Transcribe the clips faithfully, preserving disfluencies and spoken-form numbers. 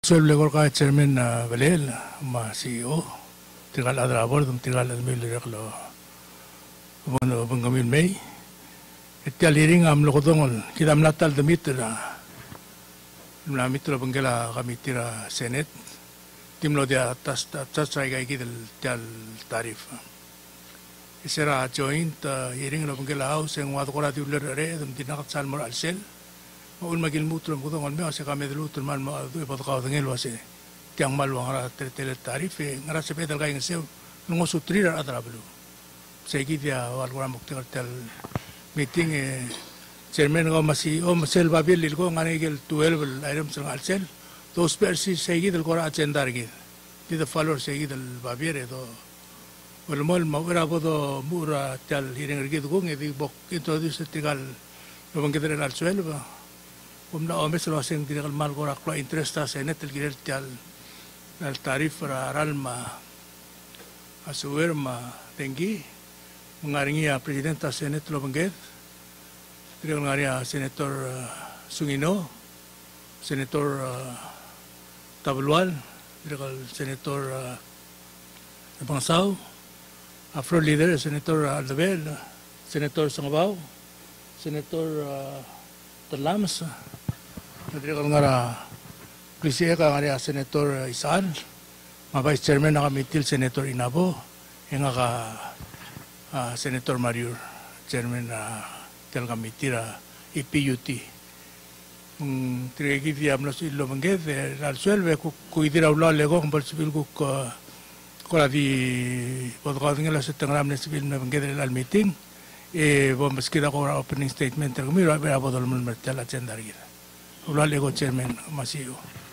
Legor ka chairman na Valel, ma C E O, tigal adrabor, dum tigal admil reklo, bono banggamil may. Itial hearing am lokodongol, kita mnatal demitra, mnamitra banggala kami tira Senate, timlo dia atas atas saya kaya kita tial tarif. Isera joint hearing lo banggala house yang wadu kora tiuler re, dum tinakat salmor alsel. Maul magil mutro mo kung almeo sa kami dulutul man mo adu ipat ka dengel wase tiang mal wangara tele tarif ngara se pedal kay ngsew nungo sutrira adrablu segi dia wal wala mukti tel meeting chairman ko masi o masel babil ko ngani gel twelve items ng alsel dos persi segi del kora agenda gi di the follower segi del babiere do wal mol mawra bodo mura tel hiring gi ko ngi bok introduce tigal lo bangkiter al suelo Kumna omes lo asing tinakal mal ko raklo interest sa Senate el girer tial al tarif para aralma asuwer ma tengi mengaringi a presidenta Senate lo bangget tinakal ngari a senator Sungino senator Tablual tinakal senator Bangsaw Afro leader senator Aldabel senator Sangabaw senator Terlamas Nadiri ko nga Krisiya ka nga Senator Isaan, mga Vice Chairman na kamitil Senator Inabo, yung nga ka uh, Senator Mariur, Chairman na uh, tel kamitira I P U T. Kung tirigit di amnos ilo manggit, al suelve, kuidira ula lego, kung palsibil ko kula di podkado nga sa tangram na sibil na manggit al meeting, eh, bombas kita ko opening statement, kumiro, pero abodol mo martial agenda rin. Ula lego chairman masiyo.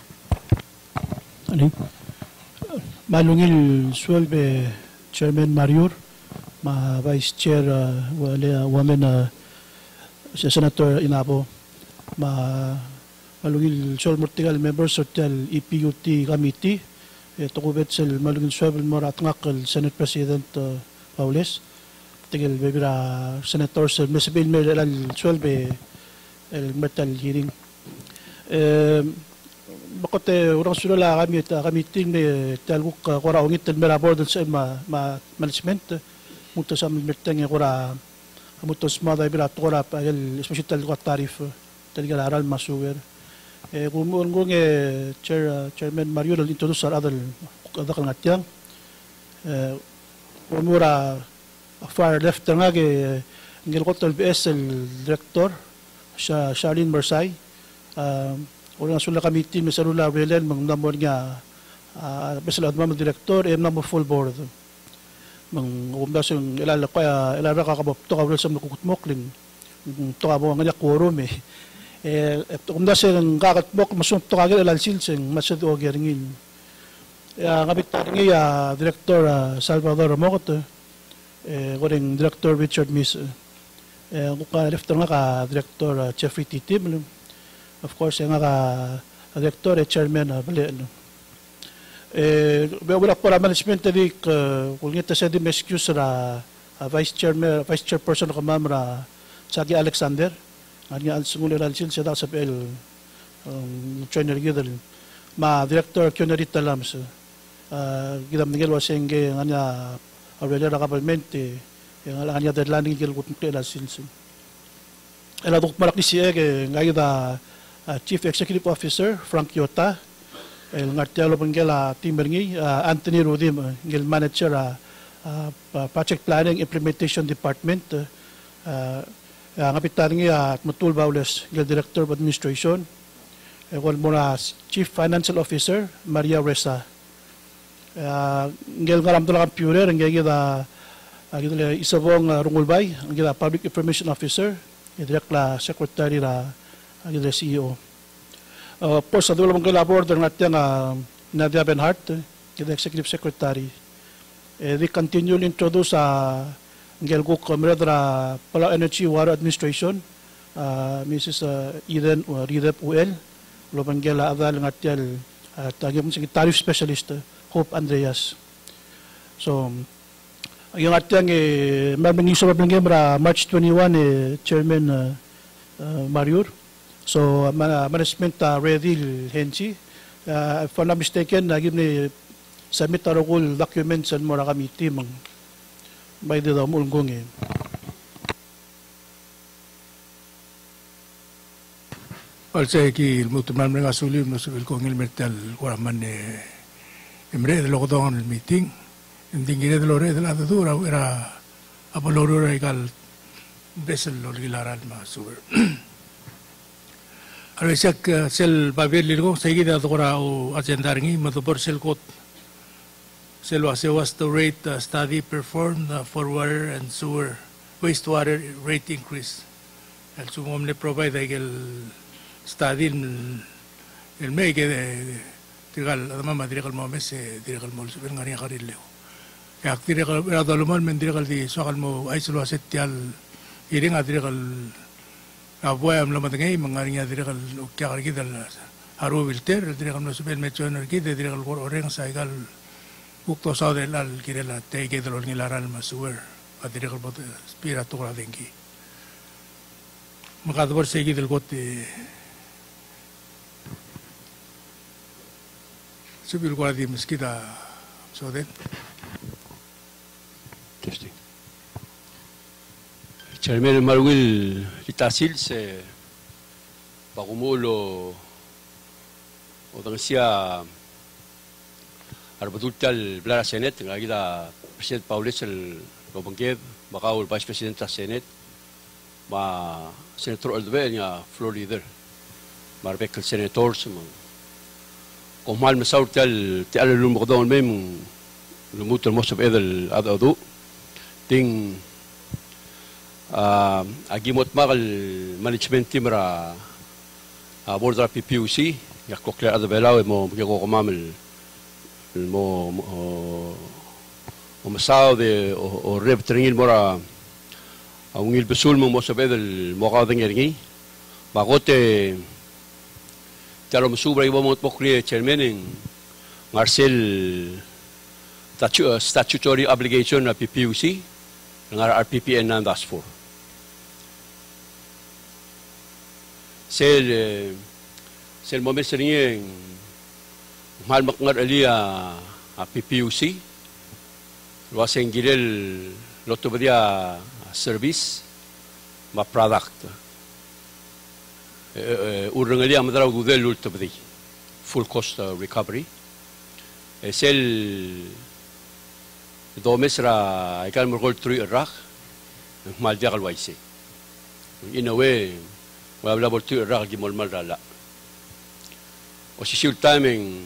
Ani? Malungil suelbe chairman Mariur, ma vice chair uh, wale woman uh, senator Inabo, ma malungil suel mortigal members of tel I P U T committee, eh, tukubet sel malungil suel morat ngakal Senate President uh, Paules, tigil bebira senator sel mesbil melal suelbe el metal hearing. Eh, bakit eh, urang sulala kami kami ting may talguk kora ungit tel mera board sa ma ma management muto sa merteng kora muto sma da ibra kora pa el especially talguk tarif talgal aral masuwer eh kumung kung eh chair chairman Mario dal introduce sa adal adal ngatyang eh umura far left nga ge ngel kotol B S el director sa Charlene Mersay Uh, orang sulah committee misalnya Welen mang namor nga uh, misalnya admam director em namor full board mang umdas yung ilala ko ilala ka kabop to ka sa makukutmokling to ka mo nga quorum eh eh umdas yung kakatmok masum to ka ilal silseng masad o geringin ya ngabit taringi ya director uh, Salvador Ramokot eh goreng director Richard Miss eh ko left nga ka director uh, Jeffrey Titim of course, yung nga director at chairman na bali ano. Eh, wala po na management tadi kung ngita sa di excuse ra vice chairman, vice chairperson ko ma'am ra Sagi Alexander. Ang nga sungula na siya sa sa P L um trainer gidal. Ma director Kyonerita Lams. Uh, gidam nigel waseng nga nga awela ra kapalmente yung nga nga deadline gil gut na silsin. Ela dok malaki siya nga ida Uh, Chief Executive Officer Frank Yota, el ngartialo panggela Timbergi, uh, Anthony Rudim, uh, ngel manager uh, uh, Project Planning Implementation Department, uh, uh, ngapitan nga at Matul Baules, ngel Director of Administration, uh, wal muna Chief Financial Officer Maria Reza, uh, ngel ngaram tulak ang Purer, ngel gida uh, isabong uh, Rungulbay, ngel Public Information Officer, ngel la Secretary la ang C E O. Uh, po sa dulo mong labor ng ating uh, Nadia Benhart, the Executive Secretary. Eh, they continue to introduce sa uh, Ngelguk Mredra Palaw Energy Water Administration, uh, Missus Uh, Eden uh, Ridep U L, Lobangela Adal ng ating uh, Tariff Specialist, uh, Hope Andreas. So, yung ating eh, mabingin sa mabingin March twenty-first, eh, Chairman uh, uh, Mariur. So, uh, management uh, ready hensi Uh, if I'm not mistaken, nagim ni submit tarokul documents and mora kami timang may dito mulgong eh. Also ki ilmutuman mga sulim no subil kong ilmetal kuraman eh imre de logo don el meeting indingire de lore de la dura era apoloro igual besel lo gilaral ma super Arvesak sel babel lirgo seguida dora o agendaringi matopor sel kot sel was was the rate uh, study performed uh, for water and sewer wastewater rate increase el sumom le provide el study el me que de tigal adama madrigal momes dirigal mol super ngari qarillo ya dirigal era dolmal men dirigal di sogal mo aislo asetial iring adirigal Abuam lo matangay mangaring dire kal kya kar gidal haru wilter dire kal no subel mechon gid dire kal oreng saigal ukto sa del al kirela te ke dol ngilaral masuwer adire kal bot spira to ra dengi makadbor se gidal got subil guardi meskita so den testing Chairman Marwil Itasil se pagumulo o tangsia arbadultal blara senet ngagida President Paulis el Gobangkev bakaw Vice President sa Senate ma Senator Aldvenia floor leader marbek el senators mo komal masautal ti alul mqdon mem lumut el mosab edel adadu ting Uh, agimot makal management team ra uh, board ra P P U C yak kokler adabelaw mo gyako kumamel mo o masaw de o rev tringil mora ungil besul mo sa bedel mo ka dengi bagote talo musubra ibo mo pokri chairman ng Marcel statutory obligation na P P U C ng R P P N nine dash four sel sel mo mesring mal makngar ali a P P U C waseng gilel loto dia service ma product urang ali amdra udel ulto bdi full cost recovery sel do mesra ikal morgol three rak mal dia kalwaisi in a way wala bol tu rak gi mol mal rala o si sul timing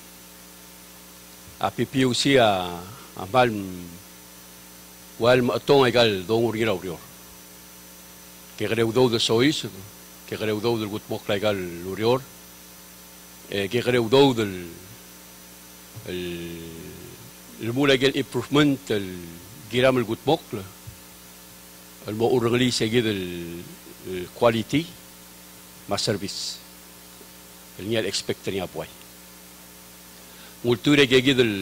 a P P U C a amal wal ma tong ikal do nguri raw rio ke greu do de sois ke greu do del gut mok ikal lurior e ke greu do del el المولا جال improvement الجرام الجوت بوكل المو أورغلي سجد الكواليتي مع سيرفيس اللي هي الإكسبكتني أبوي مولتورة جد ال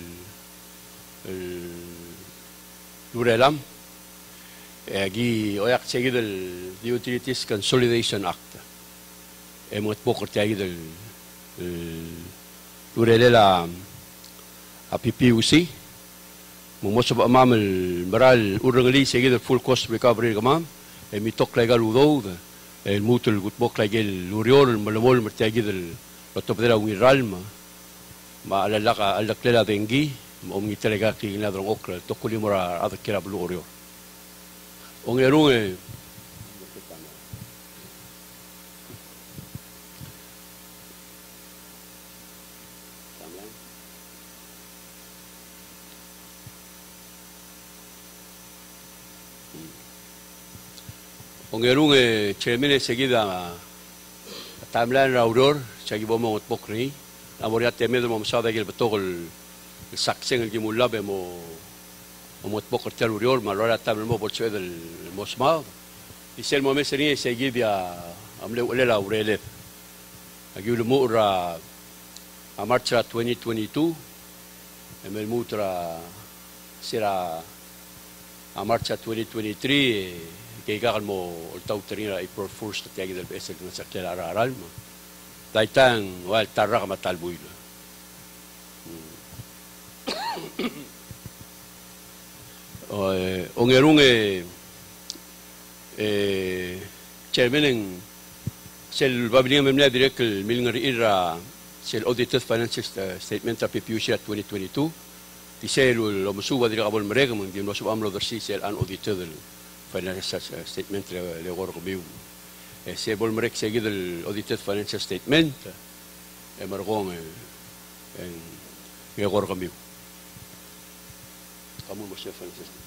الوريلام جي أوياك سجد ال Utilities Consolidation Act الموت بوكر تجد الوريلا a P P U C مموسب أمام المرال أورغلي سيجد الفول كوست ريكفري كمان ميتوك لقال وضوء الموت الجوتبوك لقال لوريور الملمول مرتاجد الطبدرة ويرالما ما على اللقا على اللقلا دينجي أمي تلقى كي نادر أوكل تقولي مرا هذا كلام لوريور ونيرون Ongerung e chairman seguida timeline rauror sagi bomo ot pokri amoria temed mo sada gel betogol sakseng el gimulla be mo mo ot pokor terurior malora tamel mo bolche del mosma isel mo meseri seguida amle ulela urele agi ul mura a marcha twenty twenty-two emel mutra sera a marcha twenty twenty-three kaya mo ultaw terina April first at yagi del besel na sakla araral mo Taitang wal tarra matalbuilo. Ongerung e e chairman sel babiling memna direct milingar ira sel audited financial statement of P P U C twenty twenty-two di sel lo musuwa direct abol mereka mung di musuwa amlo versi sel unaudited financial statement le gor komiu e sel bol mereka seguid el audited financial statement e margong en le gor komiu kamu musuwa financial statement.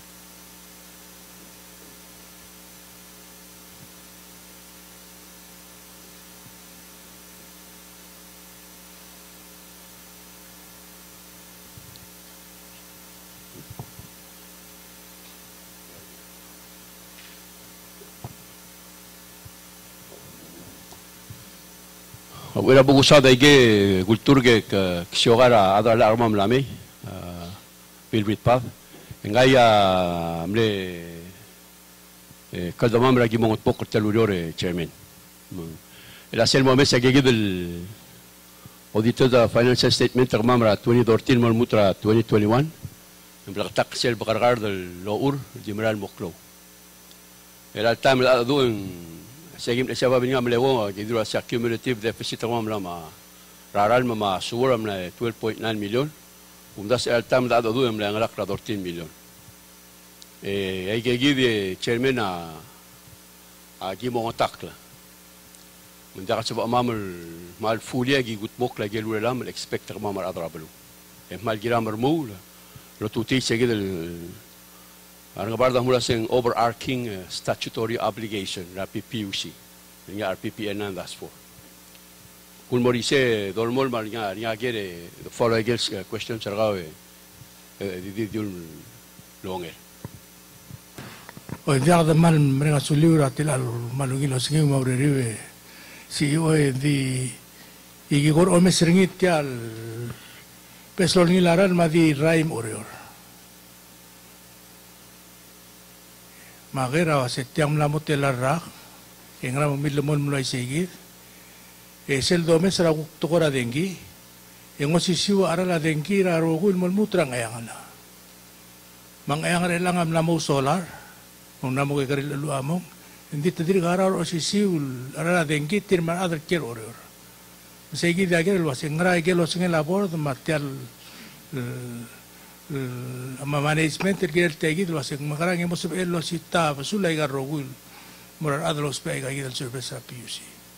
Wala buku sada ige kultur ke kisiogara ada la armam lami pilbit path engaya mle kadamam lagi mongot pok teluriore chairman ela sel moment sa gege del auditor da financial statement termam ra twenty thirteen mal mutra twenty twenty-one emblaktak sel bakargar del lour general moklo ela tam la do Segim le siapa binga melewo jadi rasa cumulative deficit tamam lama raral mama suwar amna twelve point nine million umdas el tam da do amla ngalak ra thirteen million eh ai ge gi chairman a a gi mo takla munda ka sabo amam mal fulia gi gut bok la gelu lam expect tamam ar adrablu e mal giramar mul lo tuti segid el Arang barda mula sing overarching uh, statutory obligation na P P U C, nga R P P N and that's for. Kung mo rise dolmol mal nga nga gere the following uh, question sargaw eh di di dul longer. O dia da mal mrenga suliura tilal malugilo singi maureriwe si o di igor o mesringit tial peslol ni laran ma di raim orior. Magera setiang mlamot telarrak engra milmon mulai segit esel dome sera tukora dengi engo sisiu ara la dengi ra rogul mol mutra ngayangana mangayang re lang am lamo solar nung namo ke karil lu among hindi tadiri gara o sisiu ara la dengi tirman adar ker oror segit agel was engra agel os ngela bord matial ama management tergel tegi lo asing makarang mo sa elo sita sulay ga rogul morar adlos pa ga gidal service P U C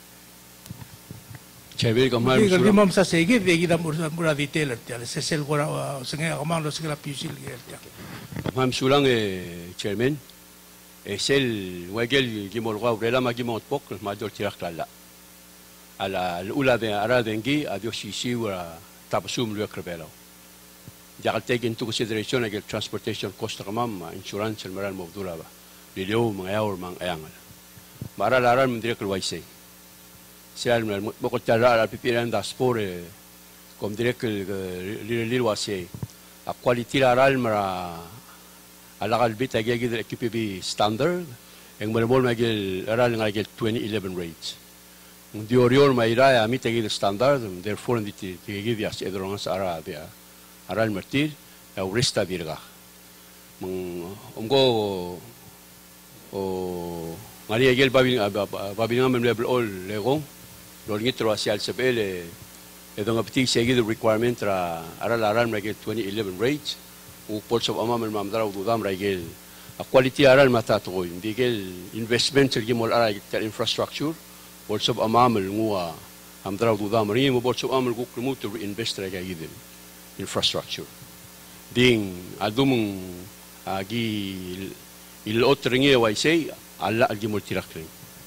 Chairman kamal mo di mam sa segi de gidam mura detailer tial se sel gora singa kamang lo sila P U C gel tial mam sulang e chairman e sel wagel gimol gaw rela magimot pok major tirak lala ala ula de ara dengi adio sisi wa tapsum lu krebelo Jakal take into consideration agil transportation cost kamam insurance el maral mawdula ba liliw mga yaw mang ayangal mara laran mendire kelwaisay sial mal bokot tara al pipiran das por kom direk liliw wasay a quality laral mara alakal bit agil agil Q P B standard ang malmol magil aral nga agil twenty eleven rates di orior maira amit agil standard therefore nditi agil yas edron sa ara dia aral martir au resta dirga mong umgo o ngari agel babin babin ngam level all legong lo ngitro asial sebele edong apti segi the requirement ra aral aral magel twenty eleven rates u polso amam el mamdara udam ragel a quality aral mata to indigel investment sergi mol aral infrastructure polso amam el ngua amdara udam ri mo polso amel gukmu to invest ragel infrastructure. Ding adumung agi il otringe waisay alla agi multirakling.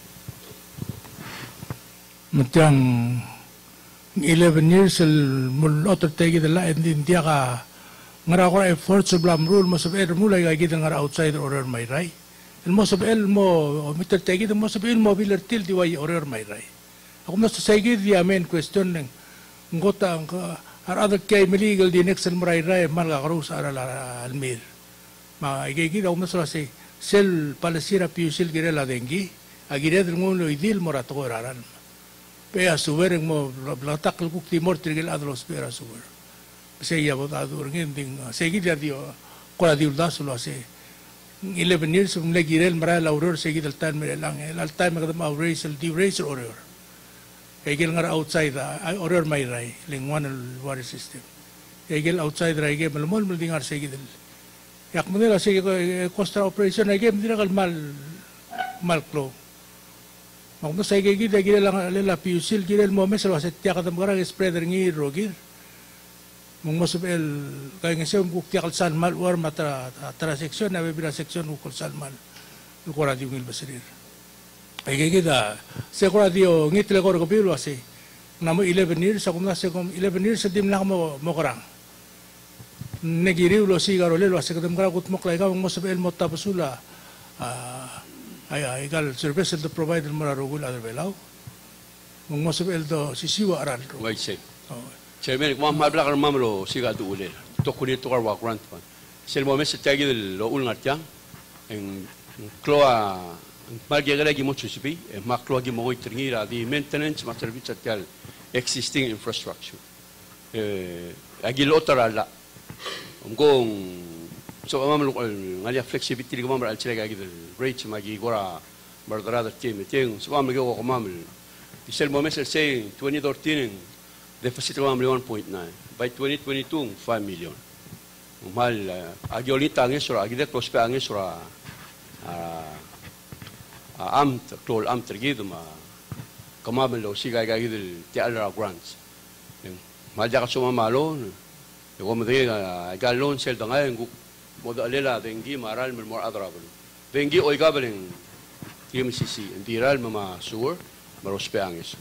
Matang eleven years el mul otr tegi de la endin dia ka ngara ko efforts blam rule mo saber mulai ga gid ngara outsider order may rai. El mo saber mo mitter tegi de mo saber mo biler til di way order may rai. Ako mas sa gid dia main question ng ngota ang Ar other kay illegal di next maray ray mal ka krus ara la almir. Ma igigi daw masra si sel palasira P U C girela dengi agire del mundo idil morato raran. Pea suwer ang mo blatak kuk timor trigil adros pera suwer. Saya bot adur ngin ding segi jadi kora diulda sulo se eleven years um le girel mara lauror segi del tan mere lang el al time kadam aurage el diurage oror. Egel ngar outside oror mai rai lingwan el water system. Egel outside rai ge malmol mul dingar segi del. Yak mudela segi costa operation ege mudela kal mal mal klo. Makno sa ege gid ege lang lela piusil girel mo mes was tiya kadam gara spreader ngi rogir. Mung masuk el kaya ngese um kukti akal san mal war matra tra seksyon na bebira seksyon ukol san mal ukora di ngil basirir. Ege gida se kora dio ngitle kor ko bilu ase. Namo eleven years akum na se kom eleven years dim na mo mo korang. Negiri ulo si garo lelo ase kadam gara kut mok lai ka mung masuk el mota basula. Ay ay gal service el to provide el mararugul adar belaw. Mung masuk el do sisiwa aral. Wait say. Chairman, kung mabla ka naman lo siga tu ulit. To kulit to karwa grant pa. Sel mo mes tagi lo ul ngatang. En kloa malgi gala gi mo chusipi, e maklo gi mo itringira di maintenance ma service tal existing infrastructure. Eh agi lotara la. Ngong so amam lo ngalia flexibility ko mamra al chilega gi rate magi gora bardarada team ting so amam go ko mamel. Sel mo mes say twenty thirteen deficit one point nine. By twenty twenty-two, five million. Mal agiolita ang isura, agidet prospe ang isura amt, klol amt tergido ma kamabel lo siga gagidil tialra grants. Mal jaka suma malo, yo mo de galon sel dangay ngu modo alela dengi maral mil more adrabel. Dengi oy gabelin T M C C, ndiral mama sur marospe ang isura.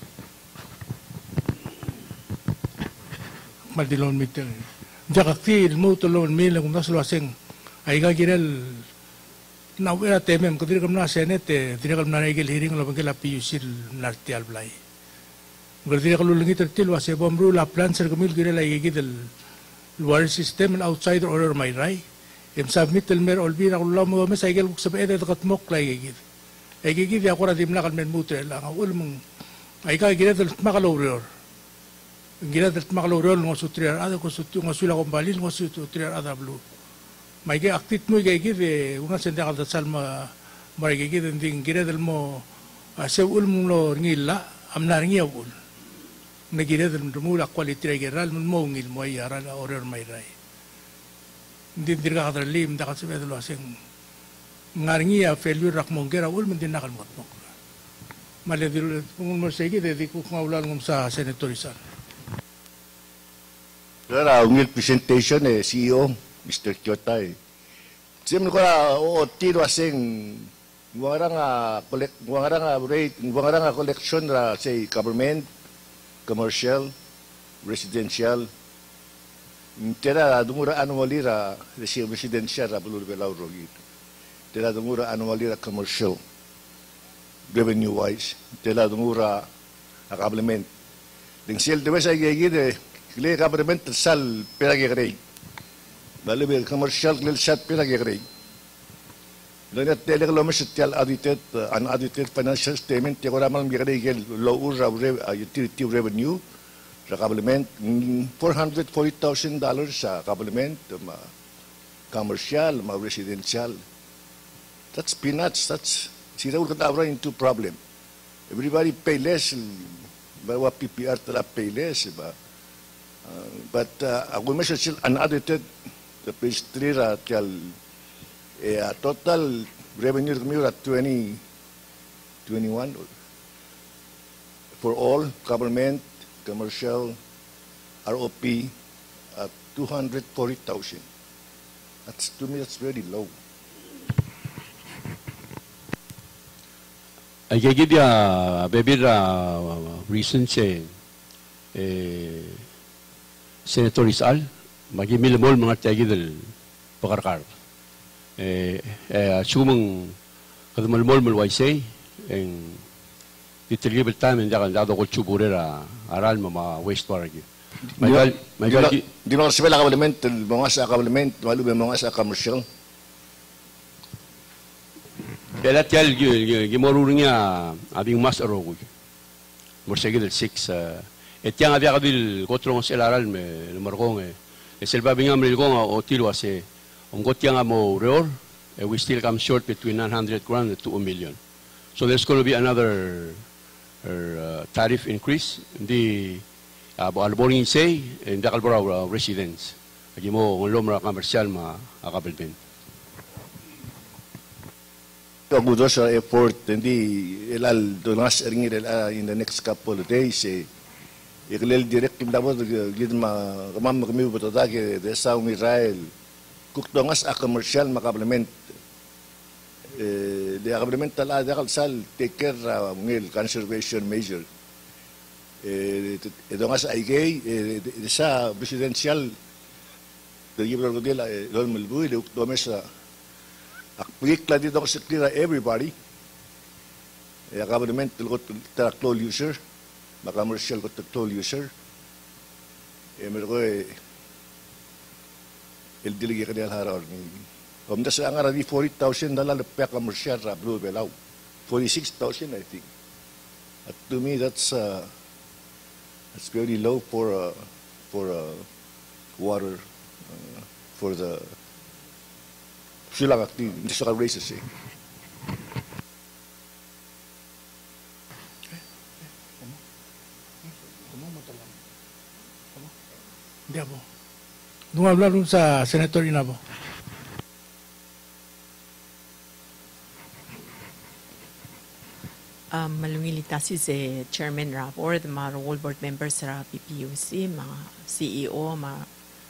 Maldilon mitel. Jakakti ilmu tulon mil kung naslo asing ay gagirel na wera temem kudir kam na senete dire kam na igel hearing lo bangela piusil nartial blay. Gurdire kalu lengi tertil wase bomru la plan ser kamil girel ay gidel water system outside order my rai. Em submit el mer olbira kullo mo mes ay gel buk sabe ede kat mok lay gid. Ay gid ya kora dimna kan men mutre la ul mong ay gagirel makaloror. Gira dat makalorol ngo sutriar ada ko sutu ngo sula kombalil ngo sutriar ada blu. Mai ge aktit mo ge ge unga senda kal salma mai ge ge ding gira del mo se ul mo lo ngilla amnar ngi ul. Ne gira del mo la quality ge ral mo ngil mo ya ral order mai rai. Din dirga kadar lim da ka sebe lo aseng ngarngi ya failure rak mo gera ul men din nakal mot mo. Male dir mo se ge de ku ngaulan ngum sa senatorisan. Kaya ungil presentation eh, C E O, Mister Kyotay. Siyempre ko na, o, tiro asing, guwara nga, guwara nga rate, guwara nga collection na, say, government, commercial, residential, tira dumura annually ra, residential ra, bulur belaw rogit. Tira dumura annually ra, commercial, revenue-wise. Tira dumura, accomplishment. Ding siyel, diba sa igigid eh, Kili government sal pera gegrey. Bali be commercial kili sat pera gegrey. Lanet tele lo mes tial audited unaudited financial statement te kora mal gegrey gel lo ur utility revenue sa government four hundred forty thousand dollars sa government ma commercial ma residential. That's peanuts. That's sira ul kata into problem. Everybody pay less. Bawa P P R tala pay less ba. Uh, but ako uh, measure still unaudited the page three at uh, uh, total revenue at twenty twenty-one for all government, commercial, R O P at two hundred forty thousand. That's to me that's very low. Ay gigi dia bebira recent say eh Senator Isal, magimilimol mga tagidal pakarkar. Eh, eh, sumang kadamalmol malwaysay, ang ditilibel time, hindi ka dado ko chuburera, aral mga wastewater. Magal, magal. Di mo kasi pala kabaliment, mga sa kabaliment, malo ba mga sa commercial? Kaya tiyal, gimoruro niya, abing mas arogo. morseguir del six. Et tiang avia kabil gotrong sa elaral me lumargong eh. Eselba bingam rilgong o tilo ase. Om gotiang mo reor, we still come short between nine hundred grand and two million. So there's going to be another uh, tariff increase. Di abo alboring say in the Calbora residents. Agi mo ng lomra commercial ma akabelben. Agudo sa effort, hindi ilal donas ringir in the next couple of days. Iklel direct kim dapat gid ma kamam kami buta ke desa um Israel. Kuk dongas a commercial makablement. Eh de akablement tala de kalsal take care ngil conservation measure. Eh dongas ay gay sa presidential de gibro godela lol melbu de domesa akpik la dito sa clear everybody. Eh akablement got toll user, commercial got toll user. Eh mergo el diligi kanya harar ni. Om da sa ngara di forty thousand dollar pe commercial ra blue belaw. forty-six thousand I think. At to me that's uh, that's very low for uh, for uh, water uh, for the silang active industrial races eh. Hindi po. Nung habla rin sa Senator Inabo. Um, malungilita si si Chairman Rapor, the mga role board members sa P P U C, mga C E O, mga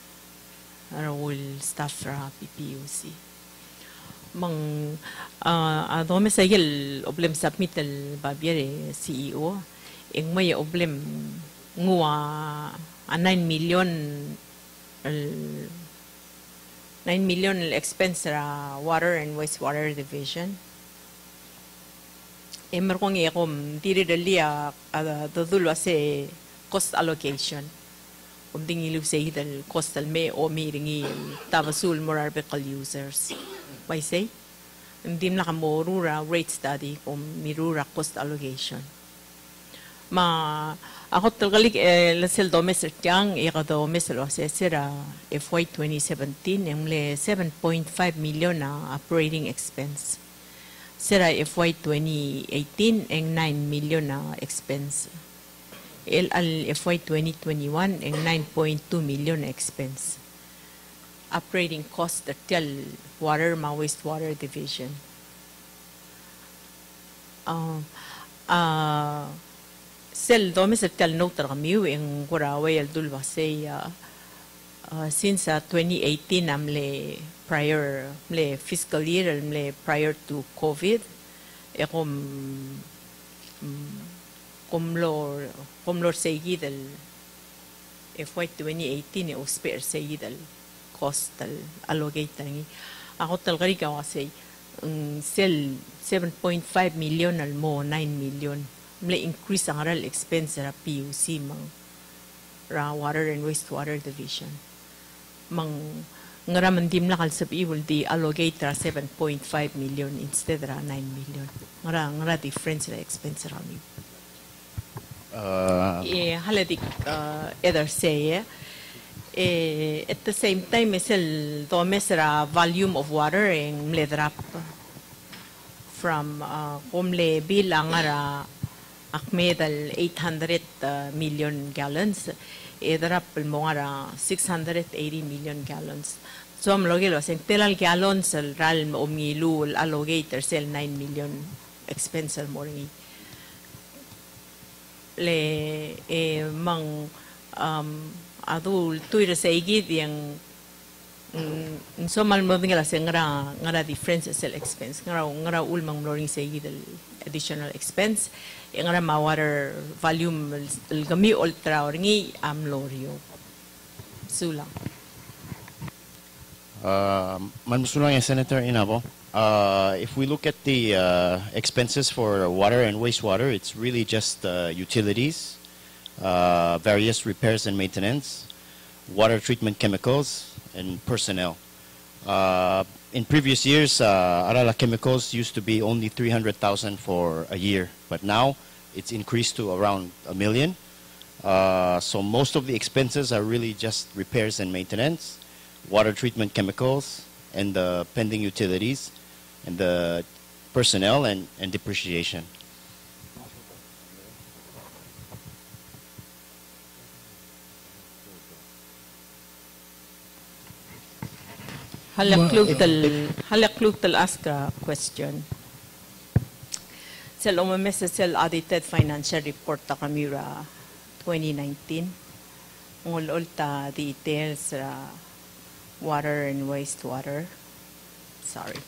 role staff sa P P U C. Mang uh, adome sa il oblem submit el babiere C E O, ing may oblem nguwa a nine million nine million expense sa water and wastewater division. E merkong iyakom diri dalia dodulwa se cost allocation. Kung dingilu sa hidal coastal me o miringi tabasul morarbical users. Why say? Hindi na kamo rura rate study kung mirura cost allocation. Ma ako talaga eh lasel domestic yang ikado mesel asesera F Y twenty seventeen yung le seven point five million na operating expense. Sera F Y twenty eighteen yung nine million na expense. El al F Y twenty twenty-one yung nine point two million na expense. Operating cost at tel water ma wastewater division. Uh, uh, Sel domes at tel note kami yung kuraway al dulwa say uh, uh, since uh, twenty eighteen amle prior mle fiscal year mle prior to COVID e kom komlor komlor sayid al F Y twenty eighteen e spare sayid al cost al allocate tangi ako talgari ka say um, sel seven point five million al mo nine million mle increase ang aral expense ra P U C mang ra water and wastewater division mang ngaraman dim lakal sa iwul di allocate ra seven point five million instead ra nine million ngara ngara difference ra expense ra mi uh eh haladik uh, either say eh at the same time mesel domes ra volume of water en mle drop from uh, kumle bilang ra akmedal eight hundred uh, million gallons edrap mo nga six hundred eighty million gallons. So am logelo sen telal gallons al ral omilu allogator sel nine million expense al moringi. Le eh, mang um, adul tuira sa igid yang mm, so mal mo ngala sen ngara ngara difference sel expense ngara ngara ulmang moringi sa igid additional expense yung nga ma water volume gami ultra oringi am lorio sulang uh manmusulang yung Senator Inabo. Uh if we look at the uh, expenses for water and wastewater, it's really just uh, utilities, uh, various repairs and maintenance, water treatment chemicals, and personnel. Uh, in previous years, uh, Arala Chemicals used to be only three hundred thousand for a year, but now it's increased to around a million. Uh, so most of the expenses are really just repairs and maintenance, water treatment chemicals, and the pending utilities, and the personnel and, and depreciation. هلا كلوتل هلا كلوتل ask a question. Sel umemesa sel audited financial report ta kamira twenty nineteen. Ngol ulta details ra water and wastewater. Sorry.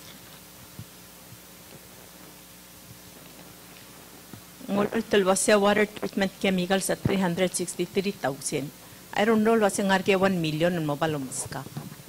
Ngol ulta wasya water treatment chemicals at three hundred sixty-three thousand. I don't know wasya ngarke one million mo balumska.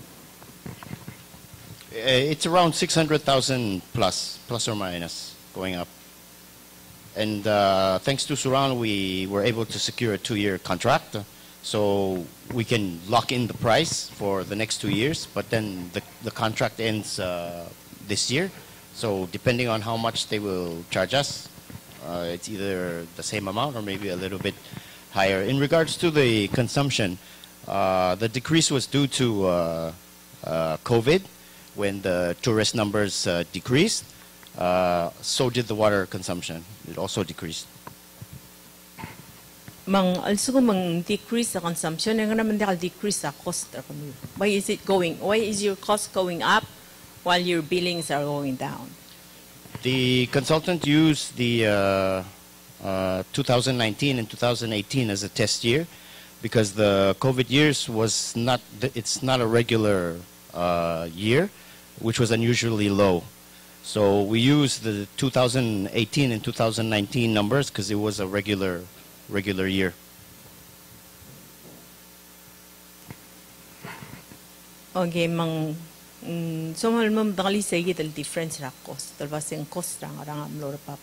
Uh, It's around six hundred thousand plus, plus or minus, going up. And uh, thanks to Suran, we were able to secure a two-year contract. uh, So we can lock in the price for the next two years, but then the, the contract ends uh, this year. So depending on how much they will charge us, uh, it's either the same amount or maybe a little bit higher. In regards to the consumption, uh, the decrease was due to uh, uh, COVID. When the tourist numbers uh, decreased, uh, so did the water consumption. It also decreased. Mang also kung mang decrease sa consumption, nga naman dahil decrease sa cost. Why is it going? Why is your cost going up while your billings are going down? The consultant used the uh, uh, two thousand nineteen and two thousand eighteen as a test year because the COVID years was not. It's not a regular uh, year, which was unusually low. So we used the two thousand eighteen and two thousand nineteen numbers because it was a regular, regular year. Okay, mang mm, so mal mam dali sa the difference ra cost. Talba sing cost ra nga am lor pap.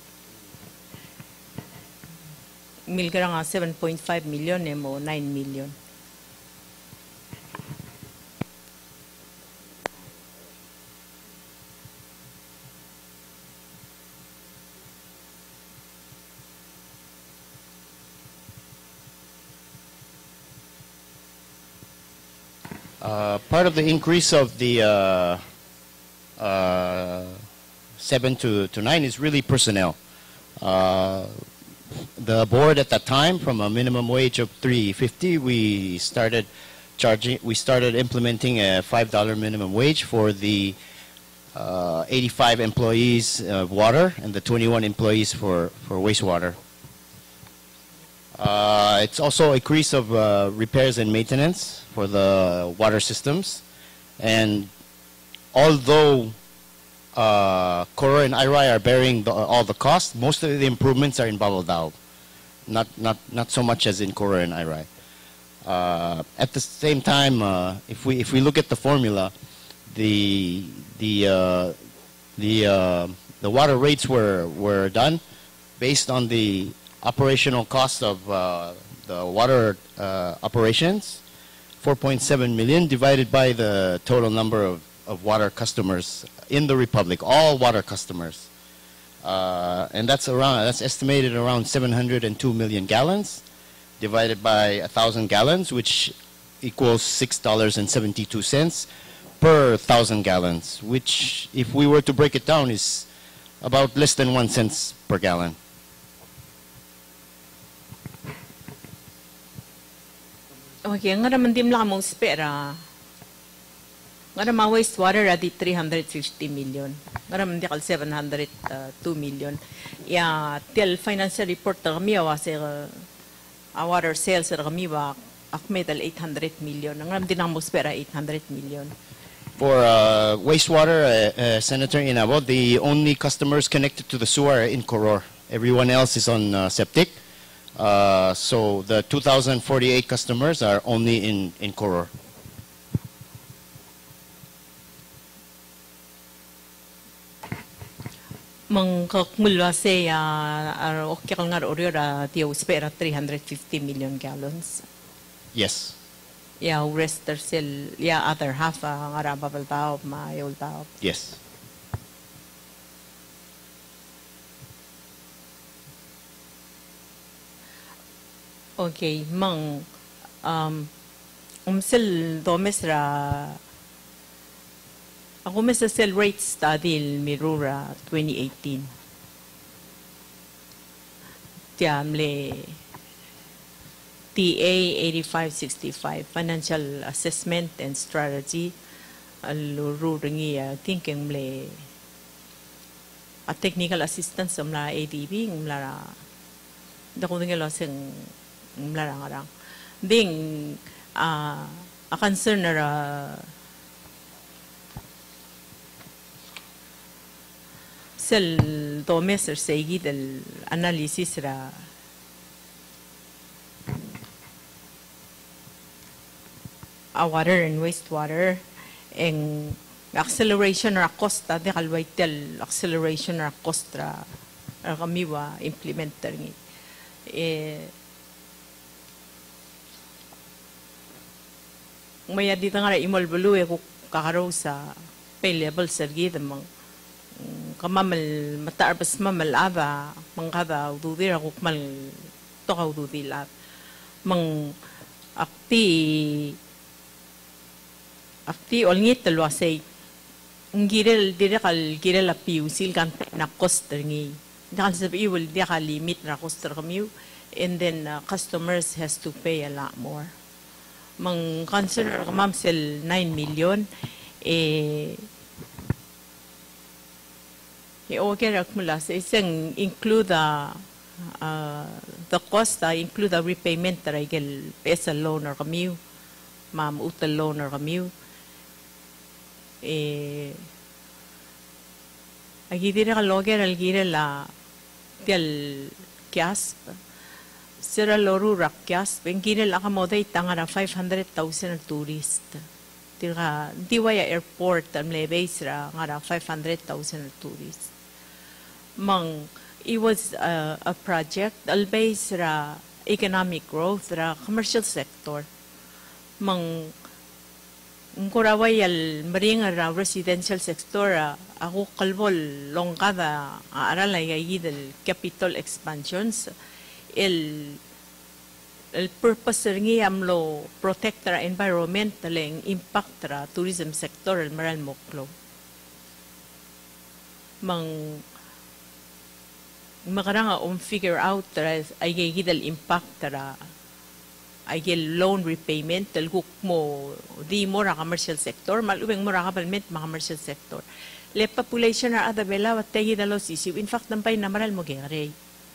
Mil ka nga seven point five million eh mo nine million. Uh, part of the increase of the uh, uh, seven to, to nine is really personnel. Uh, the board at that time, from a minimum wage of three fifty, we started charging. We started implementing a five dollar minimum wage for the uh, eighty-five employees of water and the twenty-one employees for for wastewater. Uh, it's also a increase of uh, repairs and maintenance for the water systems. And although uh, Koror and I R I are bearing the, all the costs, most of the improvements are in Babaldao, not, not, not so much as in Koror and I R I. Uh, at the same time, uh, if, we, if we look at the formula, the, the, uh, the, uh, the water rates were, were done based on the operational cost of uh, the water uh, operations, four point seven million divided by the total number of, of water customers in the Republic, all water customers. Uh, and that's around, that's estimated around seven hundred two million gallons divided by one thousand gallons, which equals six dollars and seventy-two cents per one thousand gallons, which if we were to break it down is about less than one cent per gallon. Okay, nga naman dim lang mo spera. Nga naman wastewater at three hundred fifty million. Nga naman di kal seven hundred two million. Ya, till financial report ta kami wa sa uh, water sales ra kami wa akmetal eight hundred million. Nga naman din mo spera eight hundred million. For uh, wastewater, uh, uh, Senator Inabo, the only customers connected to the sewer are in Koror. Everyone else is on uh, septic. Uh, so the two thousand forty-eight customers are only in, in Koror. Mang kakmulwa se ya okay kal ngar oriora dio spera three hundred fifty million gallons. Yes. Ya rester sel ya other half ngara babal tao ma yol tao. Yes. Okay, mang um umsel domes ra ako mes sel rate study il Mirura twenty eighteen. Tiam le T A eighty-five sixty-five Financial Assessment and Strategy aluru ringi thinking le a technical assistance umla A D B umla dako dinga lo sing umla ngarang ding uh, a concern na sel domes er seguid el analysis ra a water and wastewater and acceleration ra costa de kalwaitel acceleration ra costa ra kamiwa implementer ngi eh maya dito nga imol bulu e ko kakaro sa pay level sergi demang kamamal mataarbas mamal ava mangkada ududira ko mal toka ududila mang akti akti olngit talwasay ngirel dire kal girel apiu sil kan na coster ngi dahil sa iwal dia ka limit na coster kamiu and then uh, customers has to pay a lot more mang consider kamam sel nine million eh e okay ra kumula sa isang include the uh, the cost uh, include the repayment ra igel pesa loan or kamiu mam utal loan or kamiu eh agidira ka loger algira la tial kias sira loru rakyas bengire la ka moday tangara five hundred thousand tourist tira diwaya airport am le base ra ngara five hundred thousand tourist mang it was a, a project al base ra economic growth ra commercial sector mang ngkuraway al maringa ra residential sector ra ako kalbol longkada aral ay gayid capital expansions el el purpose ngi amlo protect the environment leng impact ra tourism sector el maral moklo mang makaranga um figure out ra ay gayid el impact ra ay gel loan repayment el guk mo di mo ra commercial sector malubeng mo ra kapalment ma commercial sector le population ra ada bela wat tayi dalo sisiw in fact nampay na maral mo gere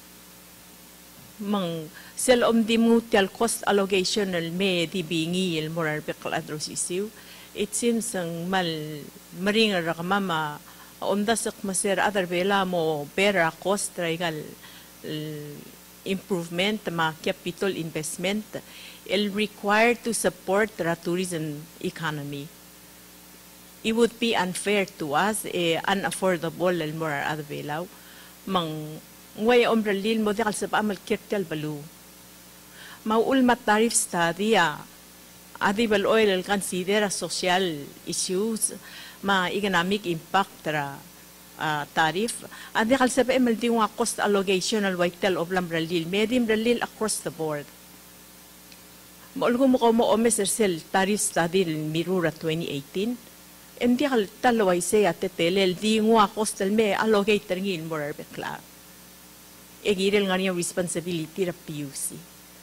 mang sel om di mutual cost allocation el me di bingi el morar bekal adrosisiw it seems ang mal maring ra kamama om dasak maser other bela mo pera cost regal improvement ma capital investment el required to support the tourism economy. It would be unfair to us, eh, unaffordable el morar other bela mang way ombralil mo di kalsa pa amal kirtel balu maul matarif stadia adi bal oil el considera social issues ma economic impact ra uh, tarif adi kalsa pa emal di nga cost allocation al waitel of lambralil medim bralil across the board maul ko mo ko mo omesersel tarif study Mirura twenty eighteen hindi kal talaway say at tetelel di nga cost el me allocate ngil morar bekla egirel nga niya responsibility ra P U C.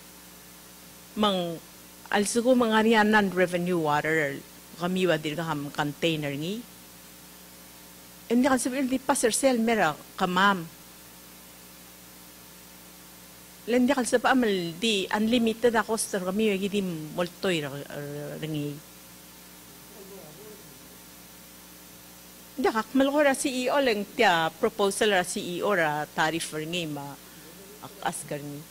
Mang, also ko mga niya non-revenue water, kami wa din kaham container ngi. Hindi kan sabihin, di pa sir sel mera kamam. Lendi kan sa paamal, di unlimited ako sir kami wa gidi multoy ngi. Dakak malko ra C E O lang tiya proposal ra C E O ra tariff ngi ma askar ni.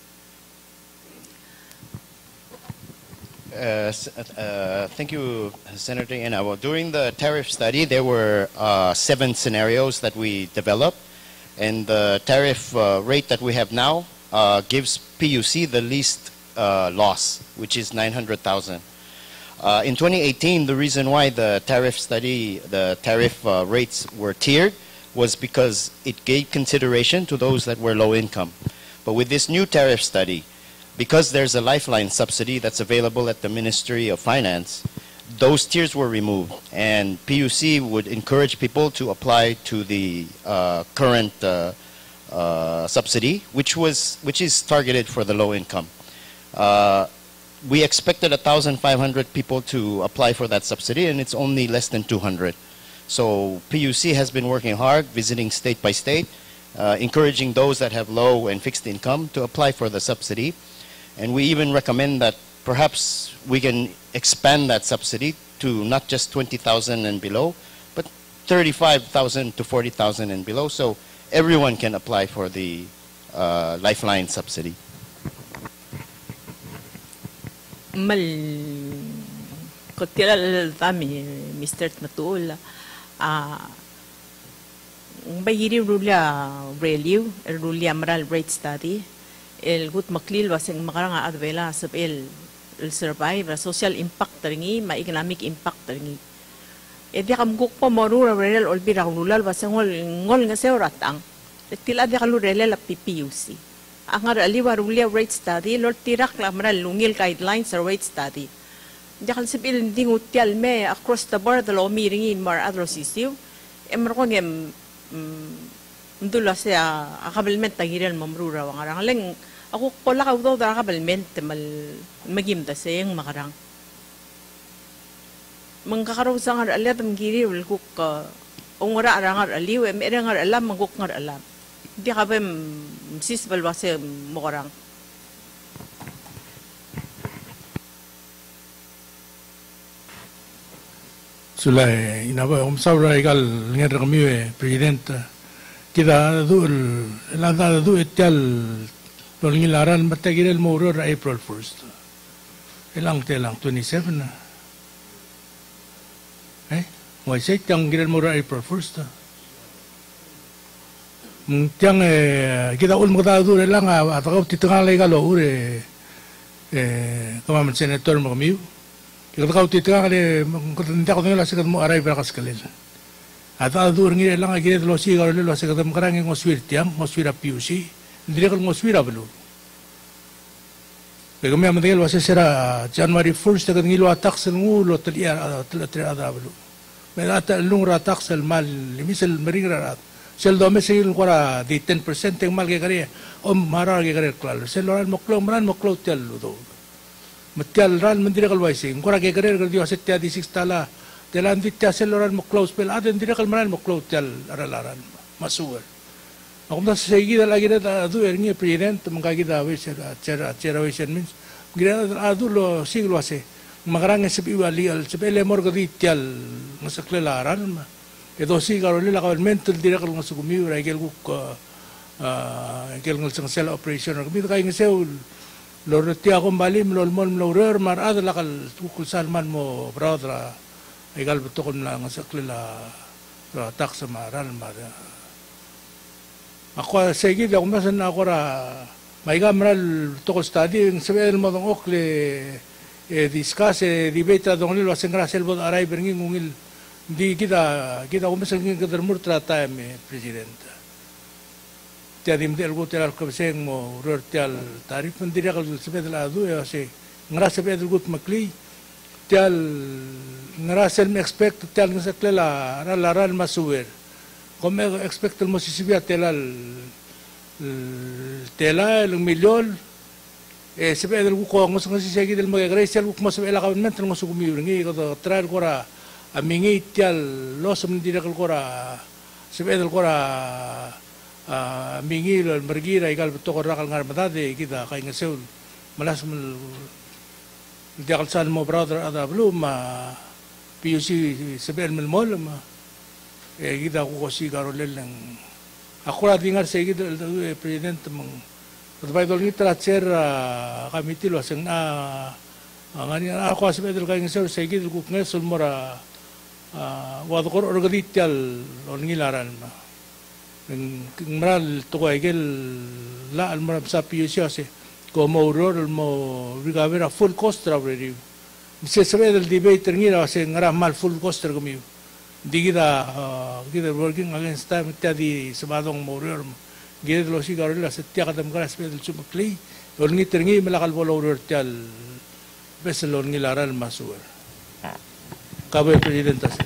Uh, uh, thank you, Senator Ina. Well, during the tariff study, there were uh, seven scenarios that we developed, and the tariff uh, rate that we have now uh, gives P U C the least uh, loss, which is nine hundred thousand. Uh, in twenty eighteen, the reason why the tariff study, the tariff uh, rates were tiered was because it gave consideration to those that were low income. But with this new tariff study, because there's a lifeline subsidy that's available at the Ministry of Finance, those tiers were removed, and P U C would encourage people to apply to the uh, current uh, uh, subsidy, which was which is targeted for the low income. Uh, we expected one thousand five hundred people to apply for that subsidy, and it's only less than two hundred. So P U C has been working hard, visiting state by state, uh, encouraging those that have low and fixed income to apply for the subsidy. And we even recommend that perhaps we can expand that subsidy to not just twenty thousand and below, but thirty-five thousand to forty thousand and below, so everyone can apply for the uh, lifeline subsidy. Mal kotira tami Mister Matul ah bayiri rula review rula amral rate study el gut maklil waseng makaranga advela sab el el survive social impact ringi ma economic impact ringi e di kam guk po morura rel ol bira rulal waseng ngol ngol nga seuratang tila di kalu rel la P P U C angar aliwa rulia rate study lor tirak la amral lungil guidelines or rate study jakal sab el dingu tial me across the board lo mi ringi mar adrosisiu emron em Mdula siya akabalment tagirel mamrura wangarang leng ako pala ka daw da akabalment mal magimda sayang makarang mangkakaraw sa ngar alat mgiri ul kuk ongora arangar aliw em erangar alam maguk ngar alam di ka bem sis balwase mokarang Sulay inaba umsawra igal ngir kami presidente kita dul lada du etal longilaran matagirel moror April first ilang telang twenty-seven eh why say tang girel moror April first mungtiang eh kita ul magda du lang atakaw titngal igalo ure eh kamaman senator mo kami kita kau titngal eh kung ko nila sa mo aray para kaskalil Ata dur ngi lang agi lo si garo lo sa kadam karang ngoswir tiang ngoswira P U C ndire kal ngoswira belu Kaya kami amadel wasa sera January first tagad ngilo atak sel ngulo tlia tlia ada belu Mera ata lung ratak sel mal limisel meringra rat sel do me sel kora di ten percent ang mal ke kare om mara ke kare klal sel loran moklo maran moklo tel do Matial ran mendire kal waisi ngora ke kare kar di wasa tia di six tala Telan ditya seloran mo close pel aden dire kalmanan mo close tel aralaran masuwer. Ako na sa igi lagi na adu erni president mangkagi dawe sera sera sera wisen means gira adu lo siglo ase magarang sa iwali al sa ele morgo dityal masaklelaran ma. Edo si garo nila ka mental dire kal ngasugumi ura igel guk ah igel ngal sang cell operation kami kay ngasew lor tiya ko balim lol mol lorer mar adla kal kul salman mo brother Igal betul kon lang sa klila tak sa maral mara. Ako sige ako masan ako ra may gamral to study ng sabi mo ng okle eh discuss eh debate dong nilo sa grasel bod aray beringi ngil di kita kita ko masan ng kadarmur trata me president. Tiadim del go teral ko seng mo rortial tarif mandiri kal sabi dala adu ya se ngrasa pedro gut makli tial ngarasel me expect tial ng saklela ralaran masuwer kung me expect mo sisibya telal tela ng milyon eh sabi edel ko kung sa sisigi del magagresel ko mo sabi ela kamen mental mo sugumiringi ko trial ko ra amingi tial los hindi na ko ra sabi edel ko ra amingi lol margira igal beto ko ra kal ngar matade kita kay ngaseul malas Di akal saan mo brother ada belum ma P U C sabihan mo mol ma eh kita ko kasi garolel ng ako ra dingar sa kita el president mong Dabei dol ni tracer kami tilo sang na ngani ako sabihan kay ng sa kita ko ngesul mora wa ko organitial on ngilaran ma ng maral to ko igel la al mora sa P U C ase como aurora mo rigavera full cost already se sabe del debate ngira se ngara mal full cost kami di kita kita working against time tadi sabadong mo aurora gid lo si garila se tia kadam kara sabe del chumakli Lorngi teringi melakal bolo urtial besel lorngi laral masuwer. Kabe President Tasin.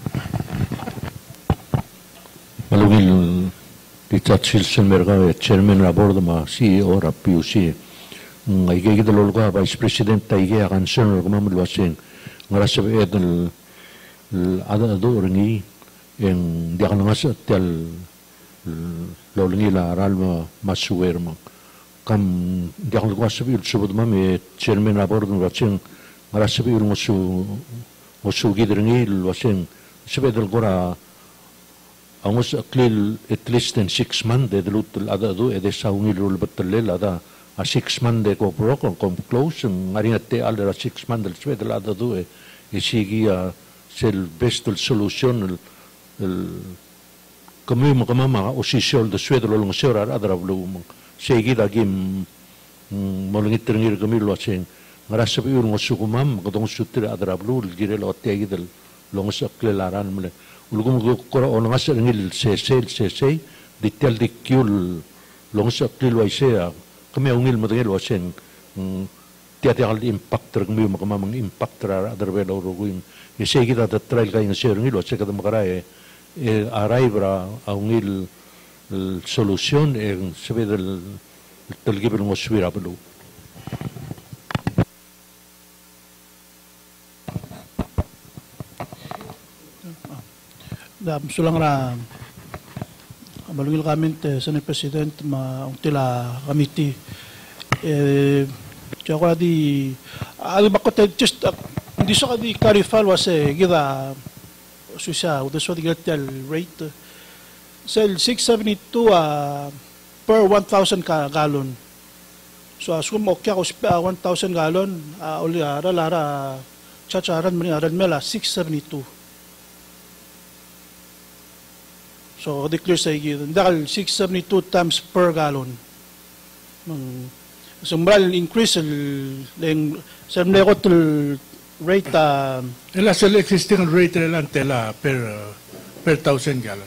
Malungil Richard Silson merga chairman rabord ma C E O ra P U C. Ngai ge ge lolga vice president tai ge akan senor kuma mulwasing ngarasa edel ada do orngi yang dia kan ngas tel lolngi la ral ma masuwer ma kam dia kan ngas bil subud ma me chairman rabord ma waching ngarasa bil ngosu ngosu gidrengi lwasing sebedel gora angos aklil at least in six months de lut ada do ede saungi rul betelel ada a six months de ko pro kom close ngari ate alra six months sebedel ada do e sigi a sel best solution el kami mo kama ma osisol de swedel long sera adra blum sigi da gim molungit ngir kami lo chen ngarasa bi urung sukumam ko dong sutir adra blul girel otte gidel long saklel aran mle ulgum kora on ngasar ngil se se se se ditel dikul long saklel waisea kami ungil model wasen tiati al impact tergmi makama mang impact ra adra belo ruguim yese kita da trail kain ser ngil wase kada makara e araibra ungil solution e sebedel telgibel ngoswira belu da sulang ra malungil kami te Senate President ma untila committee eh joko di al bakot just hindi sa di clarify wase gida susya udah so di gatel rate sel six seventy-two uh, per one thousand ka gallon so asum okya ko one thousand gallon uh, uli ara lara chacharan mani aran mela six seventy-two. So declare sa igid dahil six seventy-two times per gallon. So mbal increase leng sa mlekot rate uh, Ela sa existing rate lang tela per uh, per thousand gallon.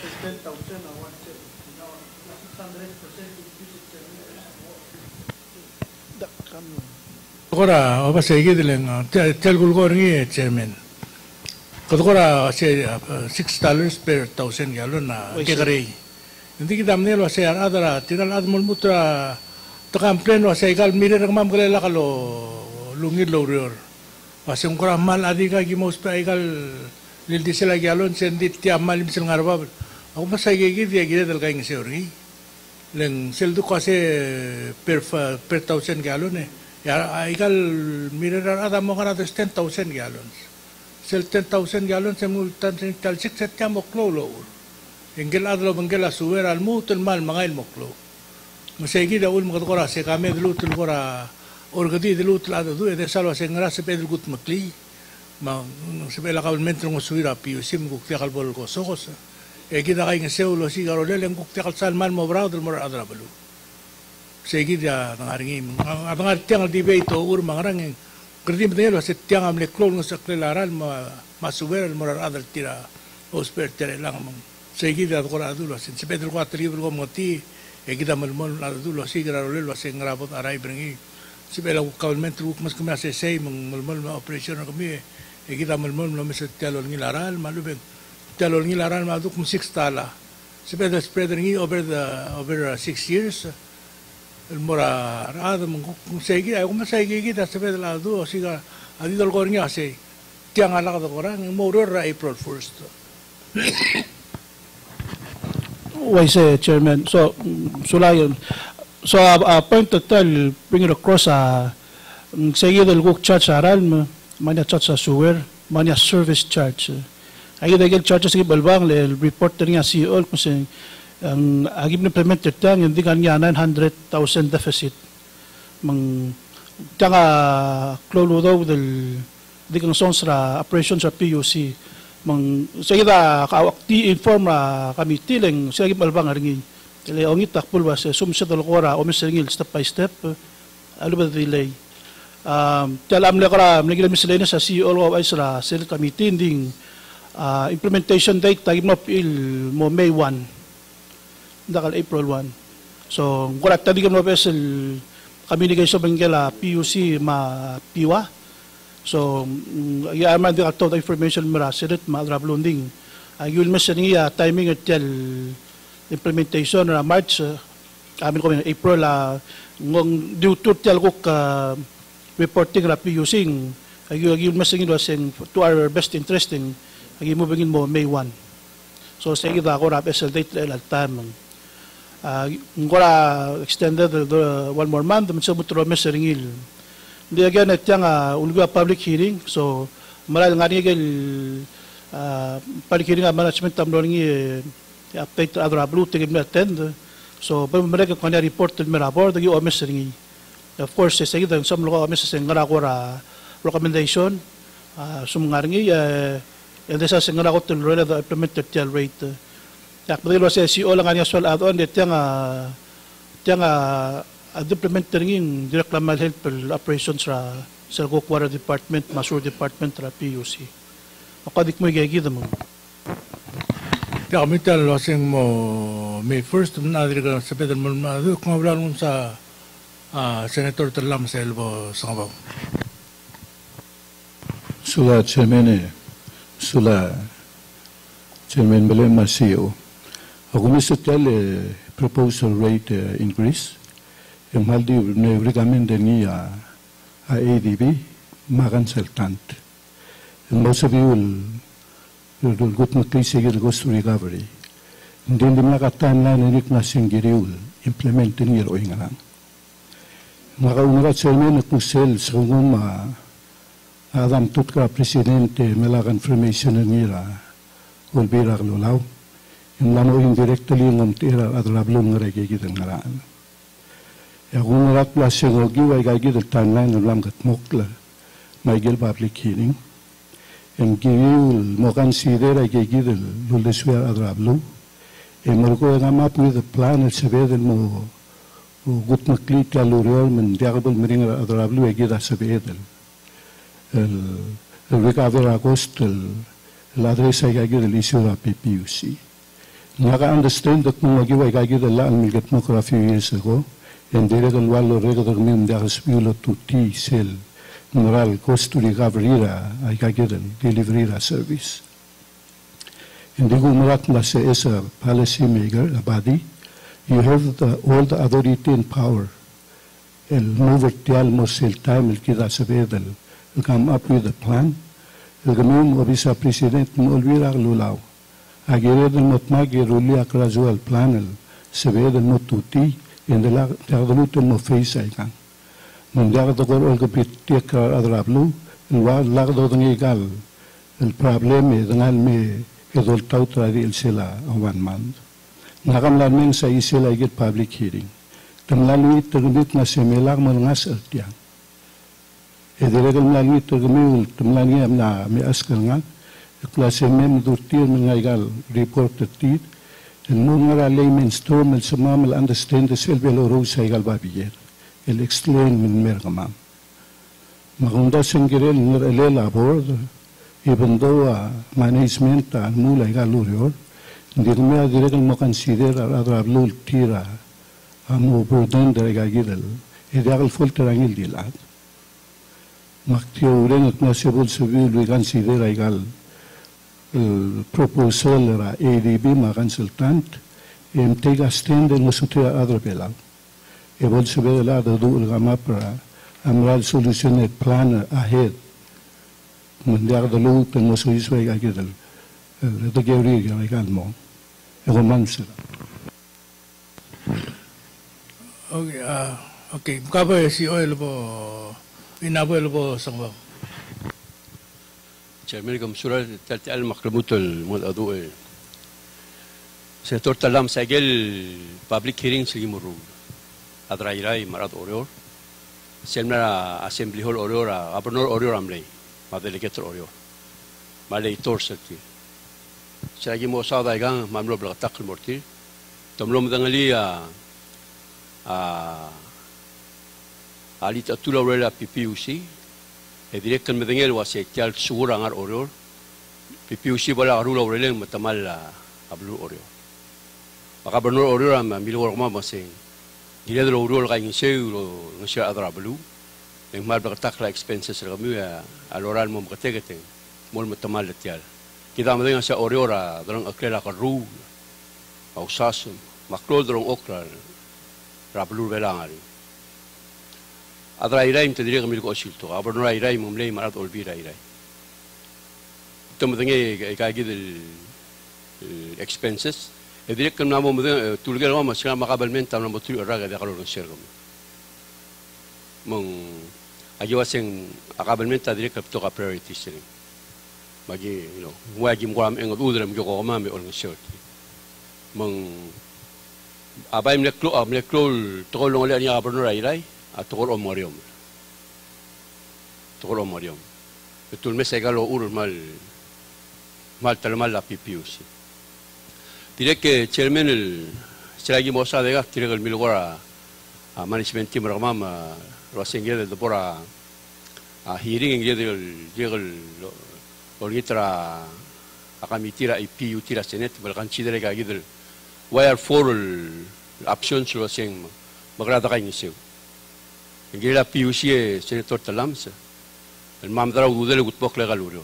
Kora oba sa igid leng tel gulgor ngi chairman. Kadokora say six dollars per thousand gallon na kekari. Hindi kita menelo say adara tinal admol mutra takampleno say kal mirer mam kalela kalo lungir lorior. Pasang kora mal adi ka gimos pa ikal lildi sila gallon sendi tiamal misal ngarba. Ako masay gigi dia gida dal kaing seori. Leng seldu kasi per per thousand gallon eh. Ya ikal mirer adamo kana dos ten thousand gallons. Sel ten thousand gallons sa multan sa talsik sa tiya moklo. Engel adlo bangela suwer al mutul mal mga il moklo. Masaygi da ul mga kora sa kami dilutul kora orgadi dilutul ado do ede salwa sa ngara sa pedal gut makli. Ma sa pela kabalmentro ng suwira piyo sim kukti kalbol ko sokos. E kita kay nga seulo si garolele ang kukti kalsal mal mo brao del mora adra balu. Saygi da nangaringim. Ang artiang al debate o ur mga ranging Kerdim dengan lo setiang amle klon ngos aklelaran ma masuber morar adal tira osper tere lang mang segi da ko adu lo sin sepedro ko atri ko moti e kita malmol adu lo sigra lo lo sing rabot arai bringi sibela ko kaulment ko mas kuma se sei mang malmol ma operation ko mi e kita malmol lo mes telo ngilaral malubeng telo ngilaral ma du kum six tala sepedro spreader ngi over the over six years el mora rada mong segi ay kuma segi kita sabi la do siga adi dol ko niya say tiang ala ka ko ran mo ra April first. Why say chairman so sulayon so a uh, point to tell bring it across a uh, segi del guk charge aral manya charge sa sewer manya service charge ay dagel charge sa balbang le report niya si all kasi ang agib na implemented tang hindi kanya nine hundred thousand deficit mang tanga klolo daw del di kang sons ra operations sa P U C mang sige da kaawak ti inform ra kami tileng sige balbang ringi ile ongit takpul was sumsa dal qora o misingil step by step ano ba delay um talam le kara mligil miscellaneous sa C E O of Isra Senate committee ding uh, implementation date tagim no pil mo May first dakal April first. So, kurat tadi kan mapesel communication bangela P U C ma piwa. So ya man di ato information mara senate ma drablunding. Ayul mesani ya timing at implementation na March amin ko April la ngong due to tel ko ka reporting ra P U C ayul ayul mesani wasing to our best interest in agi mo bangin mo May first. So sa ida ko rap S L date la time. Uh, ngora extended the, the one more month man sa mutro meseringil. Di again at yang uh, ulga public hearing so maral ngani gel uh, public hearing management tamlo ngi update adra blue tigim attend so ba mereka kanya report til merabor dagi o meseringi. Of course sa ida some lo mesering ngara ko ra recommendation uh, sumungarngi uh, el desa singara ko til rela the implemented tel rate uh, yak bedilo sa C O lang anya swal adon det yang yang implementer ngin direct lamal help operations ra sa Gok Water Department, Masur Department ra P U C. Makadik mo gigida mo. Ya kami tal wasing mo May first na diri sa pedal mo na kung wala mo sa Senator Talam sa elbo sa kabaw. Sula Chairman Sula Chairman Belen Masio. Ako mister tel proposal rate uh, increase. Yung haldi na recommend ni a A D B magansaltant. Yung most of you will will gut makisig goes to recovery. Hindi hindi nakatan na nilik na singgiriul implement ni ro ingalang. Nakaungat sa inyo na kusel sa kung ma Adam tutka presidente melakan formation nira ulbira lulaw. Yung lamo indirectly ng tira at rablong ngaregi kitang ngaraan. Ya kung narat la sengogi wa gagi del timeline ng lamgat mokla may gil public hearing. Yung giul mo consider ay gagi del luleswa at rablo. E marko nga map with the plan at sabedel mo gut maklit la luriol men diagabal mering at rablo ay gida sabedel. El recover agosto el adresa ay gagi del issue la P P U C. Naka-understand that nung magiway kagi dala ang milgat mo a few years ago, and direct ang walo regular mim dakas piulo to T sell moral cost to recovery ra ay kagi dal delivery ra service. Hindi ko marat na sa as a policy maker, a body, you have the, all the authority and power. El mover tial mo sel time el kita sa bedal, el come up with a plan, el gamim obisa president mo olvira lulaw. Agired el motmagi ruli akrazual planel sebed el motuti en la taglut el mofeis aikan. Mundial to kor el kapit ka adrablu el wa lagdo dengigal el probleme dengan me edol tautra el sela one month. Nakam lamin sa isela get public hearing. Tamlalu terbit na semelag mangas artiang. Ediregal lalu tergemul tamlani amna me askal nga klase mem durtir mengaigal report tit el mungara layman storm el samam el understand the selvelo rosa igal babier el explain min mergamam magunda sengirel nur elela board even though uh, management al mula igal urior dirme direct mo consider adrablul tira amu burden der igagidel ideal filter angil dilat maktio urenot na sebul sebil we consider igal el proposal era A D B ma consultant em tega stand en sutra adropela e vol se ve la do el gama para amral solution et plan ahead mundial de lo que no se hizo aquí del el de geori que calmo e romance Okay, ah okay, kabo si oil bo inabo bo sangba. Chairman Kamsura talti al makramut al mod adu e Senator Talam sagel public hearing sigi muru adrairai marat orior selmara assembly hall orior governor orior amlei ma delegator orior malei torsati sagi mo sada gang mamlo bla takl morti tomlo mdangali a a alita tula rela P P U C e direktan medengel wase tial sugura ngar orior P P U C bala arula oreleng matamal ablu orior maka benur orior am milor ma masing Gila dulu urul kain sew lo ngasih adra belu. Yang mal bertak la expenses kami ya aloran mau berketek mol mutamal tial. Kita mending ngasih oriora dorong akela karu. Au sasum maklol dorong okra rabelu belangari. Adra irai mta diri kami ko silto. Abarno irai mumlei marat olbira irai. Temu dengi kayak gitu expenses. Jadi kan nama mungkin tulgar orang masih makabalmen tam nama tu orang ada kalau orang share kami. Meng aja waseng akabalmen tadi kan tu ka priority sini. Bagi you know, wajib muam engot udara mungkin kau kami orang share. Meng apa yang leklo am leklo tolong oleh ni apa nur airai atau orang mariam. Tolong mariam. Betul mesai kalau urut mal mal termal la P P U C. Direct que chairman el seragi mosa de gas direct el milgora a management team ramam lo asengel de pora a hearing en el llegal olitra a kamitira I P U tira senet bal consider ga gidel wire for el options lo aseng magrada ka iniseu ngela P U C senator talams el mamdra udele gutbok legal uro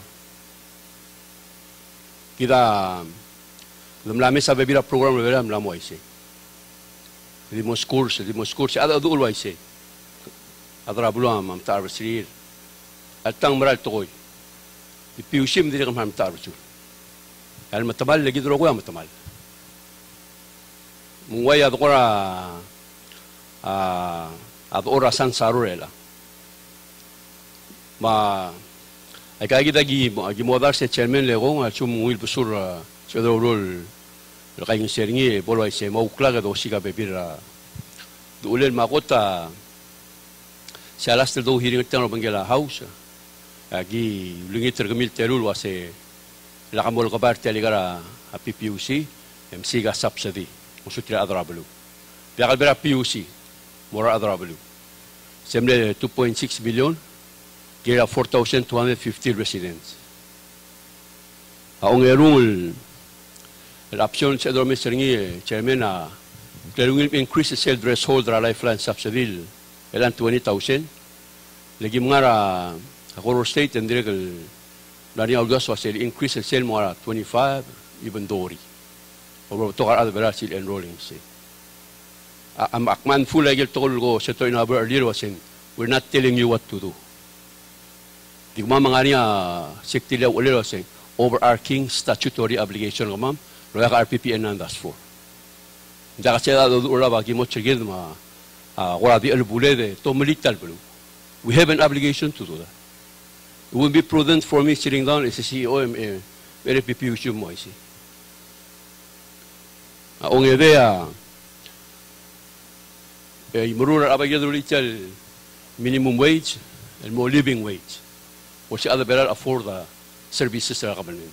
kita Lamlame sa bebira program bebira mlamo aise. Dimos curso, dimos curso. Ada adu ulwa aise. Adra bulam am tar srir. Altang maral toy. Di piusim dire kam tar chu. Al matamal lagi dro ko am matamal. Mungway adora a adora san sarurela. Ma ay kagi dagi gi modar se chairman lego al chum wil busur Sudah urul, kain seringi boleh saya mau kelar ke dosi kape pira. Ulen makota, saya last tu hiring tengah panggil house. Agi lungi tergemil terul wase, lakamol kabar teligara P P U C, M C ga subsidy, maksudnya adra belu. Biar bera P U C, mora adra belu. Semle two point six billion, kira four thousand two hundred fifty residents. Aong erul the option sa dorme seringi chairman na clear will increase the sale threshold ra lifeline subsidy elan twenty thousand lagi mangara Akoro state and direct nani algas was increase the sale more twenty-five even dori or to other berasil enrolling say am akman full lagi tol go sa to inaber earlier was in we're not telling you what to do di mamangania sekti la ulir was overarching statutory obligation kamam Royak R P P N and that's for. Jaka saya dah ura bagi mo cegil ma, ura di albule de to militar belu. We have an obligation to do that. It would be prudent for me sitting down as a C E O and R P P U C mo isi. Ang idea, imurura abagya dulital minimum wage and more living wage. O si other better afford the services sa government.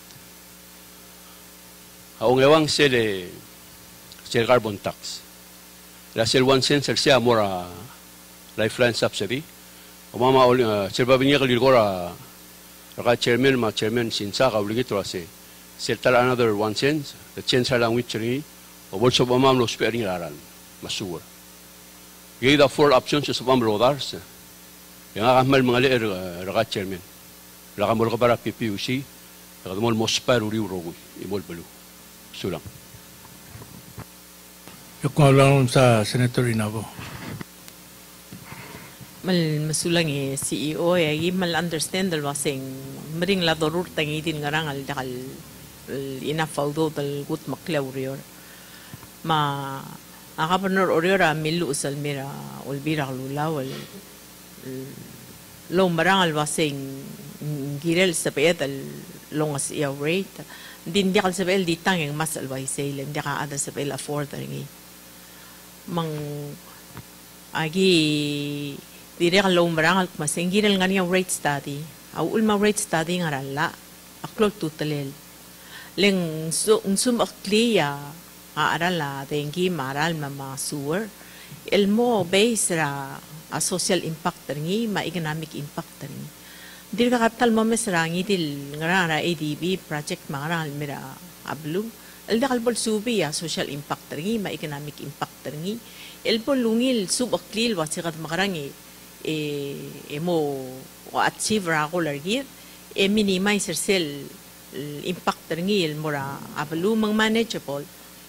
Ang ewang sel sel carbon tax. La sel one cent sel siya mora lifeline subsidy. O mama sel babinya kaligora raka chairman ma chairman sinsa ka ulit ito ase sel tala another one cent the change sa lang which ri o bolso ba mam lo sparing aral masur. Gay the four options sa pam rodars. Yang akamal mga leer raka chairman. Raka mo ka para P P U C. Raka mo mo spare uri urogoy imol belu. Sulang. Yung lang sa Senator Inabo. Mal masulang eh C E O eh mal understand dal wasing mering la dorur tangi din ngarang al dakal ina faldo dal gut maklaw riyor. Ma akapanor oriora milu usal mira ulbira lulawal lo marang al wasing girel sa payat al longas iya rate. Hindi kal sabel di tangeng mas alway sale hindi ka ada sabel afford ringi mang agi dire ka low marangal masengirel nga niya rate study au ulma rate study nga rala aklol tutalel leng so unsum akliya aarala dengi maral mama sewer elmo base ra a social impact ringi ma economic impact ringi Dir ka katal mo mesrangi dil ngara A D B project mangara mira ablu Alda kalbol subi ya social impact ringi, ma economic impact ringi. Elbol lungil subaklil wasikat makarangi e emo o achieve ra ko largit e minimize sel impact ringi el mora abalumang manageable.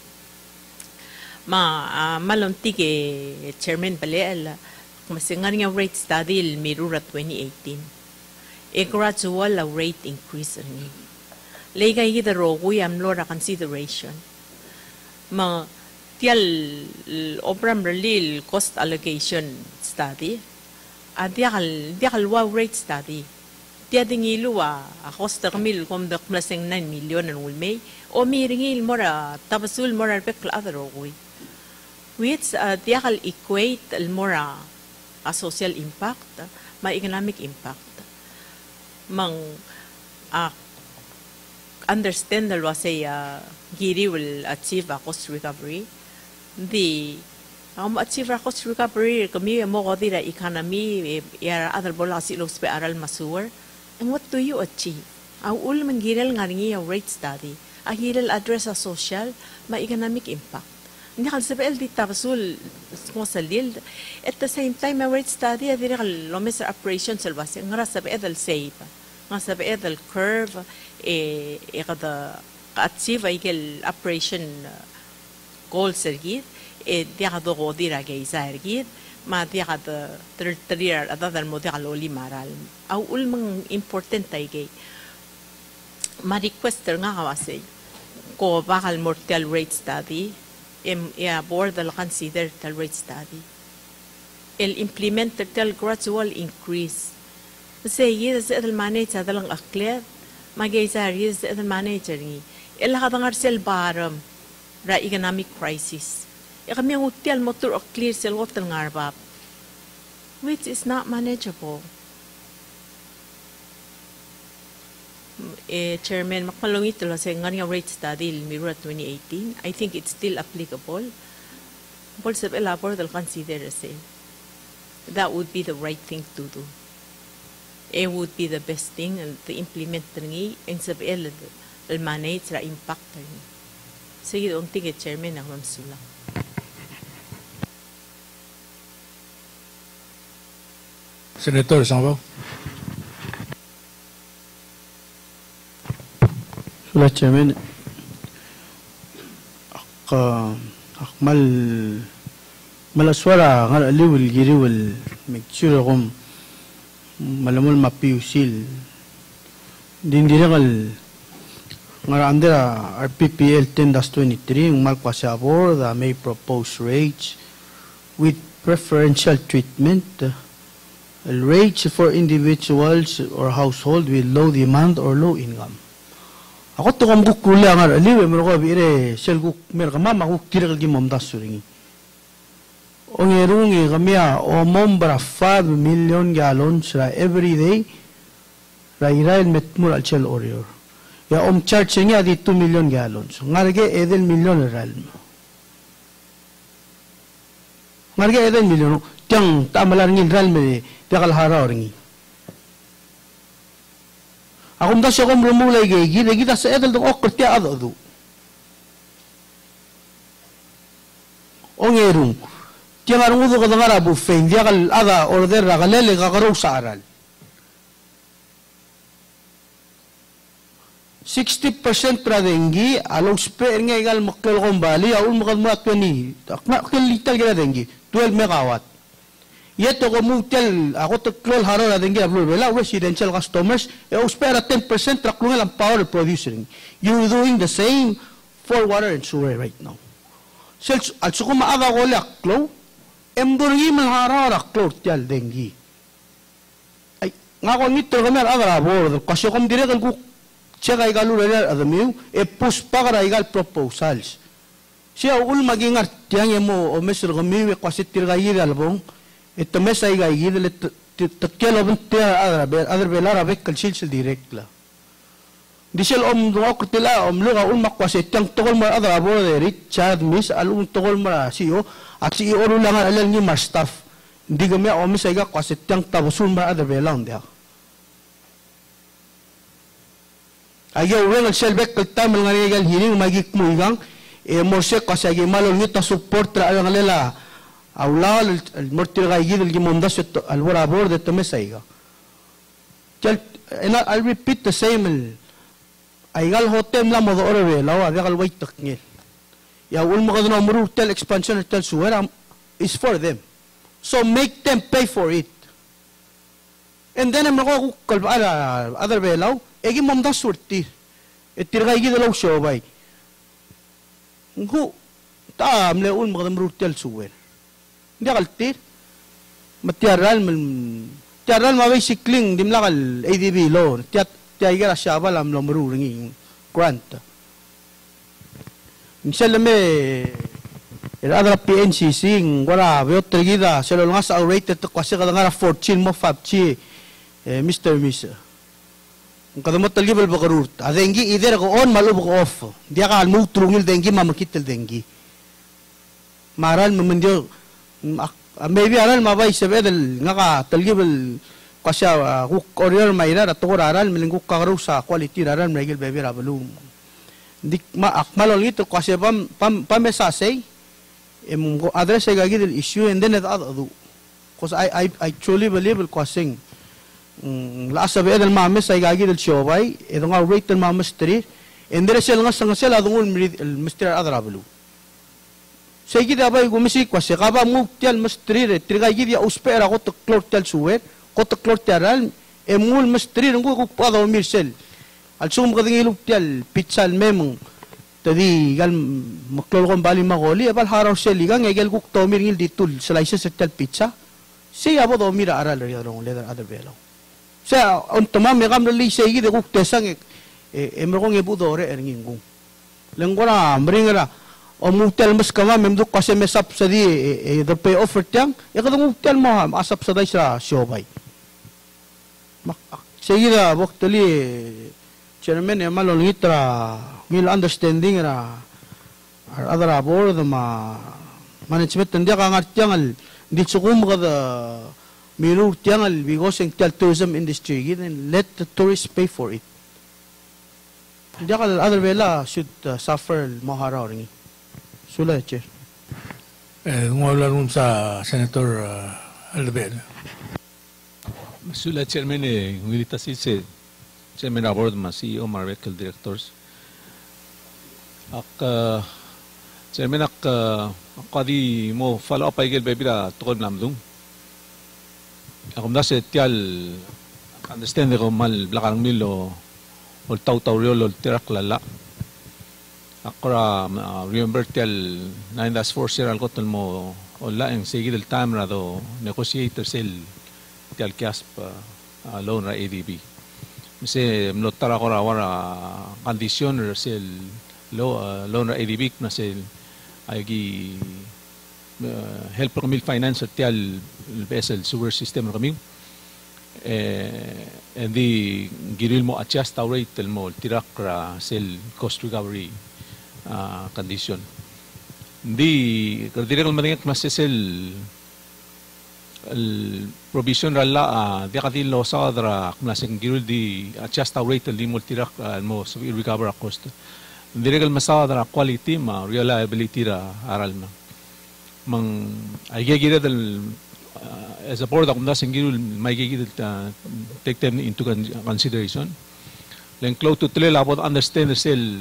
Ma uh, malonti ke chairman pala masingar nga rate study il mirura twenty eighteen. E gradual rate increase ringi. Legay kita rogo yam lora consideration. Ma tial obram relil cost allocation study. A diakal diakal wow rate study. Dia dingilu a cost kamil kom dak plasing nine million an ulmay. O miringil mora tabasul mora pek other rogo. Which uh, diakal equate al mora a social impact, ma economic impact. Mang uh, understand that was a uh, Giri will achieve a cost recovery. The um, achieve a cost recovery kami mo ko dira economy ya other bola silos pe aral masur. And what do you achieve? Ang ul man giral nga ringi yung rate study. A giral address a social ma economic impact. Hindi kal sabi el di tabasul mo salil. At the same time, a rate study adira kal lomes operation salwas. Ang ra sabi edal save. Nga sabi edal curve e e kada ka-achieve ay kel operation goal sergit e dia kada go dira gay sergit ma dia kada ter-terir adadal mo dia loli maral au ulmang important ay gay ma requester nga kawasay ko bakal mortal rate study em ya board al consider tal rate study el implement tal gradual increase say yes el manage adalang akler magayzari is the manager ni. Ela kadangar sel baram ra economic crisis. E kami ang utial motor o clear sel hotel ngarbab, which is not manageable. Eh, Chairman, makmalungit ito sa nga rate study il Mirura twenty eighteen. I think it's still applicable. Bolsa elabor del consider say that would be the right thing to do. It would be the best thing to implement ringi and sabi el el manage ra impact ringi. Sige ang tingit chairman ng mamsula. Senator Sangbaw. Sula chairman ak akmal malaswara ngal aliwil giriwil make sure kung malamul mapiusil din direkal ngara andera R P P L ten dash twenty-three ng malkwasabor the may propose rates with preferential treatment rates for individuals or household with low demand or low income. Ako to kam kukula ngar aliwe mer ko bire sel kuk mer ka mama kuk direkal gi momdas suringi. Ongerungi kamia o mombra five million gallons ra every day ra irail metmur al chel orior ya om charge niya di two million gallons ngarge edel million ral ngarge edel million tiang tamalar ngin ral me takal hara oringi akum da siya kum rumulay gay gida gida sa edel dong okkur tiya adu ongerung tiang arung udo kada ngara buffet dia kal ada order ra kalele kakaro sa aral sixty percent pra dengi along spare nga igal makkel kombali aul makad mo twenty akma kel lital gila dengi twelve megawatt yeto ko mutel ako to klol haro ra dengi ablo bela residential customers e spare ten percent traklungal ang power producing you doing the same for water and sewer right now sel al suko maaga ko laklo emdurgi malhara klor tial dengi ay nga ko nito kami ara bor kasi kom dire kan ku chega igalu re adamiu e puspa kara igal proposals siya ul magingar tiang mo o mesur kami kasi tirgai albong ito mesa iga igidel tatkelo bunte ara ber adar belara bek kalsil sil direct la disel om dok tila om luga ul makwasi tiang tokol mar adar bor de Richard Miss alun tokol mar siyo at si oro lang alal ni mar staff hindi kami o mesa iga kasi tiang tabusul mar adar belang dia Ayaw rin ang selbek kalta mga ngagal hiling magik mo igang e morse kasi agi malol ngita support ra ang lela awla al mortir ga igid al gimondas al warabor de tomesaiga. And I'll repeat the same. Aigal hotel la modo orbe la wa gal wait takngil. Ya ul mo kadno muru tel expansion tel suwera is for them. So make them pay for it. And then I'm ko kalba other belaw egi momda surti. Etirga igi dalaw shobay. Ngu tam le ul mo kadno muru tel suwer. Hindi kaltir. Matiaral tiaral ma bicycling dimlakal A D B lo. Tiat tiaga siya ba lam lomru ringi grant. Inselame adra P N C C ngora beot trigida selo nga sa rated to kasi kada nga fourteen mo fabchi Mister Miss. Kada mo talgibal bakarut. Adengi either ko on malu ko off. Dia ka mu trungil dengi mamakitel dengi. Maral mamandio maybe aral mabay sebedel nga ka talgibal kasi kuk oriol mayra at aral milingkuk kakaru sa quality aral magil baby rabalum. Di ma akmalol ito kasi pam pam pamesasay em address ay gagid issue and then at adu. Because I I I truly believe kasi la sabi el mames ay gagid el showay ito nga rate el mames street and then sila nga sang sila adungul Mister Adrablu. Sige dabay gumisi kasi kaba mo tial mastrir trigay gid ya uspera ko to clort tel suwet ko to clort teral emul mastrir ngo ko pado mirsel al sum kading iluk tial pizzal memong tadi gal maklol kon bali magoli abal haraw sel igang egel ko to mir ngil ditul slices tel pizza si abo do mira aral ri ron leder other belo sa on tama me gam li segi de ko tesang e emro ko ngebudore erngingong lengora mringra o mutel mas kama memduk kasi may subsidy e the pay offer tiyang e kadang mutel mo ha makasubsidize sa siobay sige na waktali chairman e malolngitra mil understanding ra other aboard ma management hindi ka ngat tiyang di sukum kada milu tiyang because ng tourism industry and let the tourists pay for it hindi ka other bela should uh, suffer mohara ringi. Sula, Chair. Eh, ngawala nun sa Senator uh, Albel. Sula, Chairman, eh, ngilita si si Chairman Aboard, ma C E O, Marvekel Directors. Ak, uh, Chairman, ak, uh, akadi mo follow up ay gil bebira tukod namdung. Akum na si Tial, understand ko mal blakang milo, ol taw-taw riol, ol tirak lala. Akora uh, remember tel nine dash four serial ko tel mo olla ang sige del time ra do negotiator sel tel kasp uh, loan ra A D B. Mise mlotara ko ra wara conditioner sel lo uh, loan ra A D B na sel ay gi uh, help kami finance tel vessel sewer system kami. Eh and di giril mo adjust rate tel mo tirak ra sel cost recovery Uh, condition. Di kardire kal madingat masesel el provision rala uh, di kati lo sa dra knasing girul di adjust rate di multirak uh, mo so recover cost. Dire kal masadra quality ma reliability ra aral ma. Mang ay gira del uh, as a board ak knasing girul may gira uh, take them into consideration. Then close to tele about understand the cell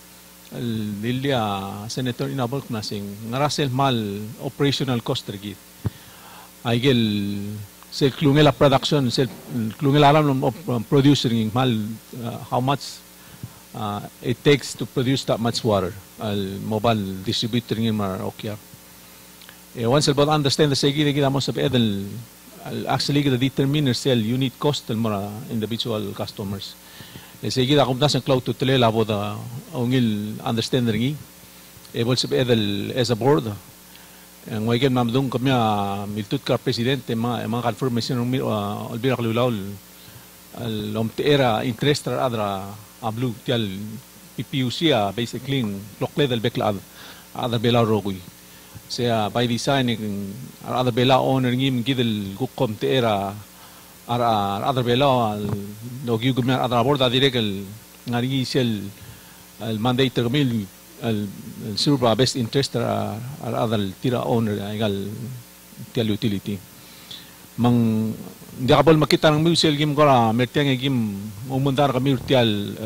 Lilia Senator Inabol Knasing ngarasel mal operational cost rigid ay gel sel klungela production sel klungela alam of um, producing mal uh, how much uh, it takes to produce that much water al mobile distributor ngin mar okya eh once about understand the segi gida mo sa edel actually gida determine sel unit cost al mara individual customers. Sige da kumdas ang cloud to tele labo da ongil understanding e bol sab edel as a board ang wagen mamdung kami miltut ka presidente mga mga confirmation ng uh, albira kalulaw al omtera interest ra adra ablu tial P P U C basically lokle del bekla adra bela rogoy saya by design adra bela owner ngim gidel gukom tera ar other bela no gyugum na other board direct ngari sel al mandate kami al serve best interest ar adal tira owner igal tial utility mang hindi ka bol makita ng musel gim kora mertiang gim umundar kami tial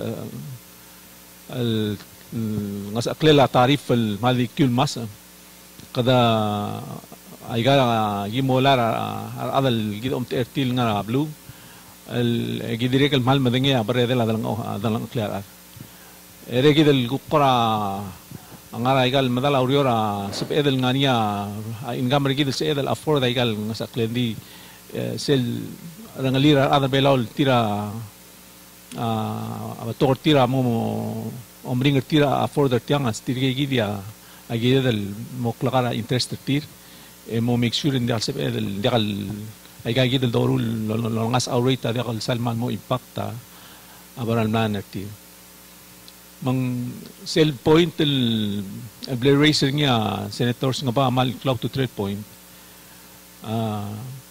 al ngas aklela tarif al molecule mas kada aiga gimolar adal gidom tertil nga blue el gidirek el mal madengi abare del adalang adalang clear ere gidel gukora angara igal madala uriora sub edel ngania ingam gidel se edel afford igal ngasa klendi sel rangalira adal belol tira a tor tira mo omring tira afford tiang as tirge gidia agidel mo klakara interest tir e mo make sure ndi alsep edel digal ay gagid el dorul longas aurita digal salman mo impacta abaral man active mang sell point el el blade racer niya senators nga ba mal clock to trade point ah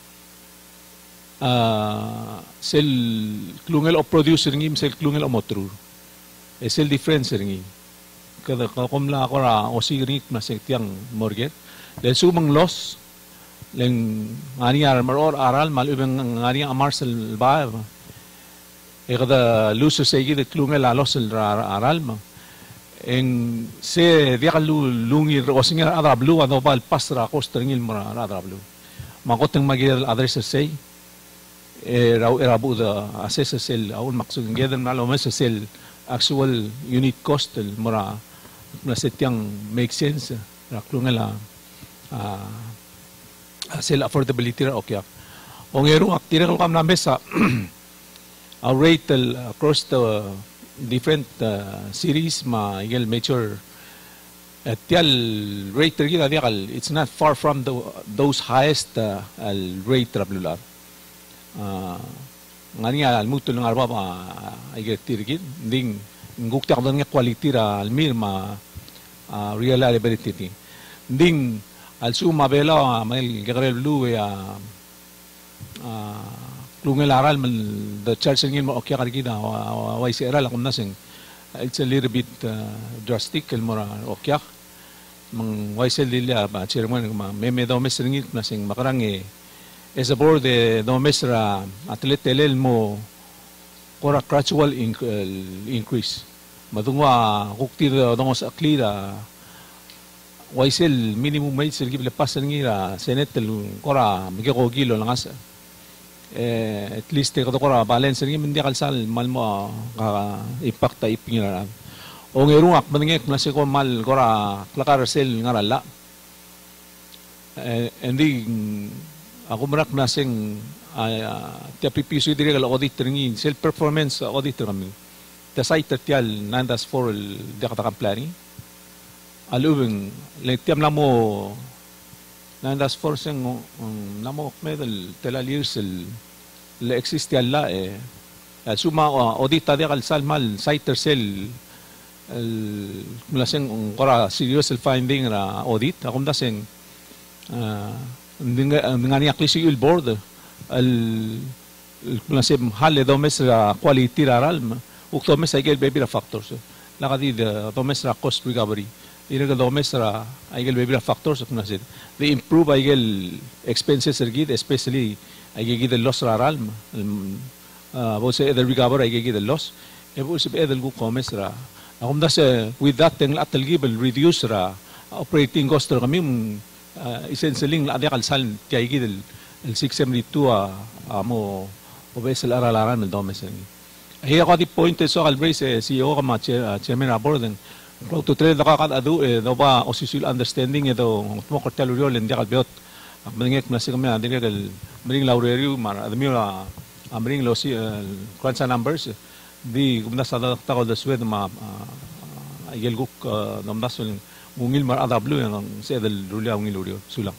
ah sell klungel of producer ngim sell klungel of motor e sell difference ngi kada komla kora o sigring na tiang morget den sumang loss leng ngani ar maror aral mal ubeng ngani amarsel ba e kada loser segi de klungel alos el aral ma en se dia lu lungi rosinga adra blue ado bal pasra costringil mara adra blue makoteng magil address sei e raw era bu da assess sel aul maksud ngeden malo mes sel actual unit cost el mara na setyang make sense ra klungel a sel affordability ra okay ong eru aktira kam na mesa a rate across the different uh, series ma igel major uh, tial rate gila dial it's not far from the those highest uh, al rate rablular uh, ngani al mutul ng arba ma igel tirgid ding ngukta kadang nga quality ra al mir ma uh, reliability ding al suma bela mal gagrel blue ya uh, lungel aral mal the church ngin mo okay kargida wa isi aral akum nasing it's a little bit uh, drastic el mora okay mang wa isi lilia ba chairman ma meme daw mes ringit nasing makarang e as a board de do mesra atlet el mo kora gradual increase madungwa kukti do sa klira wa isi minimum wage sergi le pasan ngira senetel kora migeko gilo langas eh, at least ko kora balance rin hindi kalsal mal mo ka impacta ipingira o ngerungak maningek na ko mal kora klakar sel ngarala eh hindi ako marak na sing ti pipiso dire kala audit rin self performance audit kami the site tial nandas for the katakam planning alubeng letiam na mo nandas for sing namo medal telalirs el le existe alla eh suma audita de kalsal mal site sel el mula sing kora serious el finding ra audit akum daseng ngani aklisi il board el mula sem hale do mes ra quality raral ukto mes ay gel baby ra factors lakadi do mes ra cost recovery ina do mes ra ay gel baby ra factors of nasid they improve ay gel expenses ergid especially ay gel the loss raral uh bo se the recovery ay gel the loss e bo se edel gu comes ra akum das with that teng atel gibel reduce ra operating cost ra kami uh, essentially la de kalsal ti ay gel el six seventy-two a mo obesel aralaran el do mes ay ako di point so albrace C E O kama chairman aboard den Clock to trade nakakad adu eh do ba official understanding edo mo kortel uriol hindi kalbiot mengek na kami adin kal mering laurerio mar admi la amring losi kwansa numbers di gumna sa ta ko da swed ma ayel guk namdas mungil mar adablu yang se del rulia mungil uriol sulang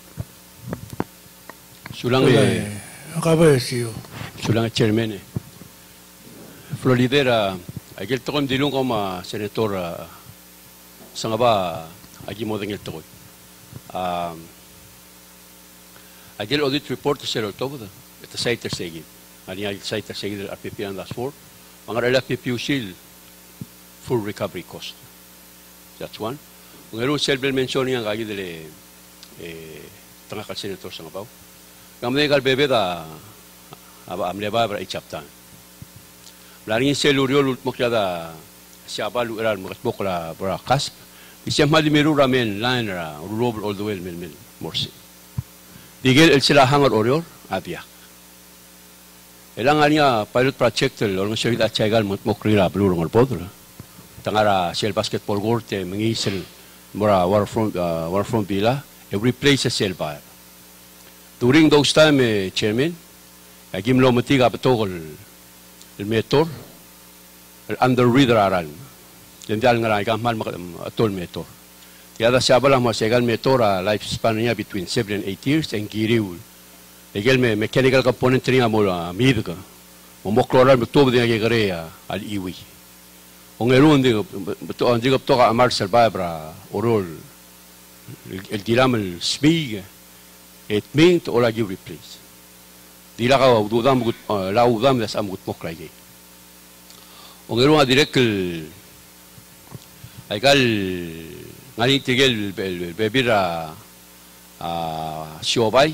sulang eh akaba siyo sulang chairman eh Floridera agil tokom dilung ko ma senator uh, sangaba agi mo dengel tokoy um agil audit report sa ro tobo ita site segi ani agil site segi del R P P and das four Mangarala pipiusil full recovery cost. That's one. Ngayon selbil mention yang kagi dele eh tengah kal senator sa ngabaw. Kamne kal bebe da aba amle ba bra ichaptan. Laring seluriol mokya siapa lu eral mo bokla bra kasp. Isya mali meru ramen line ra roll all the way mil mil morsi. Digel el sila hangar orior abia. Elang anya pilot project el orang syahid achagal mot mokrira blur ngol podra. Tangara sel basketball gorte mengisel mora waterfront uh, waterfront bila every place a sel ba. During those time eh, chairman agim lo matiga betogol el metor el under reader aral. Jendal ngara gamal atol metor. Tiada siapa lah masagal metor life span-nya between seven and eight years and giriul. Egel me mechanical component ringa mo mid ka. Mo mokloral betul dia gere al iwi. Ongerun dia betul anjing betul ka amar selbabra orol el dilam el smig et mint ola give replace. Dila ka udam gut la udam das am gut mokrage. Ongerun direct el aigal ngani tigel bebira a siobai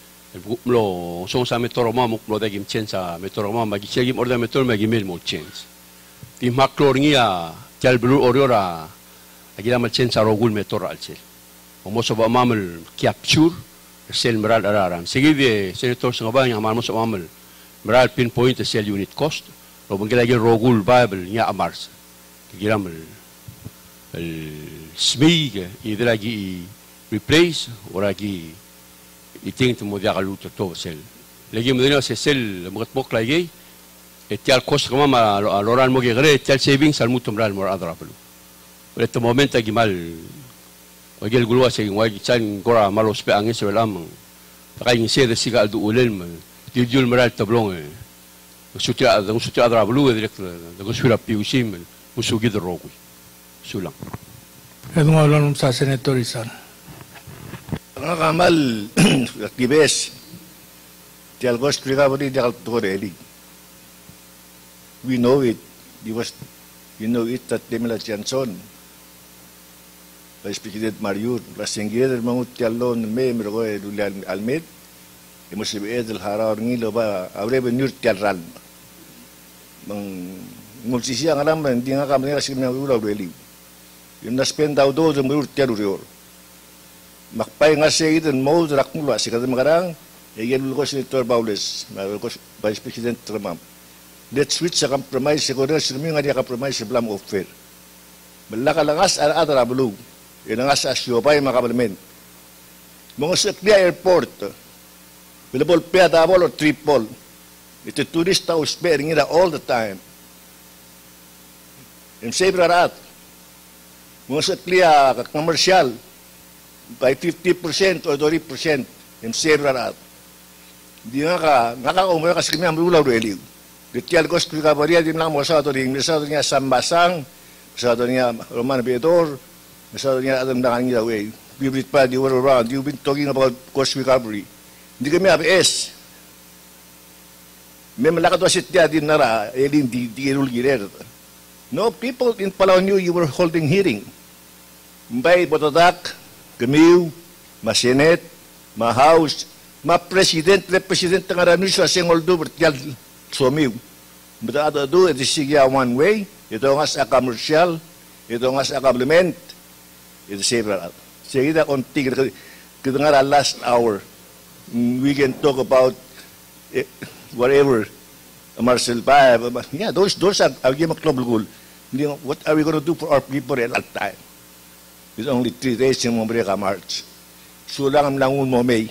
lo song sa metoro ma muklo da gim chensa metoro ma magi chegim orda metoro magi mel mo chens ti maklorngia tel blu oriora agila mal chensa rogul metoro alchel o mo so ba mamel capture sel meral araran seguide senator sa ba nga mo so mamel meral pinpoint sel unit cost lo bangila gil rogul bible nya amars agila mal el smig idragi replace oragi iting tu mudia kalu tu tu sel. Lagi mudina se sel mugat bok lagi. Etial kos kama ma loran mo gere etial saving sal mutum ral mor adra pelu. Pada tu moment lagi mal. Wagil gulwa se wagi chan gora malos pe angin se belam. Takai ngise de siga du ulen mal. Diljul meral tablong. Sutia da sutia adra pelu direct da gusura piusim musugi de rogu. Sulang. Edung aulon sa senator isan. Mga kamal, akibes, ti algos krikabari di kaltoreli. We know it. You, was, you know it that Demila Janson, Vice President Mariur, Rasengir, mangut ti alon me, mirago e dulian almed, e mo sibi edel haraw ngilo ba, abre benur ti alran. Mang mulsisiya nga naman, hindi nga kami nila siya ulaw beli. Yung na-spend daw do, murur ti alurior. Makpay nga siya itin mo, drak mula, si kada makarang, iyan ko si Senator Baules, ko Vice President Tramam. Let's switch sa compromise, si Cornel Sirmi nga niya compromise si Blam of Fair. Malakalangas ang atara bulu, inangas sa siyopay mga kabalmen. Mga sa Clear Airport, bilabol pia double or triple, ito tourist house bearing ina all the time. Yung sabi rarat, mga sa Clear commercial, by fifty percent or thirty percent in several at. Di nga ka, nakakaumura kasi kami ang ulaw reliw. Ditial ko sa kabarya, di lang mo sa ito rin, masado niya Sambasang, masado niya Roman Bedor, masado niya Adam Dangan niya way. Biblit pa, di were around, you've been talking about cost recovery. Hindi kami A B S. May malakad wasit niya din nara, elin di di girer. No, people in Palawan knew you were holding hearing. Mbay, Botodak, Kamiw, ma-Senate, ma-House, ma-President, Represident ng Aramis, asing oldo, bertial, sumiw. But ato do, ito siya one way, ito nga sa commercial, ito nga sa complement, ito several. Sige na konti, kita nga last hour, we can talk about eh, whatever, Marcel pa, yeah, those, those are, I'll give a club goal. What are we going to do for our people at that time? It's only three days yung mga March. So lang ang langun mo may.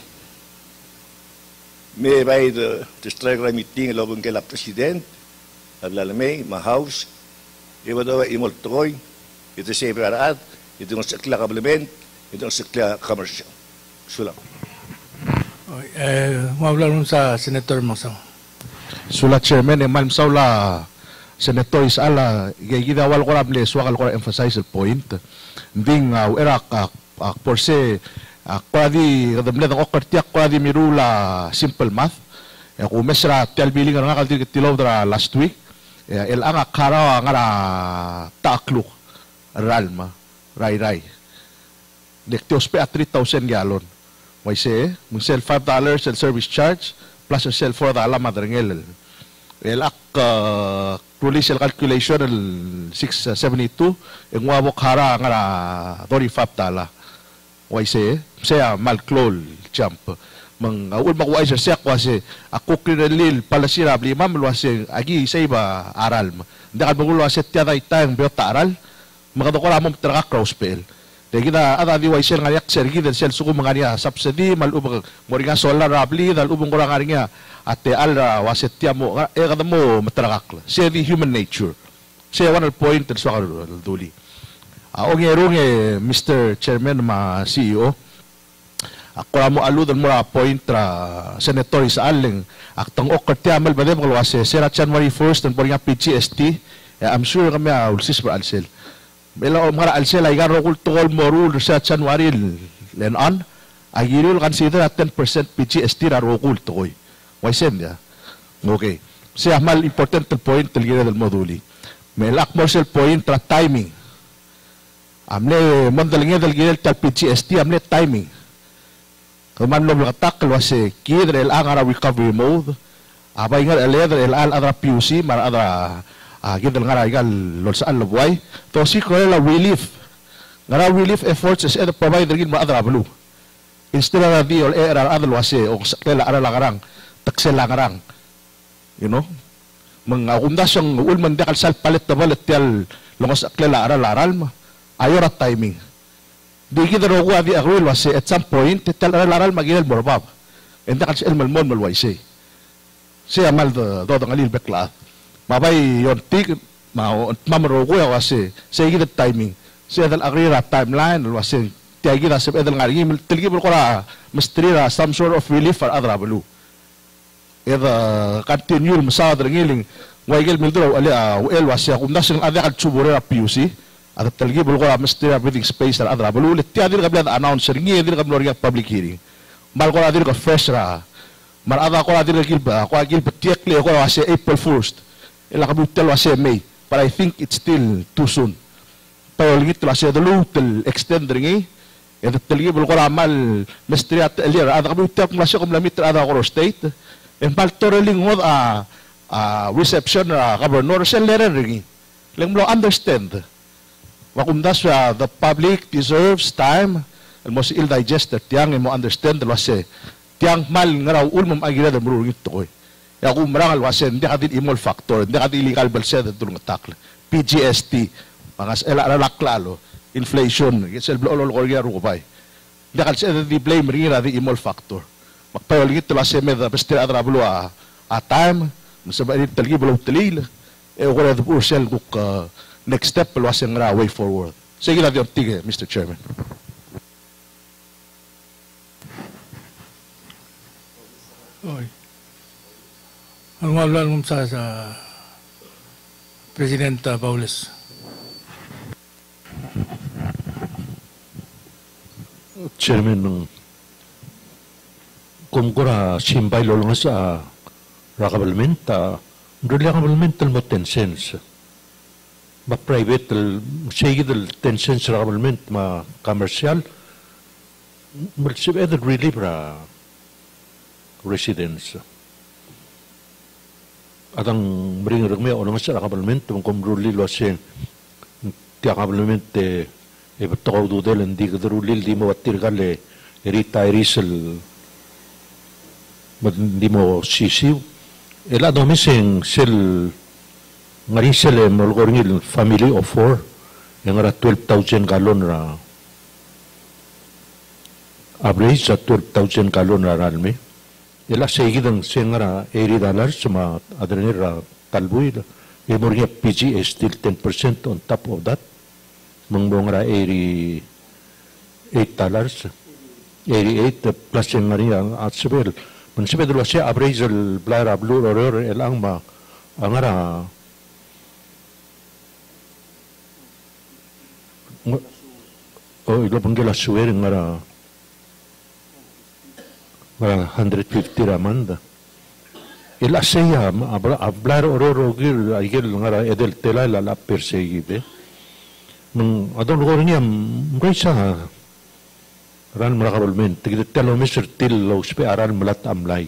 May by the, the strike meeting lobong kay la President, at lalamay, ma-House, iba daw imol troy, ito sa ibrarat, ito yung sakla kablement, ito yung sakla commercial. So lang. Eh, mawala nun sa Senator Mangsang. Sulat Chairman, eh, Malm Saula, Senator Isala, gigidawal ko ramle, swakal ko emphasize the point. Ding uh, erak uh, uh, por se uh, kwadi kadamle ng okartiak kwadi mirula simple math. E kung mesra tial biling nga kaldi tilaw dra last week. el anga karawa ngara takluk ralma rai rai dektios pe at three thousand gallon why say mung sell five dollars and service charge plus a sell four dollars madrengel el ak police calculation el six seventy-two en wabo kara ngara thirty-five dollars why say saya malklol jump mang ul makuha sa siya kasi ako kinalil pala sira bli mam luwasi agi sa iba aral hindi ka magulo kasi tiya tayo tayong biyota aral makadokora mo talaga crossspell dahil kita ada di waisel ngayak sergi dan sel suku mengania subsidy malubang moringa solar rabli dal ubang kurang ngaringnya ate alra wasit tiya mo eh kada mo matalakak siya di human nature siya one point dan suka duli ang erong eh Mister Chairman ma C E O ako mo aludan mo ra point ra senator sa aling aktang ok tiamal ba dem kalwase sera January first and poringa P G S T I'm sure kami ulsis ba alsel mela o mara alsel ay garo kultol mo rule sa January len on agirul consider at ten percent P G S T ra ro kultoy why sen ya okay siya mal important point tilgira del moduli melak mo sel point ra timing amle mondalingel del gil tal P G S T amle timing Kaman lo makatak kalwase kidre el angara recovery mode abay ngal eleder el al adra P U C mar adra gidel ngara igal lol sa al buay to si ko la relief ngara relief efforts is either provide gid ma adra blue instead of the ol era adal wase o kela ara langarang taksel langarang you know mga kundasong ulman dakal sal palit na balit tel longos kela ara laral ma ayora timing di kita ro ko adi akwil wase at some point tel aral magilal borbab enda kan el malmon malway say siya mal do do ngalil bekla mabay yon tik ma mamro ko wase say kita timing siya dal agrira timeline wase tiagi da seb edal ngari tilgi bol ko ra mistrira some sort of relief for other blue eda continue masadar ngiling waigel mildro ali el wase kum nasing ada kan chubure P U C at talgi bol ko mister breathing space at adra bol ulit tiya dir kabla announcer ngi dir kabla ring public hearing mal ko dir ko fresh ra mar ada ko dir gilba ko gilba tiek le ko wase April first ila kabutel wase May but I think it's still too soon pero git la se dulu tel extend ringi et talgi bol ko mal mister at elir ada kabutel ko la se ko lamit ada ko state en pal toreling ngod a reception ra governor sen lerer ringi leng mo understand Wakundas uh, the public deserves time and most ill digested tiang mo understand wase tiang mal ngaraw ulmam agira da murung ito ko ya ku marangal wase hindi ka din imol factor hindi ka din illegal balsed tulong atakla P G S T mga ela laklalo inflation sel blolol ko garo ko bay hindi ka sa di blame ringira di imol factor magpayol gito wase med beste adra blo a time masabay talgi blo talil e ko ra do sel kuk next step was ang way forward. Sige lang yung tige, Mister Chairman. Oy. Ang wala nung sa sa Presidenta Paules. Chairman ng kumkura simbay lolong sa rakabalmenta, duli rakabalmenta mo ten cents. Ma private sige del ten cents rakabalment ma commercial malsib edad really para residents atang mring ragme ono sa rakabalment kung kumruli lo sen ti rakabalment e betoko dudel hindi kadruli di mo watir kale retirees hindi mo sisiw ela domiseng sel Marisel molgorngil family of four yang ra twelve thousand gallon ra average sa twelve thousand gallon ra ralme ila segidang sengra eighty dollars sama adrenir ra talbuy e morgia P G is still ten percent on top of that mangbong ra eighty-eight dollars eighty-eight plus yang maria at sebel man sebel wa siya average el blara blue or elang ma angara oh ilo panggila suwer ngara ngara one hundred fifty ramanda el aseya hablar ororo gir aigel ngara edel tela la la perseguibe nung adon lugar niya mresa ran mrakabulmen tigit telo mister til lo spe aran malat amlay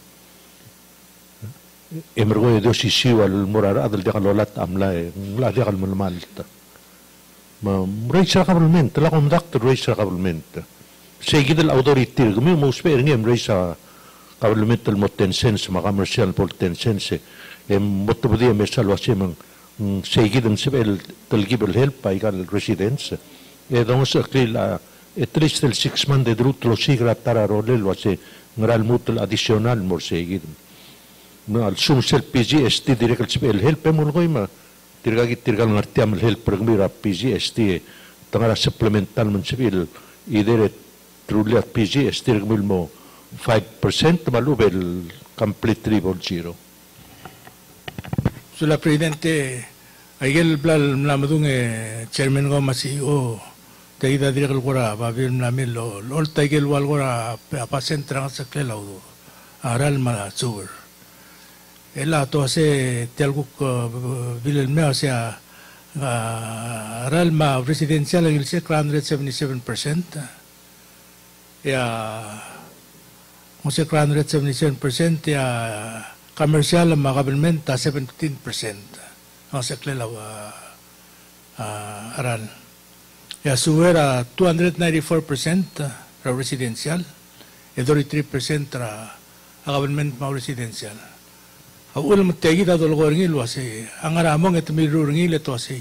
emergo edo sisiwa murar adal dia kalolat amlay la dia kal malmalta ma mresa kabulmen tela kom doctor mresa kabulmen segid el autority gumi mo spe ngi mresa kabulmen tel motensense ma commercial potensense em motobdia mesal wasimang segid ang sibel talgibel help ay kal residence e dong sa klila at least el six month de drut lo sigra tara rolel wase ngral mutul additional mor segid na al sum sel P G S T direct sibel help mo ngoy ma tirgagi tirgal ngartiam help pergmira P G S T tangara supplemental man sibel idere truly at P G S T rgmil mo five percent malubel complete triple zero. Sula Presidente, aigel blal mlamadung e chairman go masi o taida direk gora babir mlamil lo lol taigel wal gora apa sentra sa klelaudo aral ma sur. Ela to se telgu bilel me sea aral ma residencial il se one hundred seventy-seven percent. Ya one hundred seventy-seven percent ya commercial makabelmenta seventeen percent ang saklela uh, aral. Ya suwera two hundred ninety-four percent ra residential e thirty-three percent ra akabelment ma residential. Awul mategi da dolgor ngil wasi ang aramong et mirur ngil eto wasi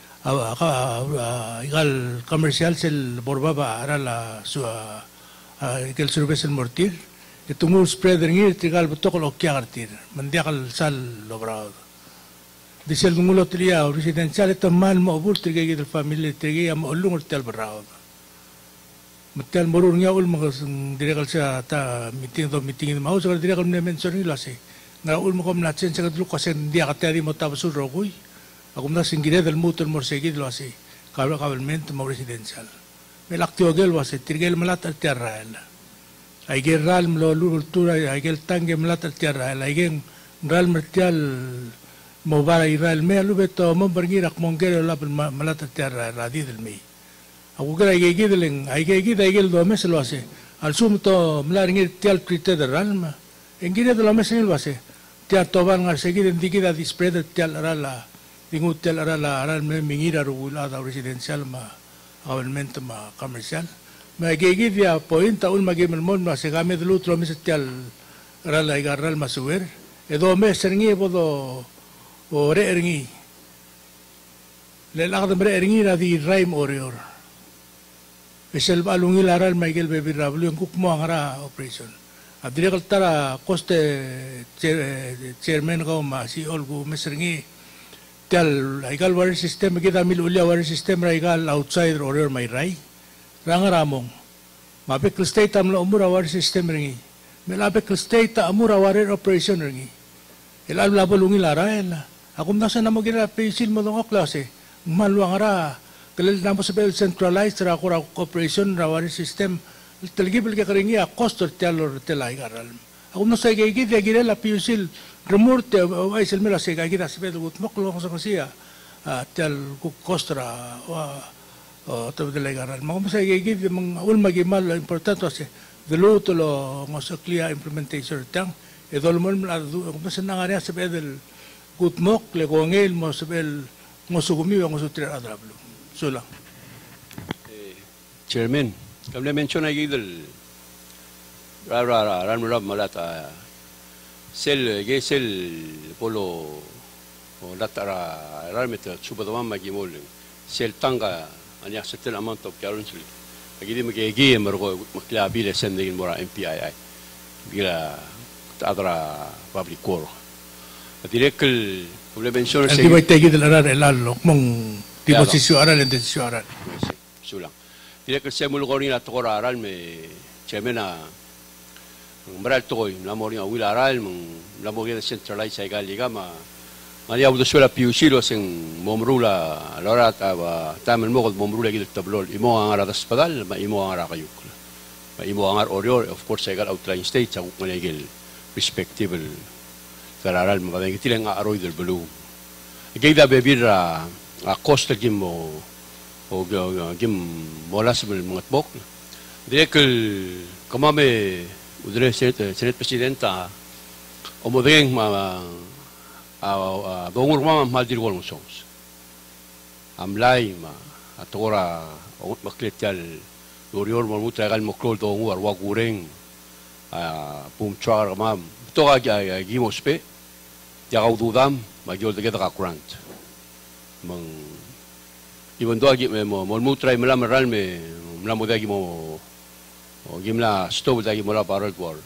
igal commercial sel borbaba aral su igal service mortir itungul spreader ngir tigal betok lo kiartir mendiakal sal lobrado disel ngulo tlia residencial itu mal mo bul tigay gid family tigay am ulung tel brado metel morur nya ul mo direkal sa ta meeting do meeting mo so direkal ne mention ila si na ul mo kom na chen sa dulu kasen dia kateri mo tabasul rogoy akum na singire del mutul mo segid lo si kabel kabelment mo residencial melaktio gel wase tigel malat al terrael aigel ral mlo lultura aigel tange mlat al terrael aigel ral mertial mo bara Israel me alubeto mo bergirak mongero la malat al terrael radi del mei aku kira aigel gideleng aigel gid aigel do mes lo ase al sumto mlaringir tial krite de ralma engire de lo mes lo ase tia toban ngar seguir indikida disprede tial rala dingut tial rala ral me mingira rugula da residencial ma gabelment ma comercial ma gigi dia point taul magimel mon ma se game de lutro mes tial rala igarral masuer e do mes ringi bodo o re ringi le lagd re ringi na di raim orior esel balungi laral Michael Baby Rablu yung kukmo ang ara operation adire kaltara coste chairman ko ma si olgu mes ringi tial igal water system kita mil ulia water system ra igal outside orior may rai rangaramong mapik state amla umura water system ringi melapik state amura water operation ringi ilal labalungi larael akum nasa namo gira pesil mo dong klase maluang ara kalil namo sa centralized ra ko operation ra water system talgibel ka ringi a cost tialor telay garal akum nasa gigi dia gira la pesil remorte ay selmela se gagi sa pedo gut moklo ko sa kasiya tial ku kostra o to de legaral mo sa gigi mang ul magimal importante ase de lo to lo ngosa clear implementation tang e dol mo la ko sa nangare sa pedo gut mok le gongel mo sa bel ngosugumi o ngosutri adrablo sula chairman kamle mention ay gidel ra ra ra ran mo malata sel ge sel polo o latara rameta subadama magimol sel tanga anya certain amount of currency agidi mage ge margo makla bile sending mora M P I I bila tadra public core direkel problem mention se di tegi del arar elalo mong tipo sisyo aral en sisyo aral sulang direkel se mul gori na tokora aral me chemena maral toy la moria wila aral mong la moria centralize ay galiga ma maria udo suela piusilo sen momrula lora ta tamen mo momrula gid tablol imo ang ara hospital ma imo ang ara kayuk ma imo ang ar orior of course ay gal outlying states ang manegel respectable kararal mabang itilang nga aroy del bulu. Gayda bebir a costa gim o o gim molas bel mga bok. Direkel kamame udre senet senet presidenta o modeng ma a dongur mama maldir wal musons. Amlay ma atora o makletal lorior mo mutragal mo klol dongur wagureng a pum char mam to ga gimospe ya gaududam magyol de geda kurant mang ibon do agi mo mo mutray mala maral me mala mo dagi mo o gimla stove dagi mo la paral war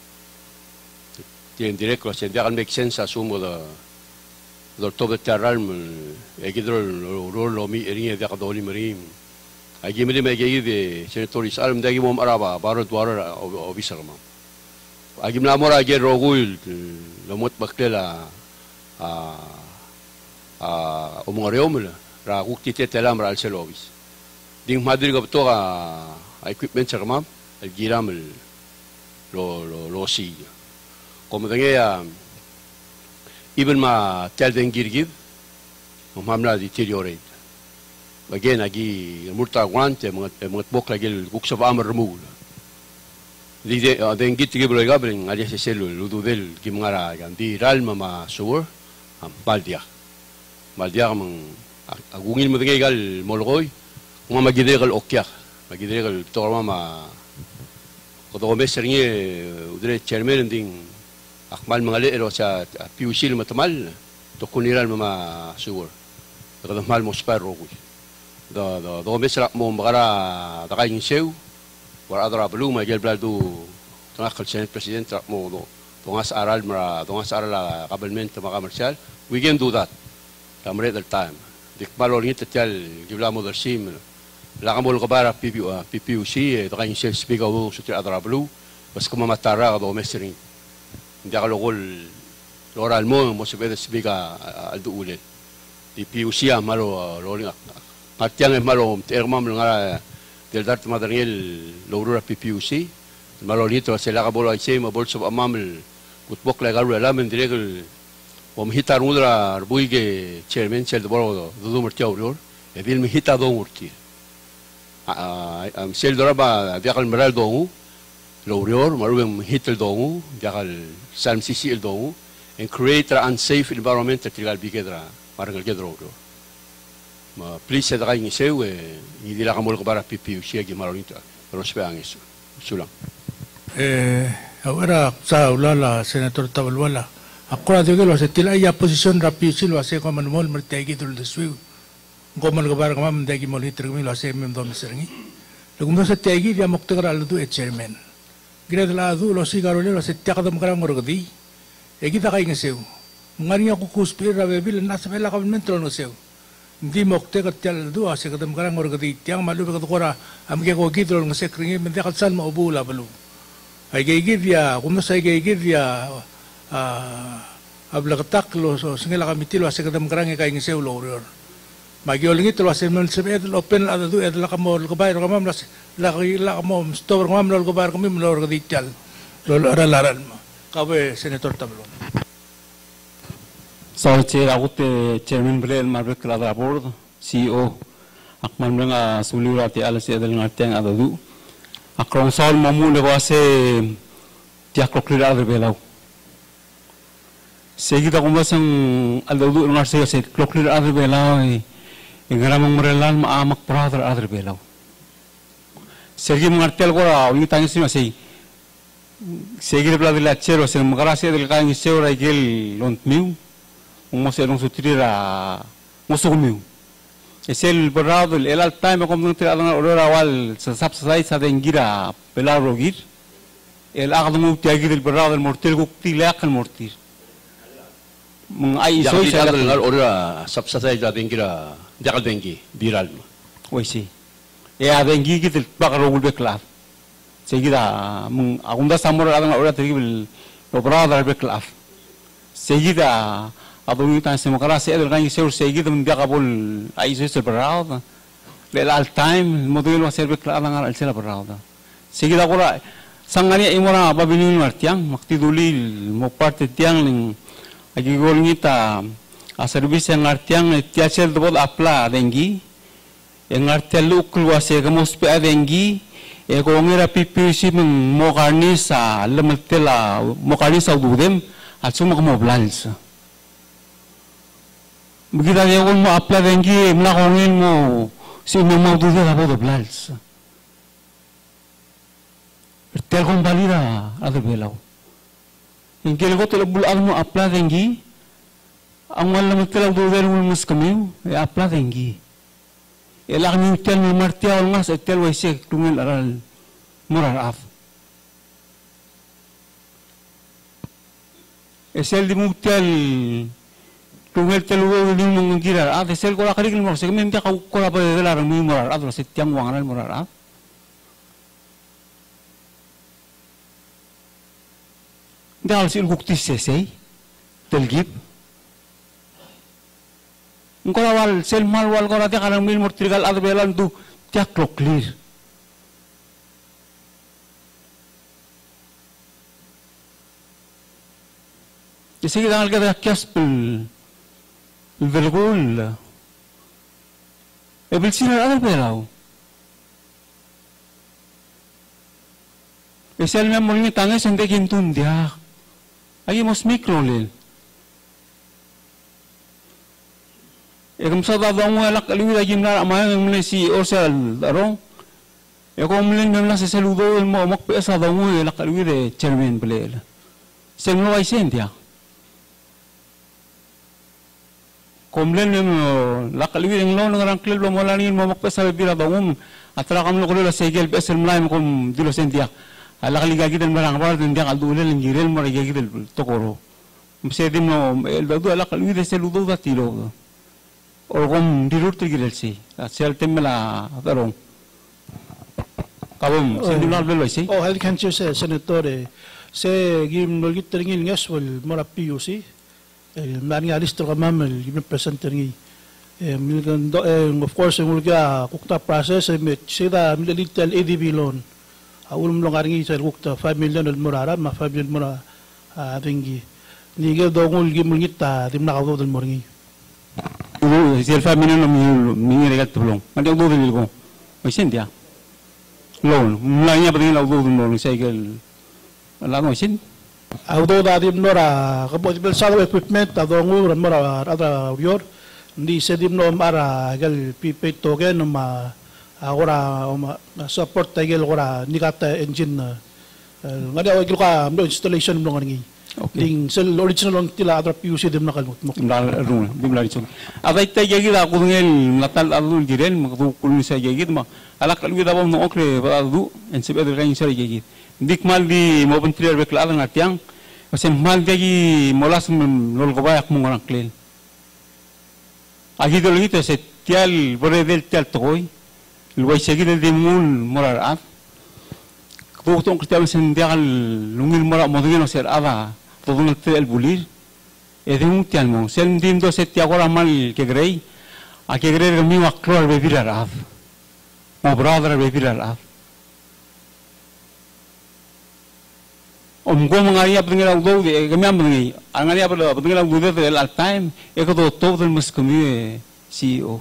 tien direct ko se dagan make sense asumo da do to de terral e gidro ro lo mi eringe da kadoli marim agi mi me gei de senatoris alm dagi mo araba paral war o bisarma agi mla mora ge rogul lo mot baklela a a umongareomla ra gukti tetelam ra alselobis ding madri go to a equipment sarmam el giram lo lo lo si como denga even ma tel den girgid mamla deteriorate again agi murta guante mot bokla gel guksa amr remul di den git giblo gabling ali se selu lududel kimngara gandi ralma ma sur am baldia baldia mang agungil mo gal molgoy nga magidegal okyak magidegal torma ma kodo meserngi udre chairman ding akmal mangale ero sa piusil matamal to kuniral ma sur kodo mal mo sparo ko do do do mesra mo magara da kayin sew war adra blu ma gel bladu tangakal senate president mo do tungas aral mara tungas aral la kabalment ma commercial we can do that kamre del time dik balor ngit tel gibla mo dersim la kamol kabara P P U C da kayin sel speaker wo suti adra blu bas kuma matara do mesring ndia kalogol loral mo mo se bede speaker al duule di P U C amalo loling matiang malo termam ngara del dart madariel logrura P P U C malolito se la kabolo ay sema bolso amamel kutbok la garu la men diregel om hitar udra buige chairman sel de boro do murtiaw yor e dil mi hita do murti am sel doraba diakal meral do lorior marubem hitel do diakal salm sisi el do and create an unsafe environment trigal bigedra marangal gedro ma please se dra ngi sewe ni dila kamol ko bara P P U C gi malolito pero speangis sulang eh ahora sa ulala senator Tabalwala akora de lo se tila ya posición rapidísimo lo hace como mol mertegi dul de sui como el gobierno como de gi molitre mi lo hace mem dom serni lo como se tegi ya moktegra al du chairman grad la du lo sigaro lo se takadam kara ngorgdi e gi ta kai ngeseu ngari ko kuspira bebil nas bela government lo ngeseu di moktegra tel du ase kadam kara ngorgdi tiang malu be kora amge ko gidro ngse kringi men dekal sal ma obula balu ay gigid ya kung nasa ay gigid ya ablagatak lo so singela kamitilo ase kadam karangi kay ngiseu lo yor magyoling ito ase men sebed open ada du edla kamo lo bayar kamam las la la kamo store kamam lo bayar kamim lo gadital lo aralaran mo kabe senator Tabalon sa che agote chairman brel marbek la board C E O akman nga sulurati alas edel ngateng ada du akrong sol mamu le wase tiak kloklira de belau segi ta kumasang aldo ngar se se kloklira de belau e ngaramang morelan ma amak brother adre belau segi ngartel gora uni tangi sima sei segi de bladila chero se magrase del kain seura gel lont miu mo se non sutrira mo sumiu es el borrado el al time como no te dan olor awal se sapsai sa dengira pelar rogir el agdmu tiagir el borrado el mortir gukti laq el mortir mun ay soy sa el olor sapsai sa dengira jagal dengi viral oui si e a dengi git el bagro gul beklaf seguida mun agunda samor adan olor terrible el borrado el beklaf seguida أظن أن الديمقراطية أيضا يصير سيجد من بيقبل أي شيء بالرعاضة للتايم الموديل وسير بكلا أنا على السير بالرعاضة سيجد أقول سانغاني إمورا بابينين مرتيان مقتدولي المقارنة تيان لين agigol ngita a service yang artiang tiasel dobot apla dengi yang artiang lu keluase kamos pe dengi e ko ngira pipisi meng mokarni sa lemetela mokarni sa udem at suma mo blals begitu dia mo apla dengi mlakongin mo si mo mau tu dia apa blals tel kon balira ada belau ingkel ko tele bul almo apla dengi ang wala matelaw do del mus kami e apla dengi elak ni tel ni martia ol ngas tel wa se tungel aral murar af esel di mutel tungel tel wo ni mengira af esel ko akari ni mo se kami ka ko la pa de la mi murar af se tiang wangan murar af dal sil bukti sesei telgip engko awal sel mal wal ko rati kanang mil mortrigal adbelan tu tiak clear isi kita kita kias pel vergol e bil sinar adbelau esel me molni tange sende kintun dia ay mos mikrolel e kam sa dadong wala kaliwi lagi na amay ng si Orsel darong e ko mlen mem na sa saludo mo mak pe sa dadong wala kaliwi de chairman belel sen no ay sentia komlen mem la kaliwi ng lo ng rang klel mo la ni mo mak pe sa bira dadong atra kam lo ko la segel pe sel mlay mo kom dilo sentia ala kali gagi dan barang bar dan dia kaldu le ngirel mo gagi del tokoro msedim no el dadu ala kali de seludo da tiro or kom dirur tigirel si sel temela darong kabum sedim na belo si oh hel kan se senatore se gim no git tringil ngeswal mora piusi el mani alisto kamam el gim presenteringi milgan do of course mulga kukta process met sida militel A D B loan awul mlo ngaringi sa kukta five million al murara ma five million mura atingi nigel dongul gimul ngita tim nakaw dal moringi ulo sel five million mi mi regal tulong andi do dil ko may sentia loan mlanya pa din law do mo sa igel ala no sin awdo da dim nora kapo bil sa equipment ta dongul mura ada yor ndi sedim no mara gal pipe token ma agora support tagel agora nikata engine ngada wa gil ka mo installation mo ngi ding sel original long tila adra P U C dem nakal mo dal ru dim la ritson avay tagegi da ko ngel natal alul giren mo ko kulun sa gegid ma ala kal wi da bom no okre ba du en sebe de gain sa gegid dik mal di mo bon trier bek la nga tiang sen mal degi molas lol ko bayak mo ngran klel agi dol gito se tial bore del tial toy luway seguir de mun morar af bukton kristian sen dial lungil mora modino ser ava todo el el bulir e de un tial mo sen dim do se ti agora mal que grei a que grei mi wa klor be virar af mo brother be virar af om go mangaria pengela do de que me amngi angaria pengela do de al time e ko do todo el mus comi C E O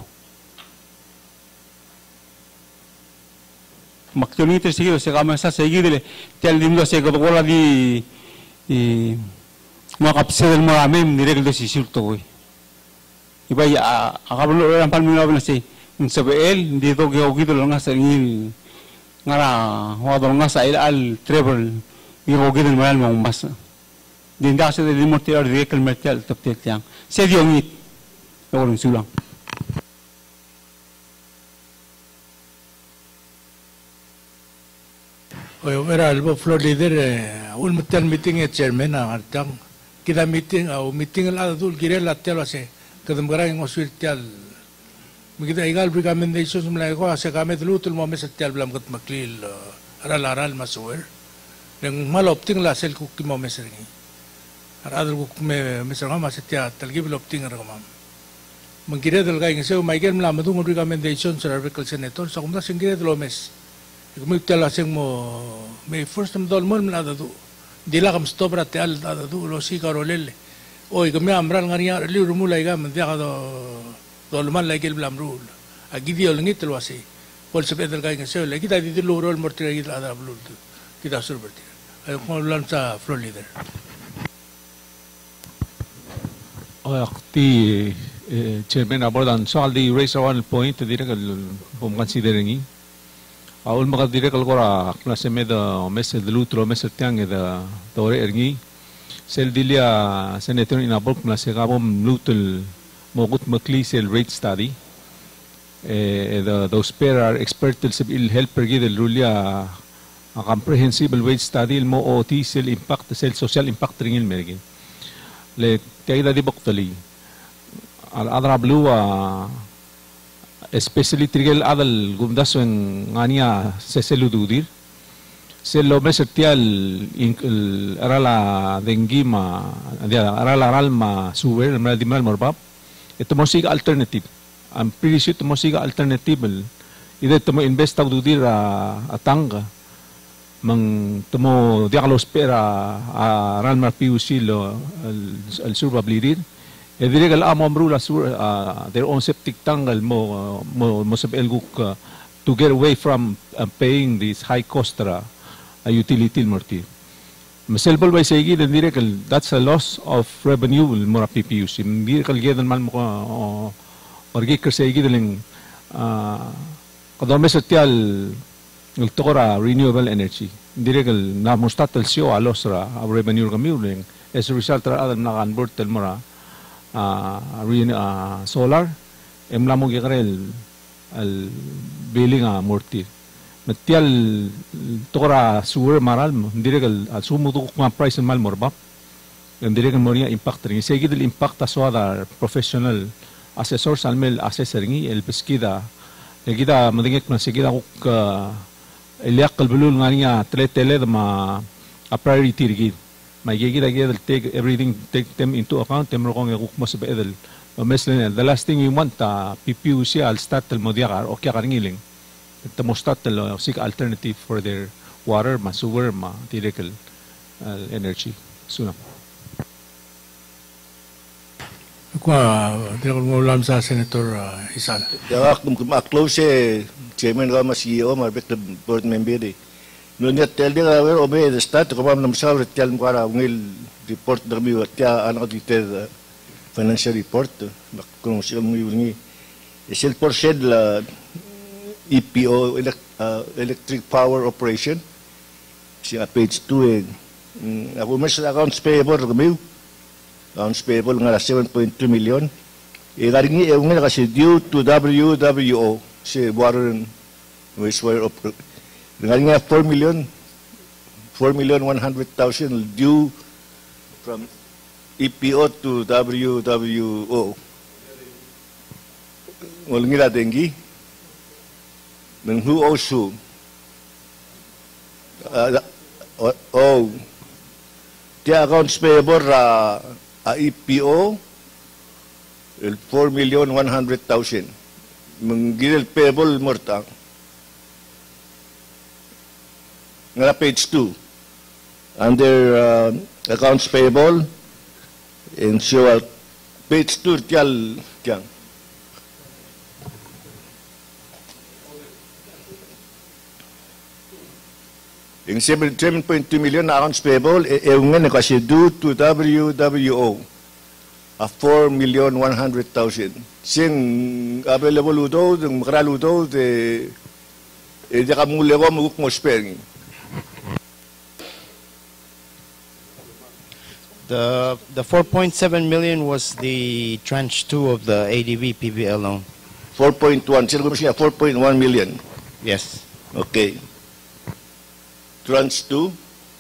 maktonite seguido se gama sa seguidele tel dimdo se ko gola di i makapse del moramem direct do si surto hoy iba ya akablo ran palmi na se un sebel di do ge ogido nga sa ngil ngara wa do nga sa al travel i ogido mal mo mas din da se de limorte ar direct el metal tapte tiang se dio ngit lo sulang Oyo era albo floor leader ul metal meeting e chairman na artang kita meeting au meeting la dul gire la telo se kadam garang ngo swirtial migita igal recommendations mla ko ase kame dulutul mo mes tial blam kat maklil aral aral maswer yang mal opting la sel ku mo mes ringi aral ku me mes nga mas tia talgib opting ra kam mangire dal ga ngse mai gel mla madu recommendations sa article senator sa kumda singire dal mes Kami tela sing mo may first time dol mo mla dadu dila kam stop rate al dadu lo si karolele Oy, kami amral nga niya, liu rumulay ka, mandiya ka do, do luman lagi blam rule. Agidi yung langit telwasi. Pol sa pedal kaya kasi, lagi kita dito lurol, mortira kita ada blul. Kita surberti. Ay, kung ulan sa floor leader. Oy, akti, Chairman Abordan, so aldi raise one point, dire kal bum considering. Aul maka dire kal kora klase med mese de lutro mese tiang eda tore ergi. Sel dilia senator inabol klase kabom lutul mogut makli sel rate study. Eh the those pair are expert sel il help pergi del rulia a comprehensive wage study il mo O T sel impact sel social impact ringil mergi. Le taida di boktali. Al adra blua especially trigel adal gumdaso en ngania seselududir. Selo mesertial arala dengima dia arala aralma suwer maldimal morbab. Ito mo siga alternative. I'm pretty sure ito mo siga alternative. Ide ito mo invest tag dudir atanga. Mang temo diaklos pera aralma P U C lo al survabilir. E dire kal amo amrula sur their own septic tangal mo mo mo sa elguk to get away from uh, paying this high cost ra uh, utility morti. Maselbol by segi then dire kal that's a loss of revenue mora P P U C. Dire kal gedan man mo ko orgi ker segi deling kadome setial el tokora renewable energy. Dire kal na mustatal sio a loss ra revenue kami uling as a result ra adam na convert tel mora Uh, uh, solar emla mo gikarel al billing a mortir matial tokra suwer maral mo dire kal sumo to kung price mal morbap dire kal moria impact ring segi del impact aswada professional assessor salmel assessoring el pesquida legida madingek na segida kuk eliak kal bulul ngania tele tele ma a priority rig may gigida gida take everything take them into account tem rokong yakuk mo sa bedel meslen the last thing we want ta P P U C al start el modiagar o kya karingiling ito mo start el seek alternative for their water ma sewer ma direct uh, energy suna kwa direct mo ulam sa Senator uh, Isan ya kum kum close chairman ga mas C E O marbek board member de no net tel dia wer obe the stat ko pam nam sa tel mo ara ngil report der mi tia an audited financial report kung siya mo yun is el porcent la E P O elect, uh, electric power operation siya page two eh ako mas accounts payable kami accounts payable nga seven point two million e garing e nga kasi due to W W O si water and wastewater garing nga four million four million one hundred thousand due from E P O to W W O. Ngol ngira dengi nang who owes who? Uh, oh, the accounts payable ra uh, E P O four million one hundred thousand. Mangilil payable mortang. Nga page two. Under uh, accounts payable, and so page two, tial, tiang. Yung seven point two million accounts payable, yung nga kasi due to W W O, a four million one hundred thousand. Sing available udo, yung makral udo, de, eh, di ka muli ko maguk mo sparing. The the four point seven million was the tranche two of the A D B P B L loan. four point one. Sino ko siya? four point one million. Yes. Okay. Tranche two?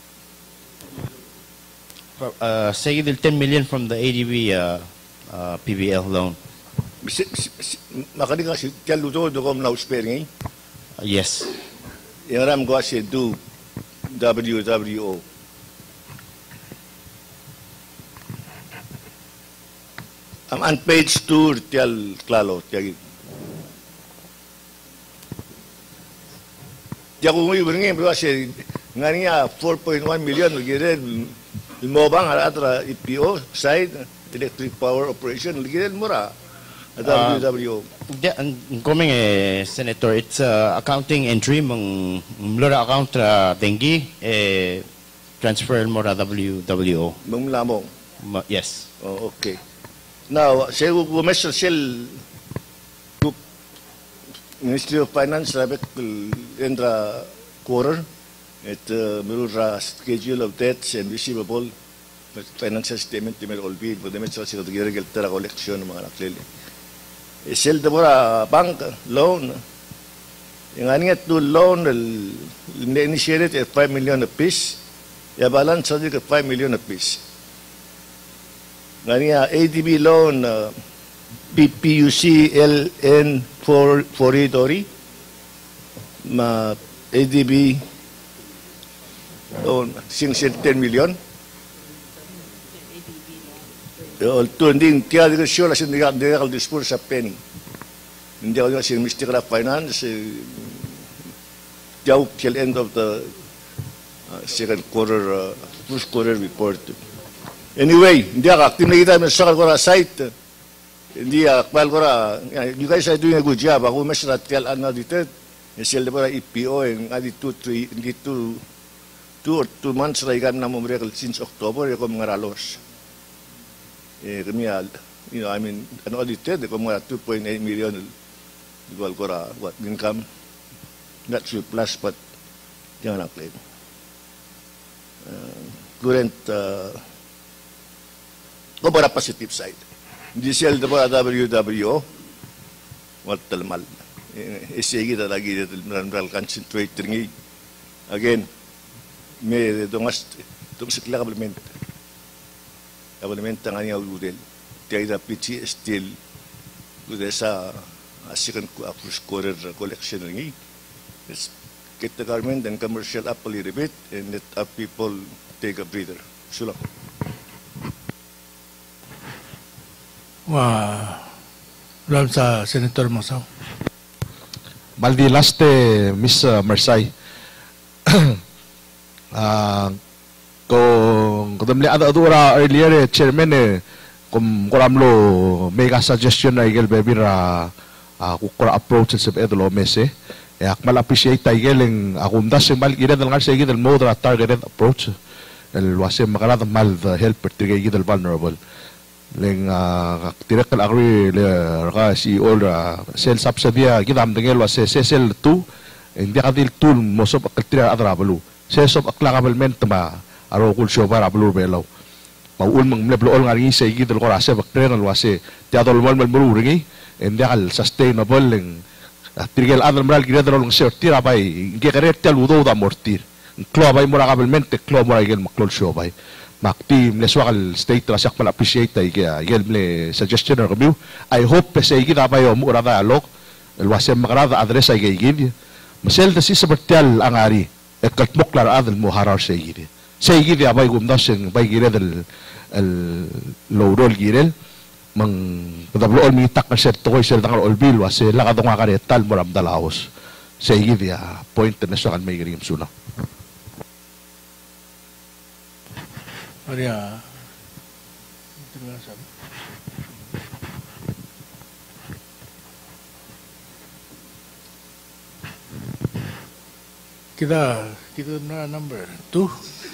Uh, say del ten million from the A D B uh, uh, P B L loan. Makani kasi kaya luto doon na uspering eh? Yes. Yung ram ko kasi do W W O. Am on page two tial klalo tiagi. Tiago mo yung ngem kasi ngani four point one million giren Ilmobang atra E P O side electric power operation ligil mura at W W O. Yeah, and coming eh, Senator, it's uh, accounting entry mong mlora account uh, dengi eh, transfer mo ra W W O. Mong lamong. Ma- yes. Oh, okay. Now, say we measure shell Ministry of Finance rabbit endra quarter at uh, mirror schedule of debts and receivable financial statement timel all bid for the metro sa gigil tara collection mga naklili. Sell the mura bank loan. Yung ani at to loan initiated at five million a piece. Ya balance sa at five million a piece. Ngani A D B loan uh, P P U C L N for for Tori ma A D B loan sing ten million. Although hindi kaya di ko sure kasi hindi ako dispose sa penny. Hindi ako kasi Ministry of Finance till till end of the uh, second quarter, uh, first quarter report. Anyway, hindi ako active na kita sa ko ra site. Hindi akmal ko ra. You guys are doing a good job. Ako mas ratel unaudited. Sila para E P O yung adi two three hindi two two or two months ra ikan na mo miracle since October ako mga ralos. Eh, kami, you know, I mean, unaudited, kung mga two point eight million, igual ko ra, what, income, not surplus, but, yan ang claim. Uh, current, uh, kumara positive side. Hindi sila na para W W O, what talmal. Isigi talagi dito, maraming concentrating. Again, may dungas, dungas sila kabalamin. Kabalamin tangan niya uludel. Tiada P T still kuda sa second first quarter collection ringi. Let's get the government and commercial up a little bit and let our people take a breather. Sulang. Wah, belum sa Senator Masaw. Maldi laste Miss Mersay. Ah, kung kadamli ada adura earlier chairman eh kung kuramlo mega suggestion na igel baby ra kukura approach sa edlo mese eh akmal appreciate igel ang akundas mal gida dal ngar sa igel modera targeted approach el wase makalad mal the help pertige igel vulnerable leng direct kal agri ka si all sel subsidy gidam dengel wase sel two hindi kadil tool mosop akaltira adrabalo sesop aklakabalment ma aro kul show para blur belaw maul mang mleblo nga ringi sa igidal ko rasa bakteria wase tiadol mal mal muru ringi and yakal sustainable ling tirgel adal mral gidal long short tira bay ge kare tel udo da mortir klo bay mura kabalmente klo mura igel maklol show bay makti mleswakal state rasak mal appreciate ay igel mle suggestion or review I hope sa igida bay o mura da alok el wase magrada address ay igid masel da si sabertel angari et kalmuklar adal mo harar sa igid saya gini apa yang gumdas yang baik gini del el lorol gini mang betul all mintak na set toy sel tangal all bill was sila kadong akare tal moram dalaos saya gini ya point na sa kan may gini suna. Maria, kita kita na number two.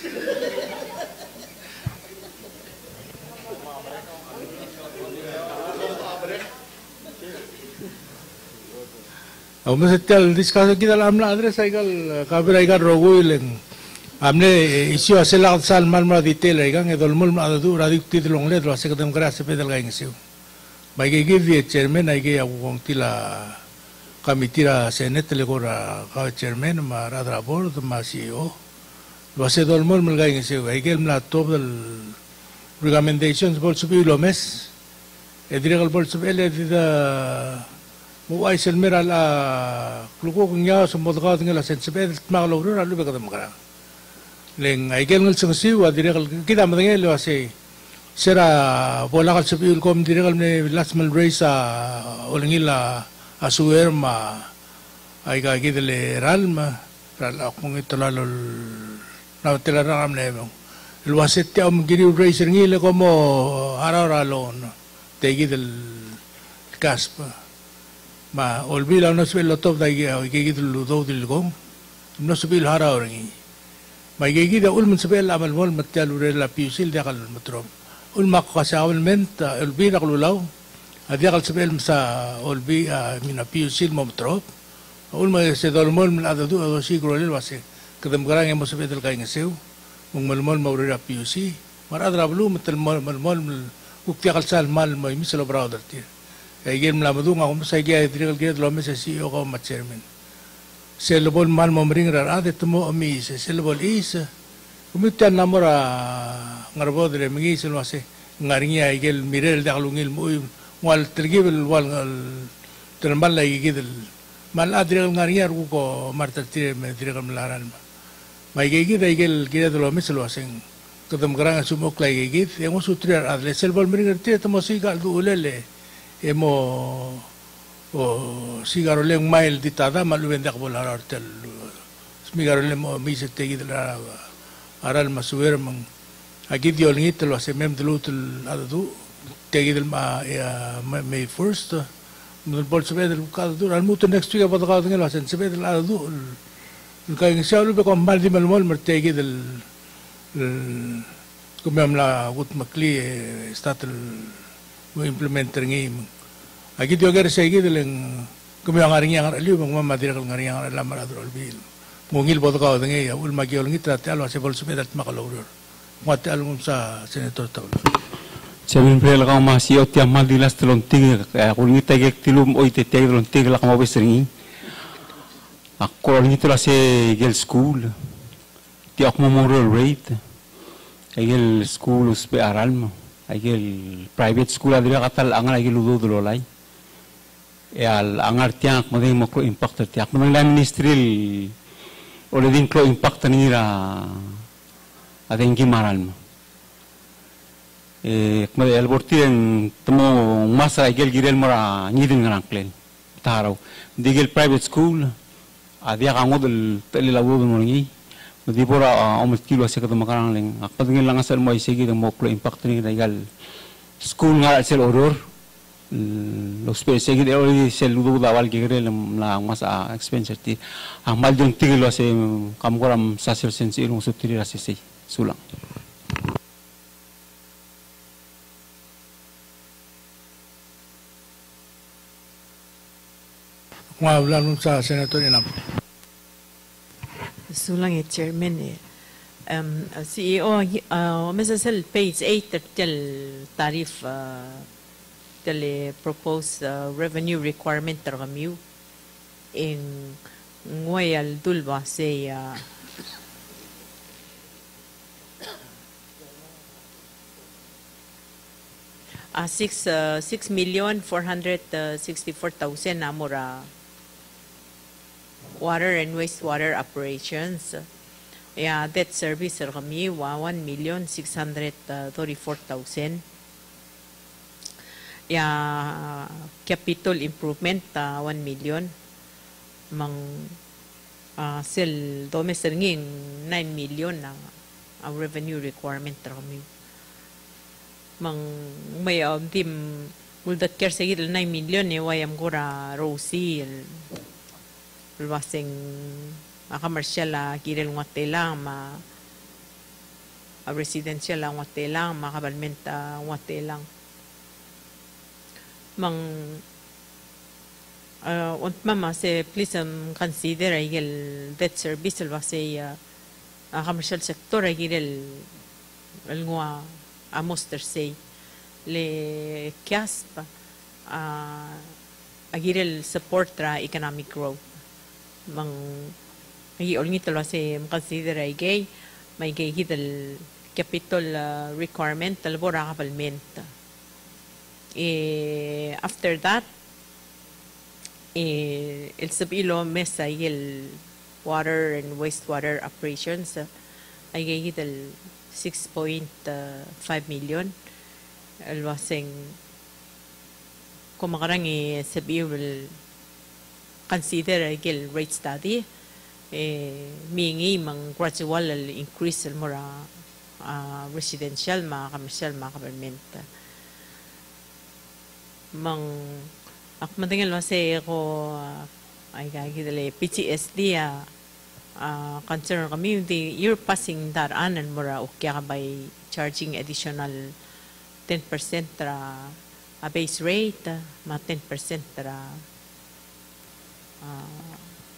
Aku mesti tel discuss kita dalam na address aikal kabir aikal rogo ileng. Amne isu asal sal mal mal detail aikal ngedol mul mal adu radik titlong le dro asal kadam kara sepedal kaing siu. Bagai give chairman aikai aku kong tila kami tira senate le kora ka chairman ma radra board ma C E O. Lo asal dol mul mal kaing siu aikai mla top del recommendations bol subi lo mes. Edrigal bol subi le dida Muay selmera la kluko kanya sumodga tingala sensibel maglogro alu be kadam kara leng aigel ngel sengsi wa direkal kita madengel wa se sera bola kal sepiul kom direkal ne last mal race a olengila asuer ma aiga gidele ralma ral akong italalo na telaram ne mo el waset te am giri racer ngile como hararalon tegi del caspa ma olvida no se lo top da gigi del ludo del gom no se bil hararangi ma gigi da ul من سبيل amal mol matal urela piusil dakal matrom ul makasawal menta olvida kululaw adiakal سبيل msa olbi mina piusil momtrop ul ma se dolmol من adadu adosi grolel wase kadam garang mo سبيل del kaing seu mong malmol maurira piusi maradra blu metal malmol ukti akal sal mal mo misalo brother tir ay game la madu nga kung sa gaya diril gaya lo mes C E O ko mat chairman selebol mal mo ring rar ade tumo amis selebol is kumita namora ngarbo dire mingi selo ase ngaringi ay gel mirel daklungil mo wal tergibel wal termal la gidel mal adril ngaringi ar ko marta tir me diril melaran may gigit ay gel gaya lo mes lo ase kadam garang sumok la gigit yang usutrir adle selebol ring tir tumo sigal du ulele emo o sigaro leng mail ditada malu vendak bolar artel smigaro le mo mise tegi de la aral masuer mang agi dio ngit lo se mem dlut adu tegi del ma May first no bol se del ka du al muto next week abad ka ngelo sen se del adu ka ngi salu be ko mal di mal mol mer tegi del kumam la gut makli statel mo implementer ngim agi dio gar segi deleng kumya ngaring yang aliu bang mama dir ngaring yang la maradro bil mungil bod ka dengi ya ul magi ol ngitra talo se bol sumedat makalor wat alum sa senator tawlo Sabin prel ka ma si ot yamal dilas telon tig ul ngita gek tilum oi te te telon tig la ka besringi akko ngitra se gel school ti ak memorial rate egel school uspe aralma agel private school adria katal angal agel udo dololay e al angar tiak madeng mo klo impact tiak madeng la ministril ole din klo impact ni ra adeng ki maral e kmade el bortien tmo masa agel girel mora ngidin ngaranklen taraw digel private school adia kangod tele lawo mo ngi di pora om kilo se kato makarang leng akpat ngil lang asal mo isegi ng moklo impact ni regal school nga sel oror lo space segi de ori sel ludo dawal gigre la mas expense ti ang mal jong tigilo se kamgoram sasir sensi ilong sutiri rasisi sulang nga ulan sa senator inam sulang e chairman e um C E O uh Missus page eight tel tarif uh, tel proposed uh, revenue requirement tergamiu in ngoyal dulba se uh, uh, six uh, six million four hundred sixty four thousand amora water and wastewater operations. Yeah, debt service kami one million six hundred thirty-four thousand. Yeah, capital improvement uh, one million. Mang uh, sel domestic nging nine million na ang revenue requirement kami. Mang may um, dim muldat care sa nine million eh wayam gura Rosie wasing commercial la kirel ngwatela ma residential la ngwatela ma kabalmenta ngwatela mang uh, und mama se please um, consider igel debt service la se uh, commercial sector igel el ngwa amoster se le kiasp uh, agirel support ra economic growth mang ay olngit lo se consider ay gay may gay hidal capital uh, requirement talbora kapalment eh after that eh el sabilo mesa el water and wastewater operations uh, ay gay hidal six point five million el wasing kumakarang eh sabilo consider agil rate study eh mingi mang gradual increase mora uh, residential, mga commercial, mga government. Mang ako matingin kasi ako ay kagidali P T S D ah uh, concern community you're passing daraanan mo ra okay ka by charging additional ten percent ra a base rate uh, ma ten percent ra uh,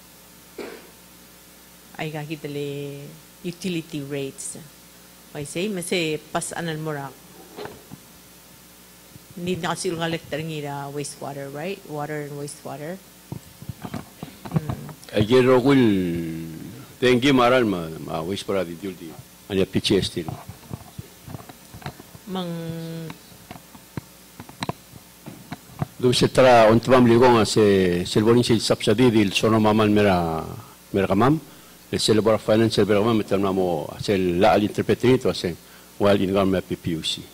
ay kagidali utility rates. I say kasi pasanan mo ra hindi na kasi yung collector ngira wastewater, right? Water and wastewater. Ayer ko tengi maral ma ma wastewater di duldi. Anya P C S T. Mang do se tra on tvam ligo nga se selbonin se subsidy dil sono mamal mera mera kamam. El celebra financial mera kamam metal mo se la al interpretrito se while in gam P P U C.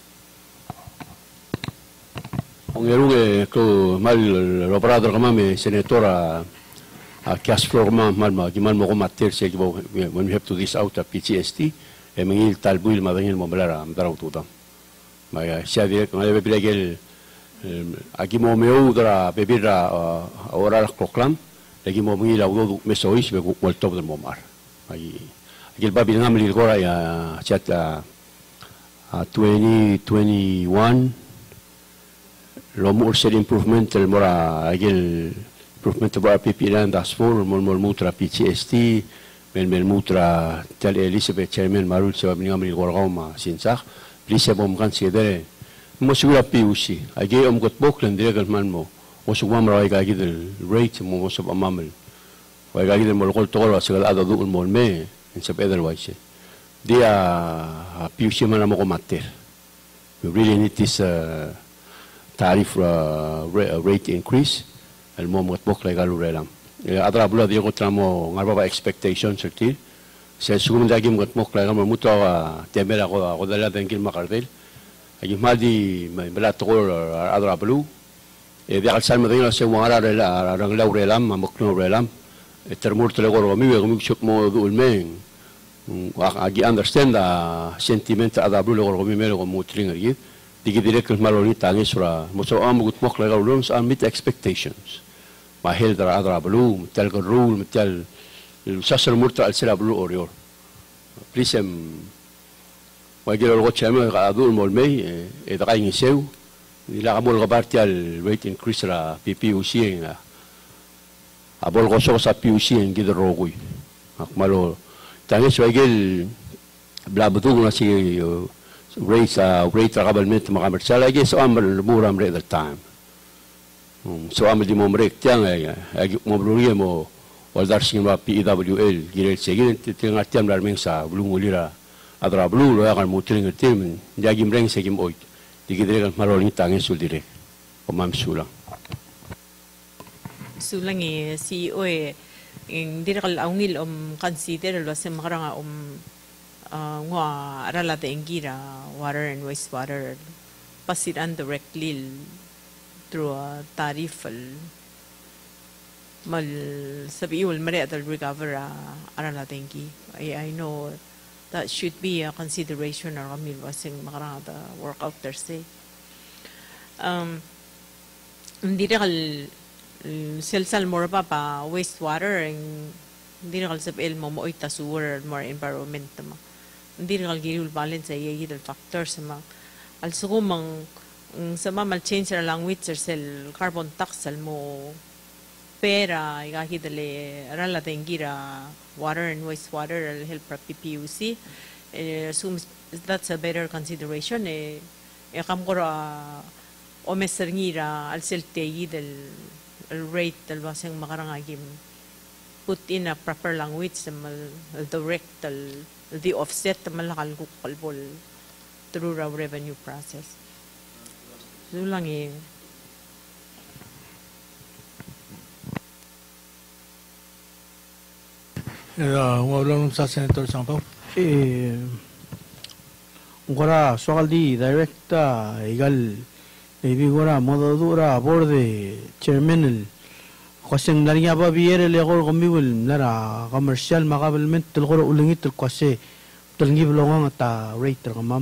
Ang erunge ko mal operador kama me senatora a cash flow kama mal ma gimal mo ko mater se gibo when we have to this out a P T S D e mengil talbuil madangil mo belara amdara ututam maya sia dire ko ale bebilagel agi mo meu dra bebira oral proclam agi mo mengil audo mesois be wal top del momar ai agil babil ngamli gora ya chat twenty twenty-one lo more said improvement el mora agil improvement ba P P land das for mol mol mutra P T S T mel mel mutra tel Elizabeth chairman marul se babni ngamri gorgoma sinsak lise bom kan siedere mo sura P U C agi om got boklen diregal man mo o sugam ra ga gidel rate mo so amamel wa ga gidel mol gol tolo segal ada du mol me en se otherwise dia P U C man mo ko mater we really need this uh, tariff uh, rate increase el mo mo bok legal relam adra bula dio ko tramo ngarba expectation certi se sugum dagi mo mo legal mo muto temera ko ko dala dengil makardel agi madi bela to adra bulu e dia al salma dino se wara la rang la relam mo ko relam termur tele ko mi mi chuk mo dul men agi understand the sentiment adra bulu ko mi melo ko mo tringergi digi direct maloni tangi sura mo so am gut mok legal rooms and meet expectations ma hel dra adra bulu tel ko rule tel sasal murta al sila bulu orior please em wa gelo go chama ga adul mol mei e dra ngi seu ila gamol gabarti al rate increase la P P U C nga abol go so sa P U C ngi dro gui akmalo tangi so gel bla butu na si race uh, rate rakabalment mga komersyal ay so amal muram re that time um, so amal di mo mrek tiang ay ay mo bluriye mo waldar sing ma P E W L girel segin tinga tiam larmeng sa blungulira adra blu lo akan mutring tim jagi mreng segim oit digidre kan marolin tangin sul dire o mam sulang sulang e C E O e dire kal aungil om consider lo sem maranga om Uh, nga arala de engira water and wastewater pasiran directly through a tariff mal sabi ul mare at recover arala de engi I I know that should be a consideration or kamil wasing makarang the workout there say um hindi kal selsal more pa pa wastewater hindi kal sabi el mo mo itasur more environment ma hindi rin kalgiriul balance ay yagid factors sa mga also kung mang sa mga mal-change na language sa carbon tax sal mo pera ikakid dali arala tayong gira water and wastewater al help pra P P U C eh, assume that's a better consideration eh eh kam ko ra o meser ngira al selte yagid al rate al basang makarangagim put in a proper language sa mal direct al the offset malakal ko kalbol through our revenue process. So lang eh. Wala sa Senator Sangpaw. Eh, ngora soal di directa igal ebi gora modo dura borde chairman Kwaseng narinya ba biere le gor gombiwil nara commercial makabalment tel gor ulingit tel kwase talngi belongang ta rate tergamam.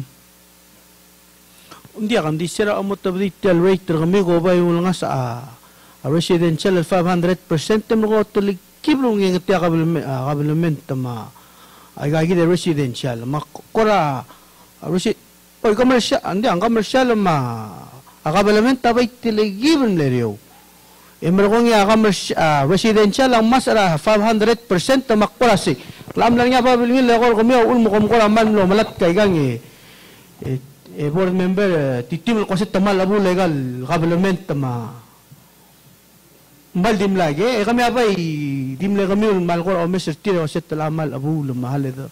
Undi akan di sera amot tabdi tel rate tergami go bay ulanga sa a residential five hundred percent tem go tulik kiblong ng tiya kablement tama ay gagi de residential makora resi oy commercial andi ang commercial ma kablement tabay tiligibon leryo emergong ya commercial residential ang mas ara five hundred percent makora si lam lang ya pabilngil lekor kumiyo ulmo kumkora man lo malat kay gangi e board member titimul ko sa tamal abu legal kablement tama mal dim lagi eh kami apa dim lagi kami mal ko o Mister Tiro set lamal abu lumahal itu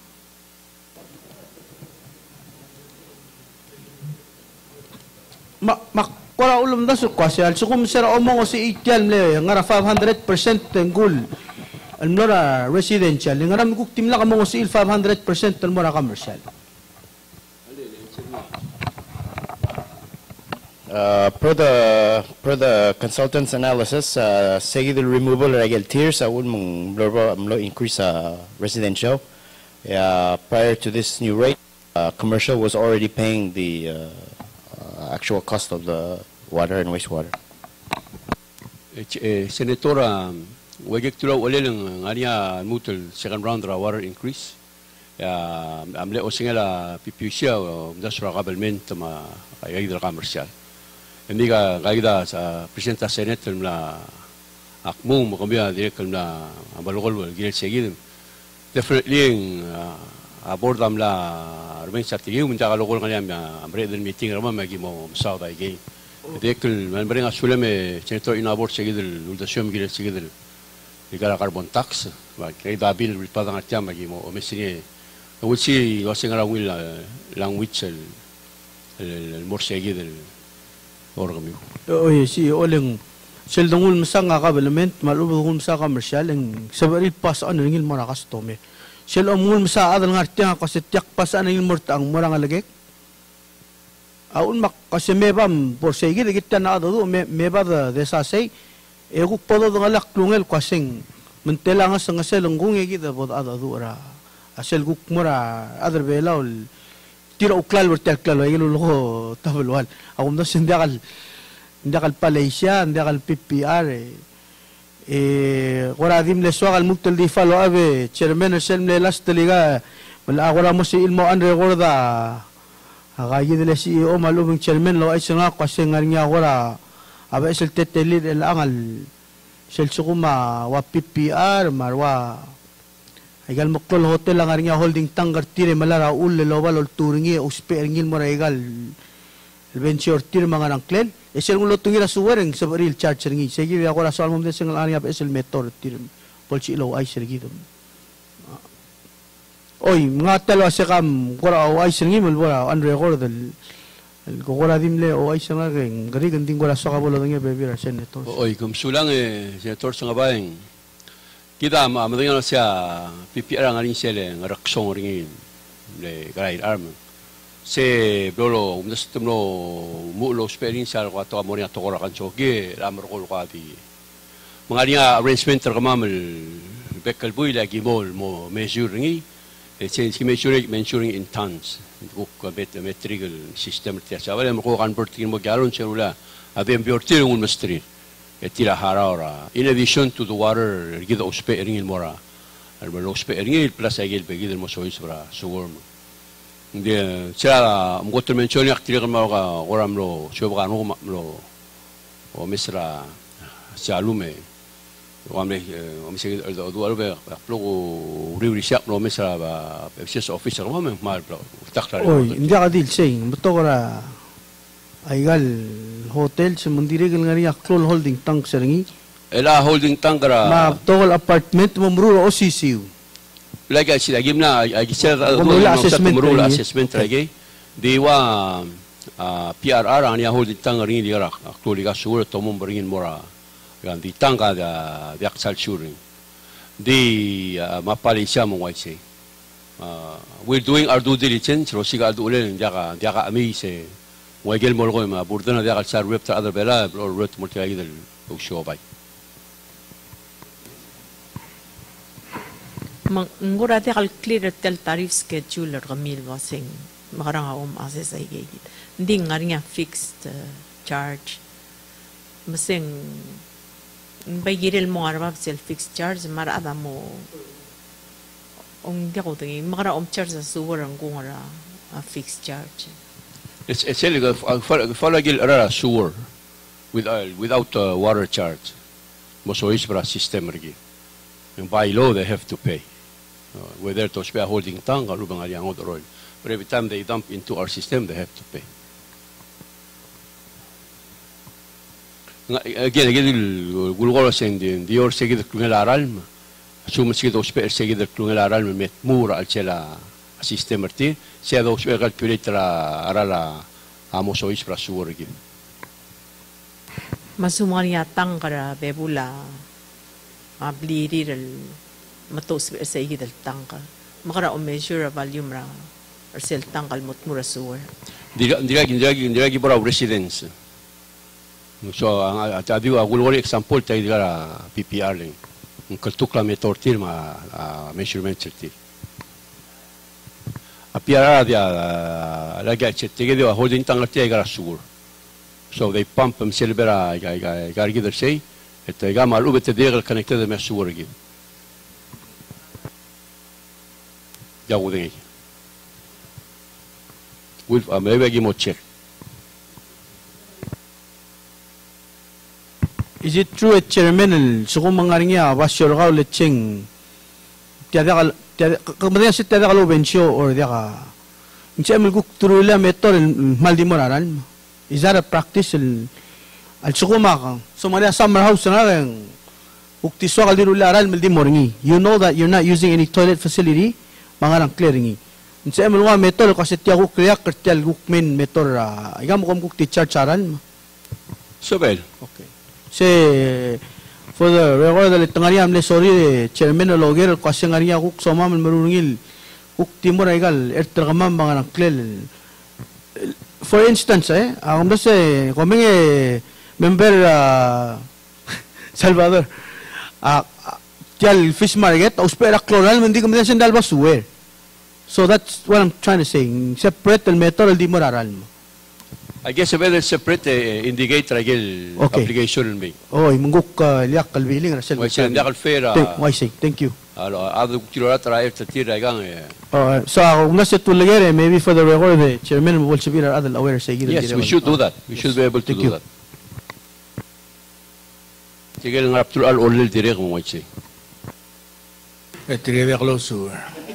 mak mak kora ulum da su kwasal sukum sera omong si ikyal le ngara five hundred percent tenggul almora residential ngara mikuk timla kamong si five hundred percent almora commercial. Uh, per the per the consultant's analysis, uh, say the removal of regel tiers, I would increase uh, residential. Uh, prior to this new rate, uh, commercial was already paying the uh, uh, actual cost of the water and wastewater. Senator, wajik tula wale lang ania mutul second round ra water increase. Amle osingela pipiusya dasra kabelment ma ayidra commercial. Hindi ka kaida sa presidente sa Senate na akmong makambiya direct na abalokol wal gil segid definitely uh, aboard am la rumen sa tiyo minta kalokol kanyam amre den meeting rama magi mo saw dai gay direct man bring asule me senator in aboard segid uldasyom gil segid igara carbon tax ba kay da bill ripadang atya magi mo mesini wulsi wasingara wil language el mor segid Oye, si oleng seldongul masang kabelament malubungul masa commercial ang sabari pas ano ngil mora customer. Sel omul masa adal ngarti nga kasi tiyak pas ano ngil morta ang mora nga lagek. Aun mak kasi mebam por segi de kita na ado me meba da desa sei e ku podo nga laklungel kasing mentela nga sa sel ngung egi da bod ado ra. Asel guk mora adar belaul tira uklal bertel klalo ay lulo tabelwal ako mo hindi akal hindi akal Malaysia hindi akal P P R eh wala dim le swag al muktal di follow ave chairman sel le last liga wala wala mo si ilmo andre gorda agay de le C E O maluming chairman lo ay nga kasi nga niya wala ave sel tetelid el angal sel sukuma wa P P R marwa Egal moktol hotel lang nga holding tanggar tire malara ulle lobal ol turingi uspe ngil mo egal el venture tire mga nangklen esel ngulo tungira suwereng sa real charge ringi segi ako ra soal mo de singal ani ap esel metor tire polchi lo ay sergi dum oy mga talo sa kam kora o ay sergi mo bora andre record el el kora dimle o ay sanga geng gari ganding kora sa kabolo nga bebira senator oy kum sulang eh senator sa baeng kita mamadingan siya P P R ang alin sila ng raksong ringin le karay arm se blolo umdas tumlo mulo spelling sa ko ato mo niya to ko kan choge lamor ko ka di mga niya arrangement terkamamel bekal buy lagi mo mo measure ringi e change measuring measuring in tons ko ka bet metrical system tiya sa wala mo ko converting mo galon celula avem biortir un mastri etira harara in addition to the water gida uspe ringil mora al malo uspe ringil plus agil begid mo sois bra sugorm de cha mo gotter mention yaktiri ma ga goram lo shoba no lo o misra cha lume o amle o misra do albe plogo uri siap lo misra ba business officer mo mal plo taklar oy india gadil sing mutogora aigal hotel sa mandirigil nga niya Klol Holding Tank saringi ela holding tank ra ma togol apartment mo mruro o C C U like I said gimna I said assessment assessment rage diwa P R R ania holding tank ringi dira Klol ga sur to mo bringin mora gan di tanga da yak sal shuring di mapalisya mo wai say we're doing our due diligence rosiga adu ulen diaka diaka ami se ويجي المرغوي ما بردنا ذاك السار ويبتر أذر بلا بلور روت مرتاعي ذا الوشوا باي Ngura te kal clear tel tariff schedule ramil wasing makarang om access ay gigit. Hindi nga rin fixed uh, charge. Masing bay giril mo nga sel fixed charge marada mo ong di ako tingi makara om charge sa sewer ang kung nga a fixed charge. It's it's really follow gil ara sewer with oil without uh, water charge. Moso is para system rigi. And by law they have to pay. Uh, whether to spare holding tank or lubang aliyang oil. But every time they dump into our system, they have to pay. Again, again, gulgolo saying the the or sige the klungel aral, assume sige to spare sige the klungel aral met mura al chela system erti, siya do spare calculator arala amos ois para suwar again. Masumariya tangkara bebula ablirir matos sa igid al tangka makara o measure volume ra or sel tangkal mot mura suwer dira dira dira dira gibora residence so ang atadi wa gulwari example tay dira P P R ling ang kaltukla metor tir ma measurement tir a P R dia la gache tege dia holding tangka tay gara suwer so they pump them silbera ga ga ga gidar say et ga malu bet dira connected me suwer again. Yago dengi. Wolf, ah, maybe I mo check. Is it true at chairman so kung mangaring ya wasyo ka ulit ching tiada ka kemudian si tiada kalau bensyo or dia ka incha melguk turula metor maldi moraran is that a practice al sukuma ka so maria summer house na lang ukti so kal dirula aral maldi moringi you know that you're not using any toilet facility mangarang clearingi. Insa mo nga metor kasi tiya ko kriya kertel gukmin metor igam ko kuk teacher charan. So well. Okay. Say for the record the tangari amle sorry chairman loger kasi ngariya kuk soma merurungil kuk timur igal ertergamam mangarang clear. For instance eh ang dase komeng member Salvador ah Tial fish market, auspera cloral, hindi kami din sandal basuwer. So that's what I'm trying to say. Separate el metal di moraral mo. I guess a better separate uh, indicate ragil okay. application me. Oh, munguk uh, liak kalbiling rasel. Why say liak alfera? Why say? Thank you. Alo, ado kilorat raif tatira gang. Oh, so kung nasa tulagere, maybe for the record, the chairman will be other aware say. Yes, we should do that. We should be able to Thank do you. that. Tigil ng raptor al orlil direct mo why say. Tigil close.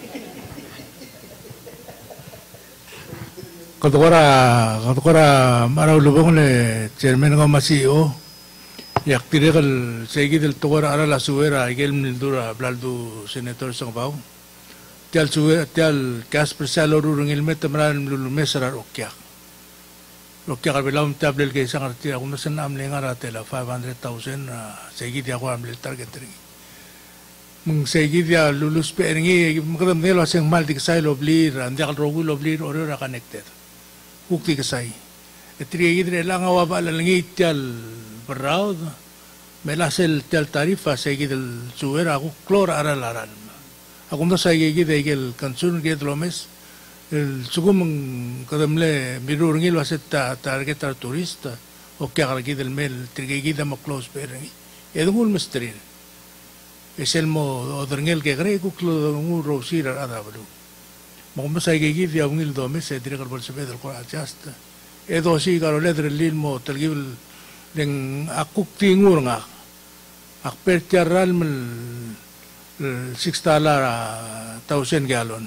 Kadukara, kadukara maraw lubong le chairman ko masiyo. Yak tirikal segi del tukara ara la suera igel mildura blaldu senator sang bau. Tial suera tial kas persalo rurung ilmet tamran lulu mesara okya. Okya kabilam tabel ke sang arti aku nasan am lengar atela five hundred thousand segi dia ko am le target ring. Mung segi dia lulus pe ringi makadam nelo sing mal dik sai loblir andal rogu loblir orora connected. Ukti kasay. Etri gidre lang awa ba langi tial beraud. Melasel tial tarifa segi del suera aku klor aral aral. Aku mda sai gidre igel kansun gid lomes. El sugum kadamle mirur ngil waset ta target ar turista. O kya gargi del mel tri gidre ma close peringi. Edungul mestrin. Es el mo odrngel que gre ku klo ngu rosira adablu. Mo sai gidre ya ungil do mes edri gal bolse bedel ko adjust. Edo si garo ledre lil mo telgil deng akuk tingur nga akper tiaral mel six dollar thousand gallon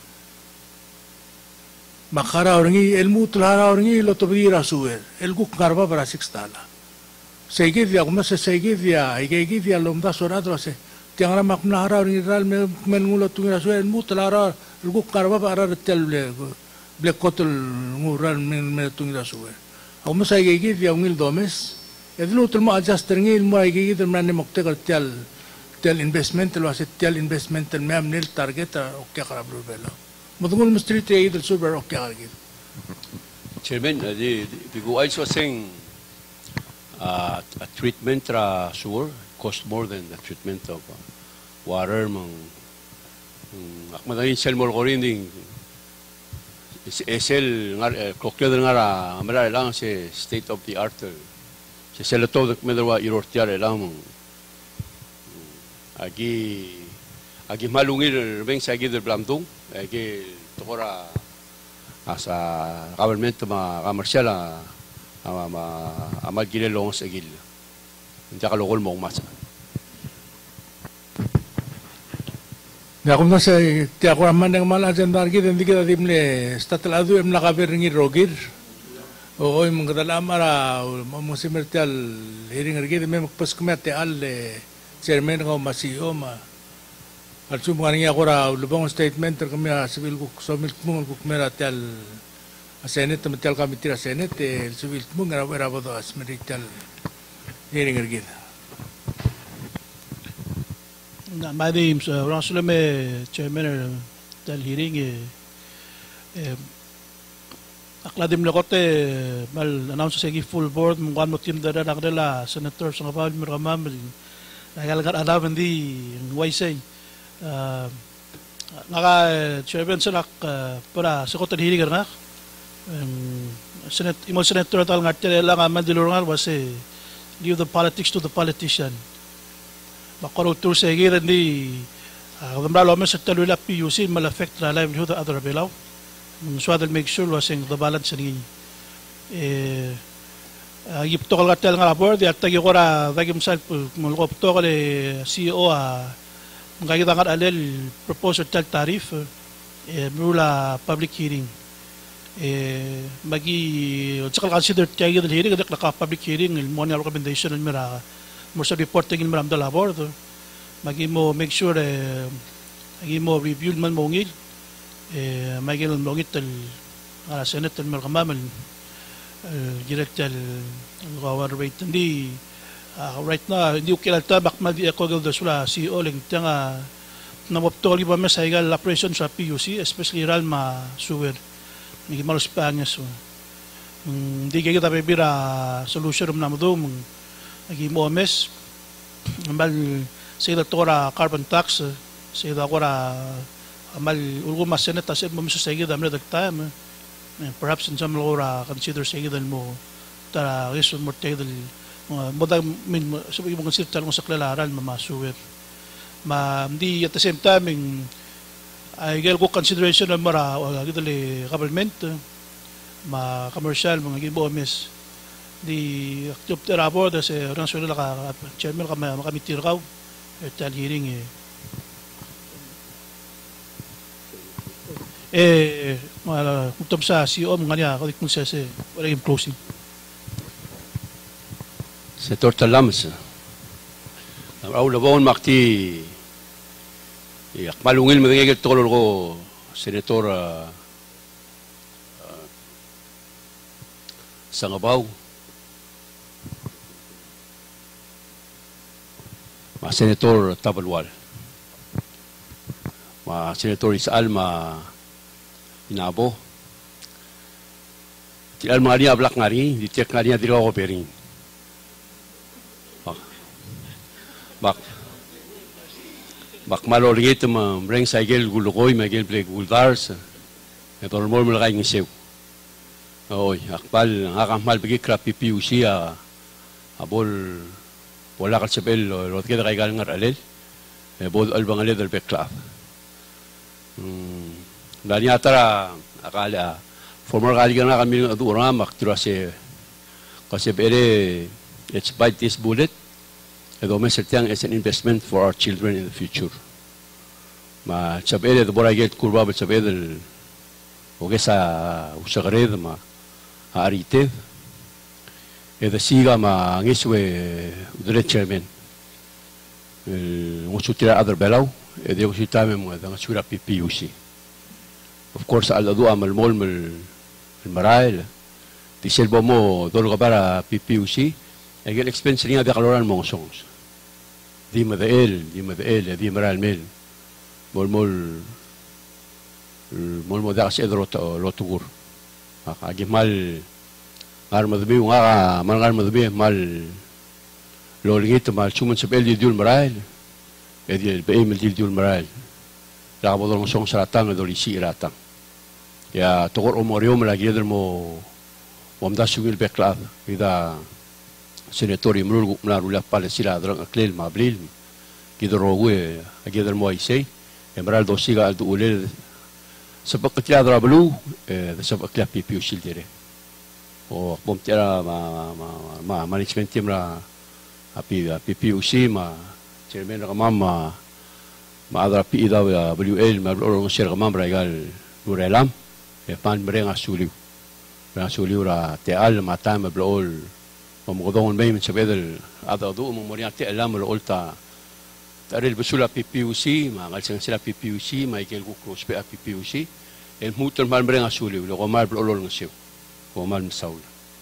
makara orangi elmu tulara orangi lo to bira suer el guk garba para six dollar segi dia kuma se segi dia ige dia lomda soratro se tiangra makna hara orangi ral men ngulo tungira suer elmu tulara el guk garba para tel black cotton ngural men men tungira suer aku masa ige dia ungil domes edlu tulma adjust ringil mo ige dia man mokte tial tial investment lo aset tial investment me am nil target o kya kara belo modungul mustri te ige del super o kya ige Chairman, the the guys was saying uh, a treatment tra sewer cost more than the treatment of uh, water mang Akmadanin sel molgorin ding esel ngar kokledo ngara amara lang se state of the art se selato de medwa irortiar elam agi agi malungir beng sa agi del blamtung agi tokora asa government ma komersial ama ma amal gile long sa gil hindi ka lokol mo masa na kung nasa ti ako naman ng mga agenda kita hindi kita dimle statlado em nakabiringi rogir o yung mga dalamara mo simertial hearing kita may magpas kumete al chairman ko masiyo ma at sumang nga ako ra lubang statement kami civil ko somil mo ko kumera tel senate metel kami tira senate civil mo nga ra bodo as medical hearing kita na madim sa orang sula me chairman dal hearing eh akladim lakote mal announce sa full board mo kan mo team dara nakdala senator sa kapal mi ramam nagalgar adam hindi waysay naka chairman sa nak para sa kote hearing nga senate imo senator tal ngatele lang man dilurungan was leave the politics to the politician Makaro tur sa higit hindi kamralo men sa talula P U C mal affect na livelihood of other below. So I'll make sure wasing the balance ni eh yip to kal tel nga board at tagi ko ra dagim sal mulko to kal C E O a magkakita nga alel proposal tel tariff eh mula public hearing eh magi tsaka consider tagi del hearing dak naka public hearing il mo recommendation mira mo sa reporting in maram da labor magi mo make sure eh magi mo review man mo ngil eh magi mo ngit el ala senate el merkamam direct el gawar rate hindi right na hindi ukil ta bak madi ko gel da sula C E O ling tanga na moptori ba mas igal operation sa P U C especially ral ma suwer magi malos panyas hindi kaya kita bibira solution na mo do Agi mo mes, ambal sila tora carbon tax, sila tora amal ulgo mas senate as mo miso segi damle time, perhaps in some ora consider segi dal mo tara reason mo tay dal mo da min sabi mo consider talong sa klalaran mamasuwer. Ma hindi at the same time ay gel ko consideration na mara gidali government ma commercial mga gibo mes di aktup terabo da se orang sudah ka chairman kami kami tirkaw tal hearing eh eh mala kutom sa C E O mga niya kudik mo sa se wala yung closing Senator Talams ang aula bawon makti yak malungil magigil tolol ko Senator uh, uh, Sangabaw Ma Senator Tabalwal, ma Senator Isal, ma Inabo, ti al mga niya ablak nga rin, di tiyak nga niya di ako pering. Bak, bak, bak malolingit ma mreng sa igel gulukoy, ma igel play guldars, ito normal mo lakay ng sew. Oy, akbal, ngakamal bagi krapi P U C a abol wala ka sabel lot kita kay galing alel eh bod albang alel del beklaf hmm dani atara akala former kali na kami ng adura maktira si kasi bere it's bite this bullet ito may sertiang as an investment for our children in the future ma sabere the bora get kurba but sabere oge sa usagred ma arite Eda siga ma ngiswe udre chairman. Ngusu tira other belau. Eda ngusu tame mo eda ngusu ra P U C. Of course al adu amal mol mel marail. Ti selbo mo dolo ka para P U C. Egel expense ringa de kaloran mo songs. Di ma de el, di ma de el, di maral mel. Mol mol mol mo da kasi edro lotugur. Agi mal Ngar madbi nga man madbi mal lolingit mal chuman sa el diul marail. Edi el be el diul marail. la bodol ngosong saratang do lisi ratang ya tokor omorio lagi der mo wamda sugil bekla ida senatori mrul mlarula palesira drang aklel mabril kidrogue ageder mo isei emerald dosiga aldo ule sebab ketila drablu eh sebab ketila pipiu sildire o bom tiara ma ma ma management team ra api pipiu si ma chairman ra mama ma adra pi ida W L ma orang share ra mama ragal nurelam e pan merenga suliu ra suliu ra te al mata ma blol ومغضون بي من شبيد هذا ضوء مموريات اعلام القلتا تاريل بسولا بي بي او سي ما قال سنسلا بي بي او سي ما يجي كروس بي بي بي او سي الموت المال برين اسولي لو مال بلول نسيو ومال مساول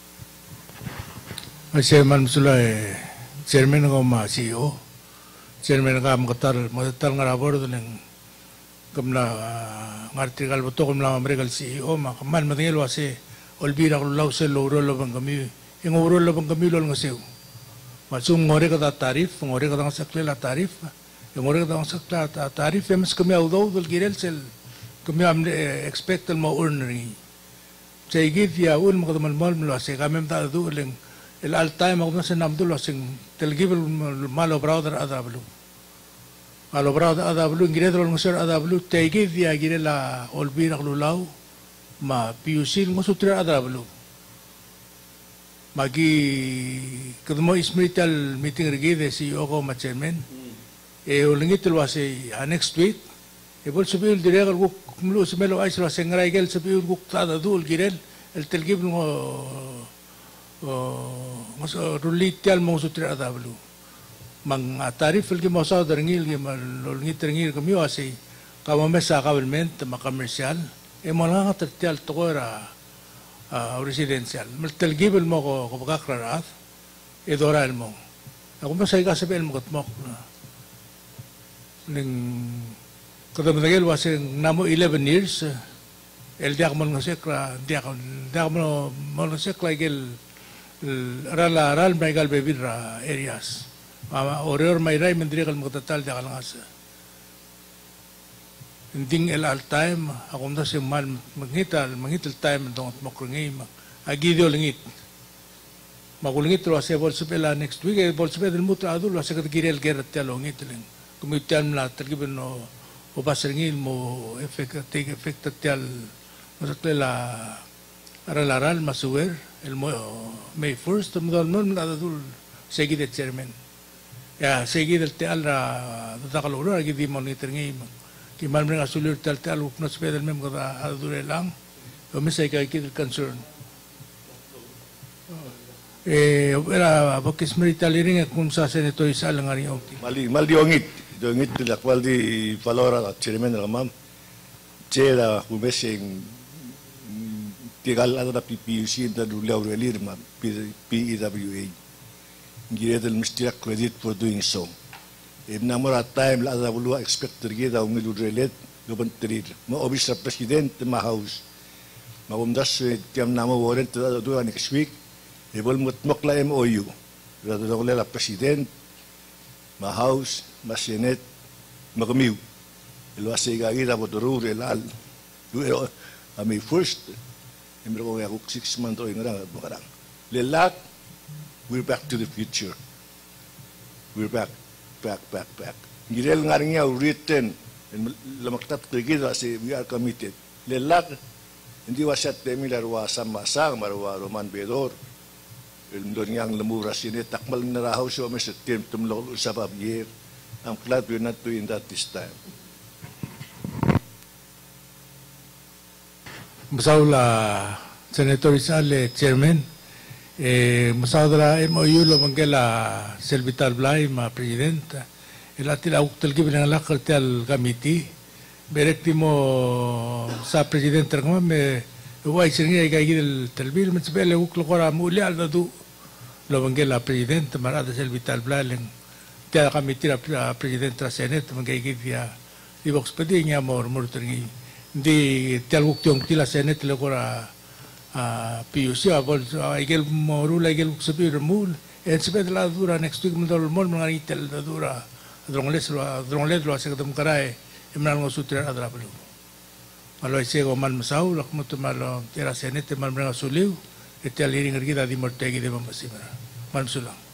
Masih man sulai chairman ko ma C E O chairman ka makatar makatar ngarabor dun kamla ngartigal boto kamla Amerikal C E O ma kaman matingil wase olbira ko law se loro lo bang kami yung uro lo bang kami lo ngasiw masum ngore ka tarif ngore ka sakle la tarif yung ngore ka sakla tarif mas kami audaw dul girel sel kami am expect al mo ordinary say give ya ul makadamal mal lo se kami ta du leng el al time ako sa namdo lo sing tel give malo brother adablu malo brother adablu giredro ng sir adablu tay give ya girela olbira ko law ma piusil mo sutra adablu magi kadmo ismerital meeting regide si Oko ma chairman e ulingit lo si next week e bol sabi ul direct ko kumlo sa melo ay sa sengray gel sabi ul ko tada dul girel el telgib mo mas rulital mo sutra adablu mang tarif el ki mo sa darngil ki ulingit darngil kami wasi kamo mesa government ma commercial e mo lang tertial tokora Uh, residensial. Maltalgibel mo ko kapag kakrarat, idoral mo. Ako masay ka sabihin mo katmok na. Ning kadamdagil wasing namo eleven years, el di ako mo nga sekra, di ako, di ako mo nga sekra igil aral-aral may gal bebidra areas. Orior may ray mandiri kal magtatal di ako lang asa. Hindi el al time ako na si mal maghital maghital time dong makrungay agidio lingit magulingit ro sa bol supela next week e bol supela del mutra adul sa kadgirel gerat talongit ling kumitan na talgiben no o basringil mo effect take effect tal masatela aral-aral masuwer el mo May first tumdol non adul seguid el chairman ya seguid el tal ra dakaloro agidi monitor ngi Kimal mereka sulit tel-tel upna sepeda mem kata adure lang, kami saya kaya kita concern. Eh, era bakis merita liring kung sa senator isa lang ari okay. Mali mal diongit, diongit la cual di valora chairman la mam. Chera kumesing tigal ada P P U C da dulau relir ma P E W A. Ngire del mistake credit for doing so. Ibn Amor at time la ada bulu expect tergida umilu relet gaban terir. Ma obis sa presidente ma house. Ma umdas tiam namo warrant da do next week. Ibol mutmok la M O U. Da do la president ma house ma senate ma kamiu. Ilo asiga gira botorur elal. Du ami first imro ko yakuk six months o ingrang bukarang. Lelak we're back to the future. We're back back, back, back. Girel ngaringnya written, lamaktat kegida si we are committed. Lelak, hindi wasat temilar wa sama-sama marwa Roman Bedor. Ilmdon yang lemura sini takmal narahaw siya may sa team tumlol sa pabyer. I'm glad we're not doing that this time. Masaula Senator Isale, Chairman. Eh, masadra M O U lo mangela Selvital Blay ma presidenta el atila uktel gibi nang lakal tel committee berektimo sa presidenta kama me wai sirngi ay gil telbil men sebele uklo kora muli al du lo mangela presidenta marada Selvital Blay leng tel committee la presidenta senet mangaigia di box pedinya mor mor terngi di tel uktiong tila senet lo kora Uh, P U C abol igel morula igel sabi remul en sabi la dura next week mendol mol mengarit la dura drongles lo drongles lo asik dum karai imnal ngo sutra adra belu malo ise go mal masau lak mutu malo tira senete mal mrenga suliu etial iring ergida di mortegi de mamasima mal sulang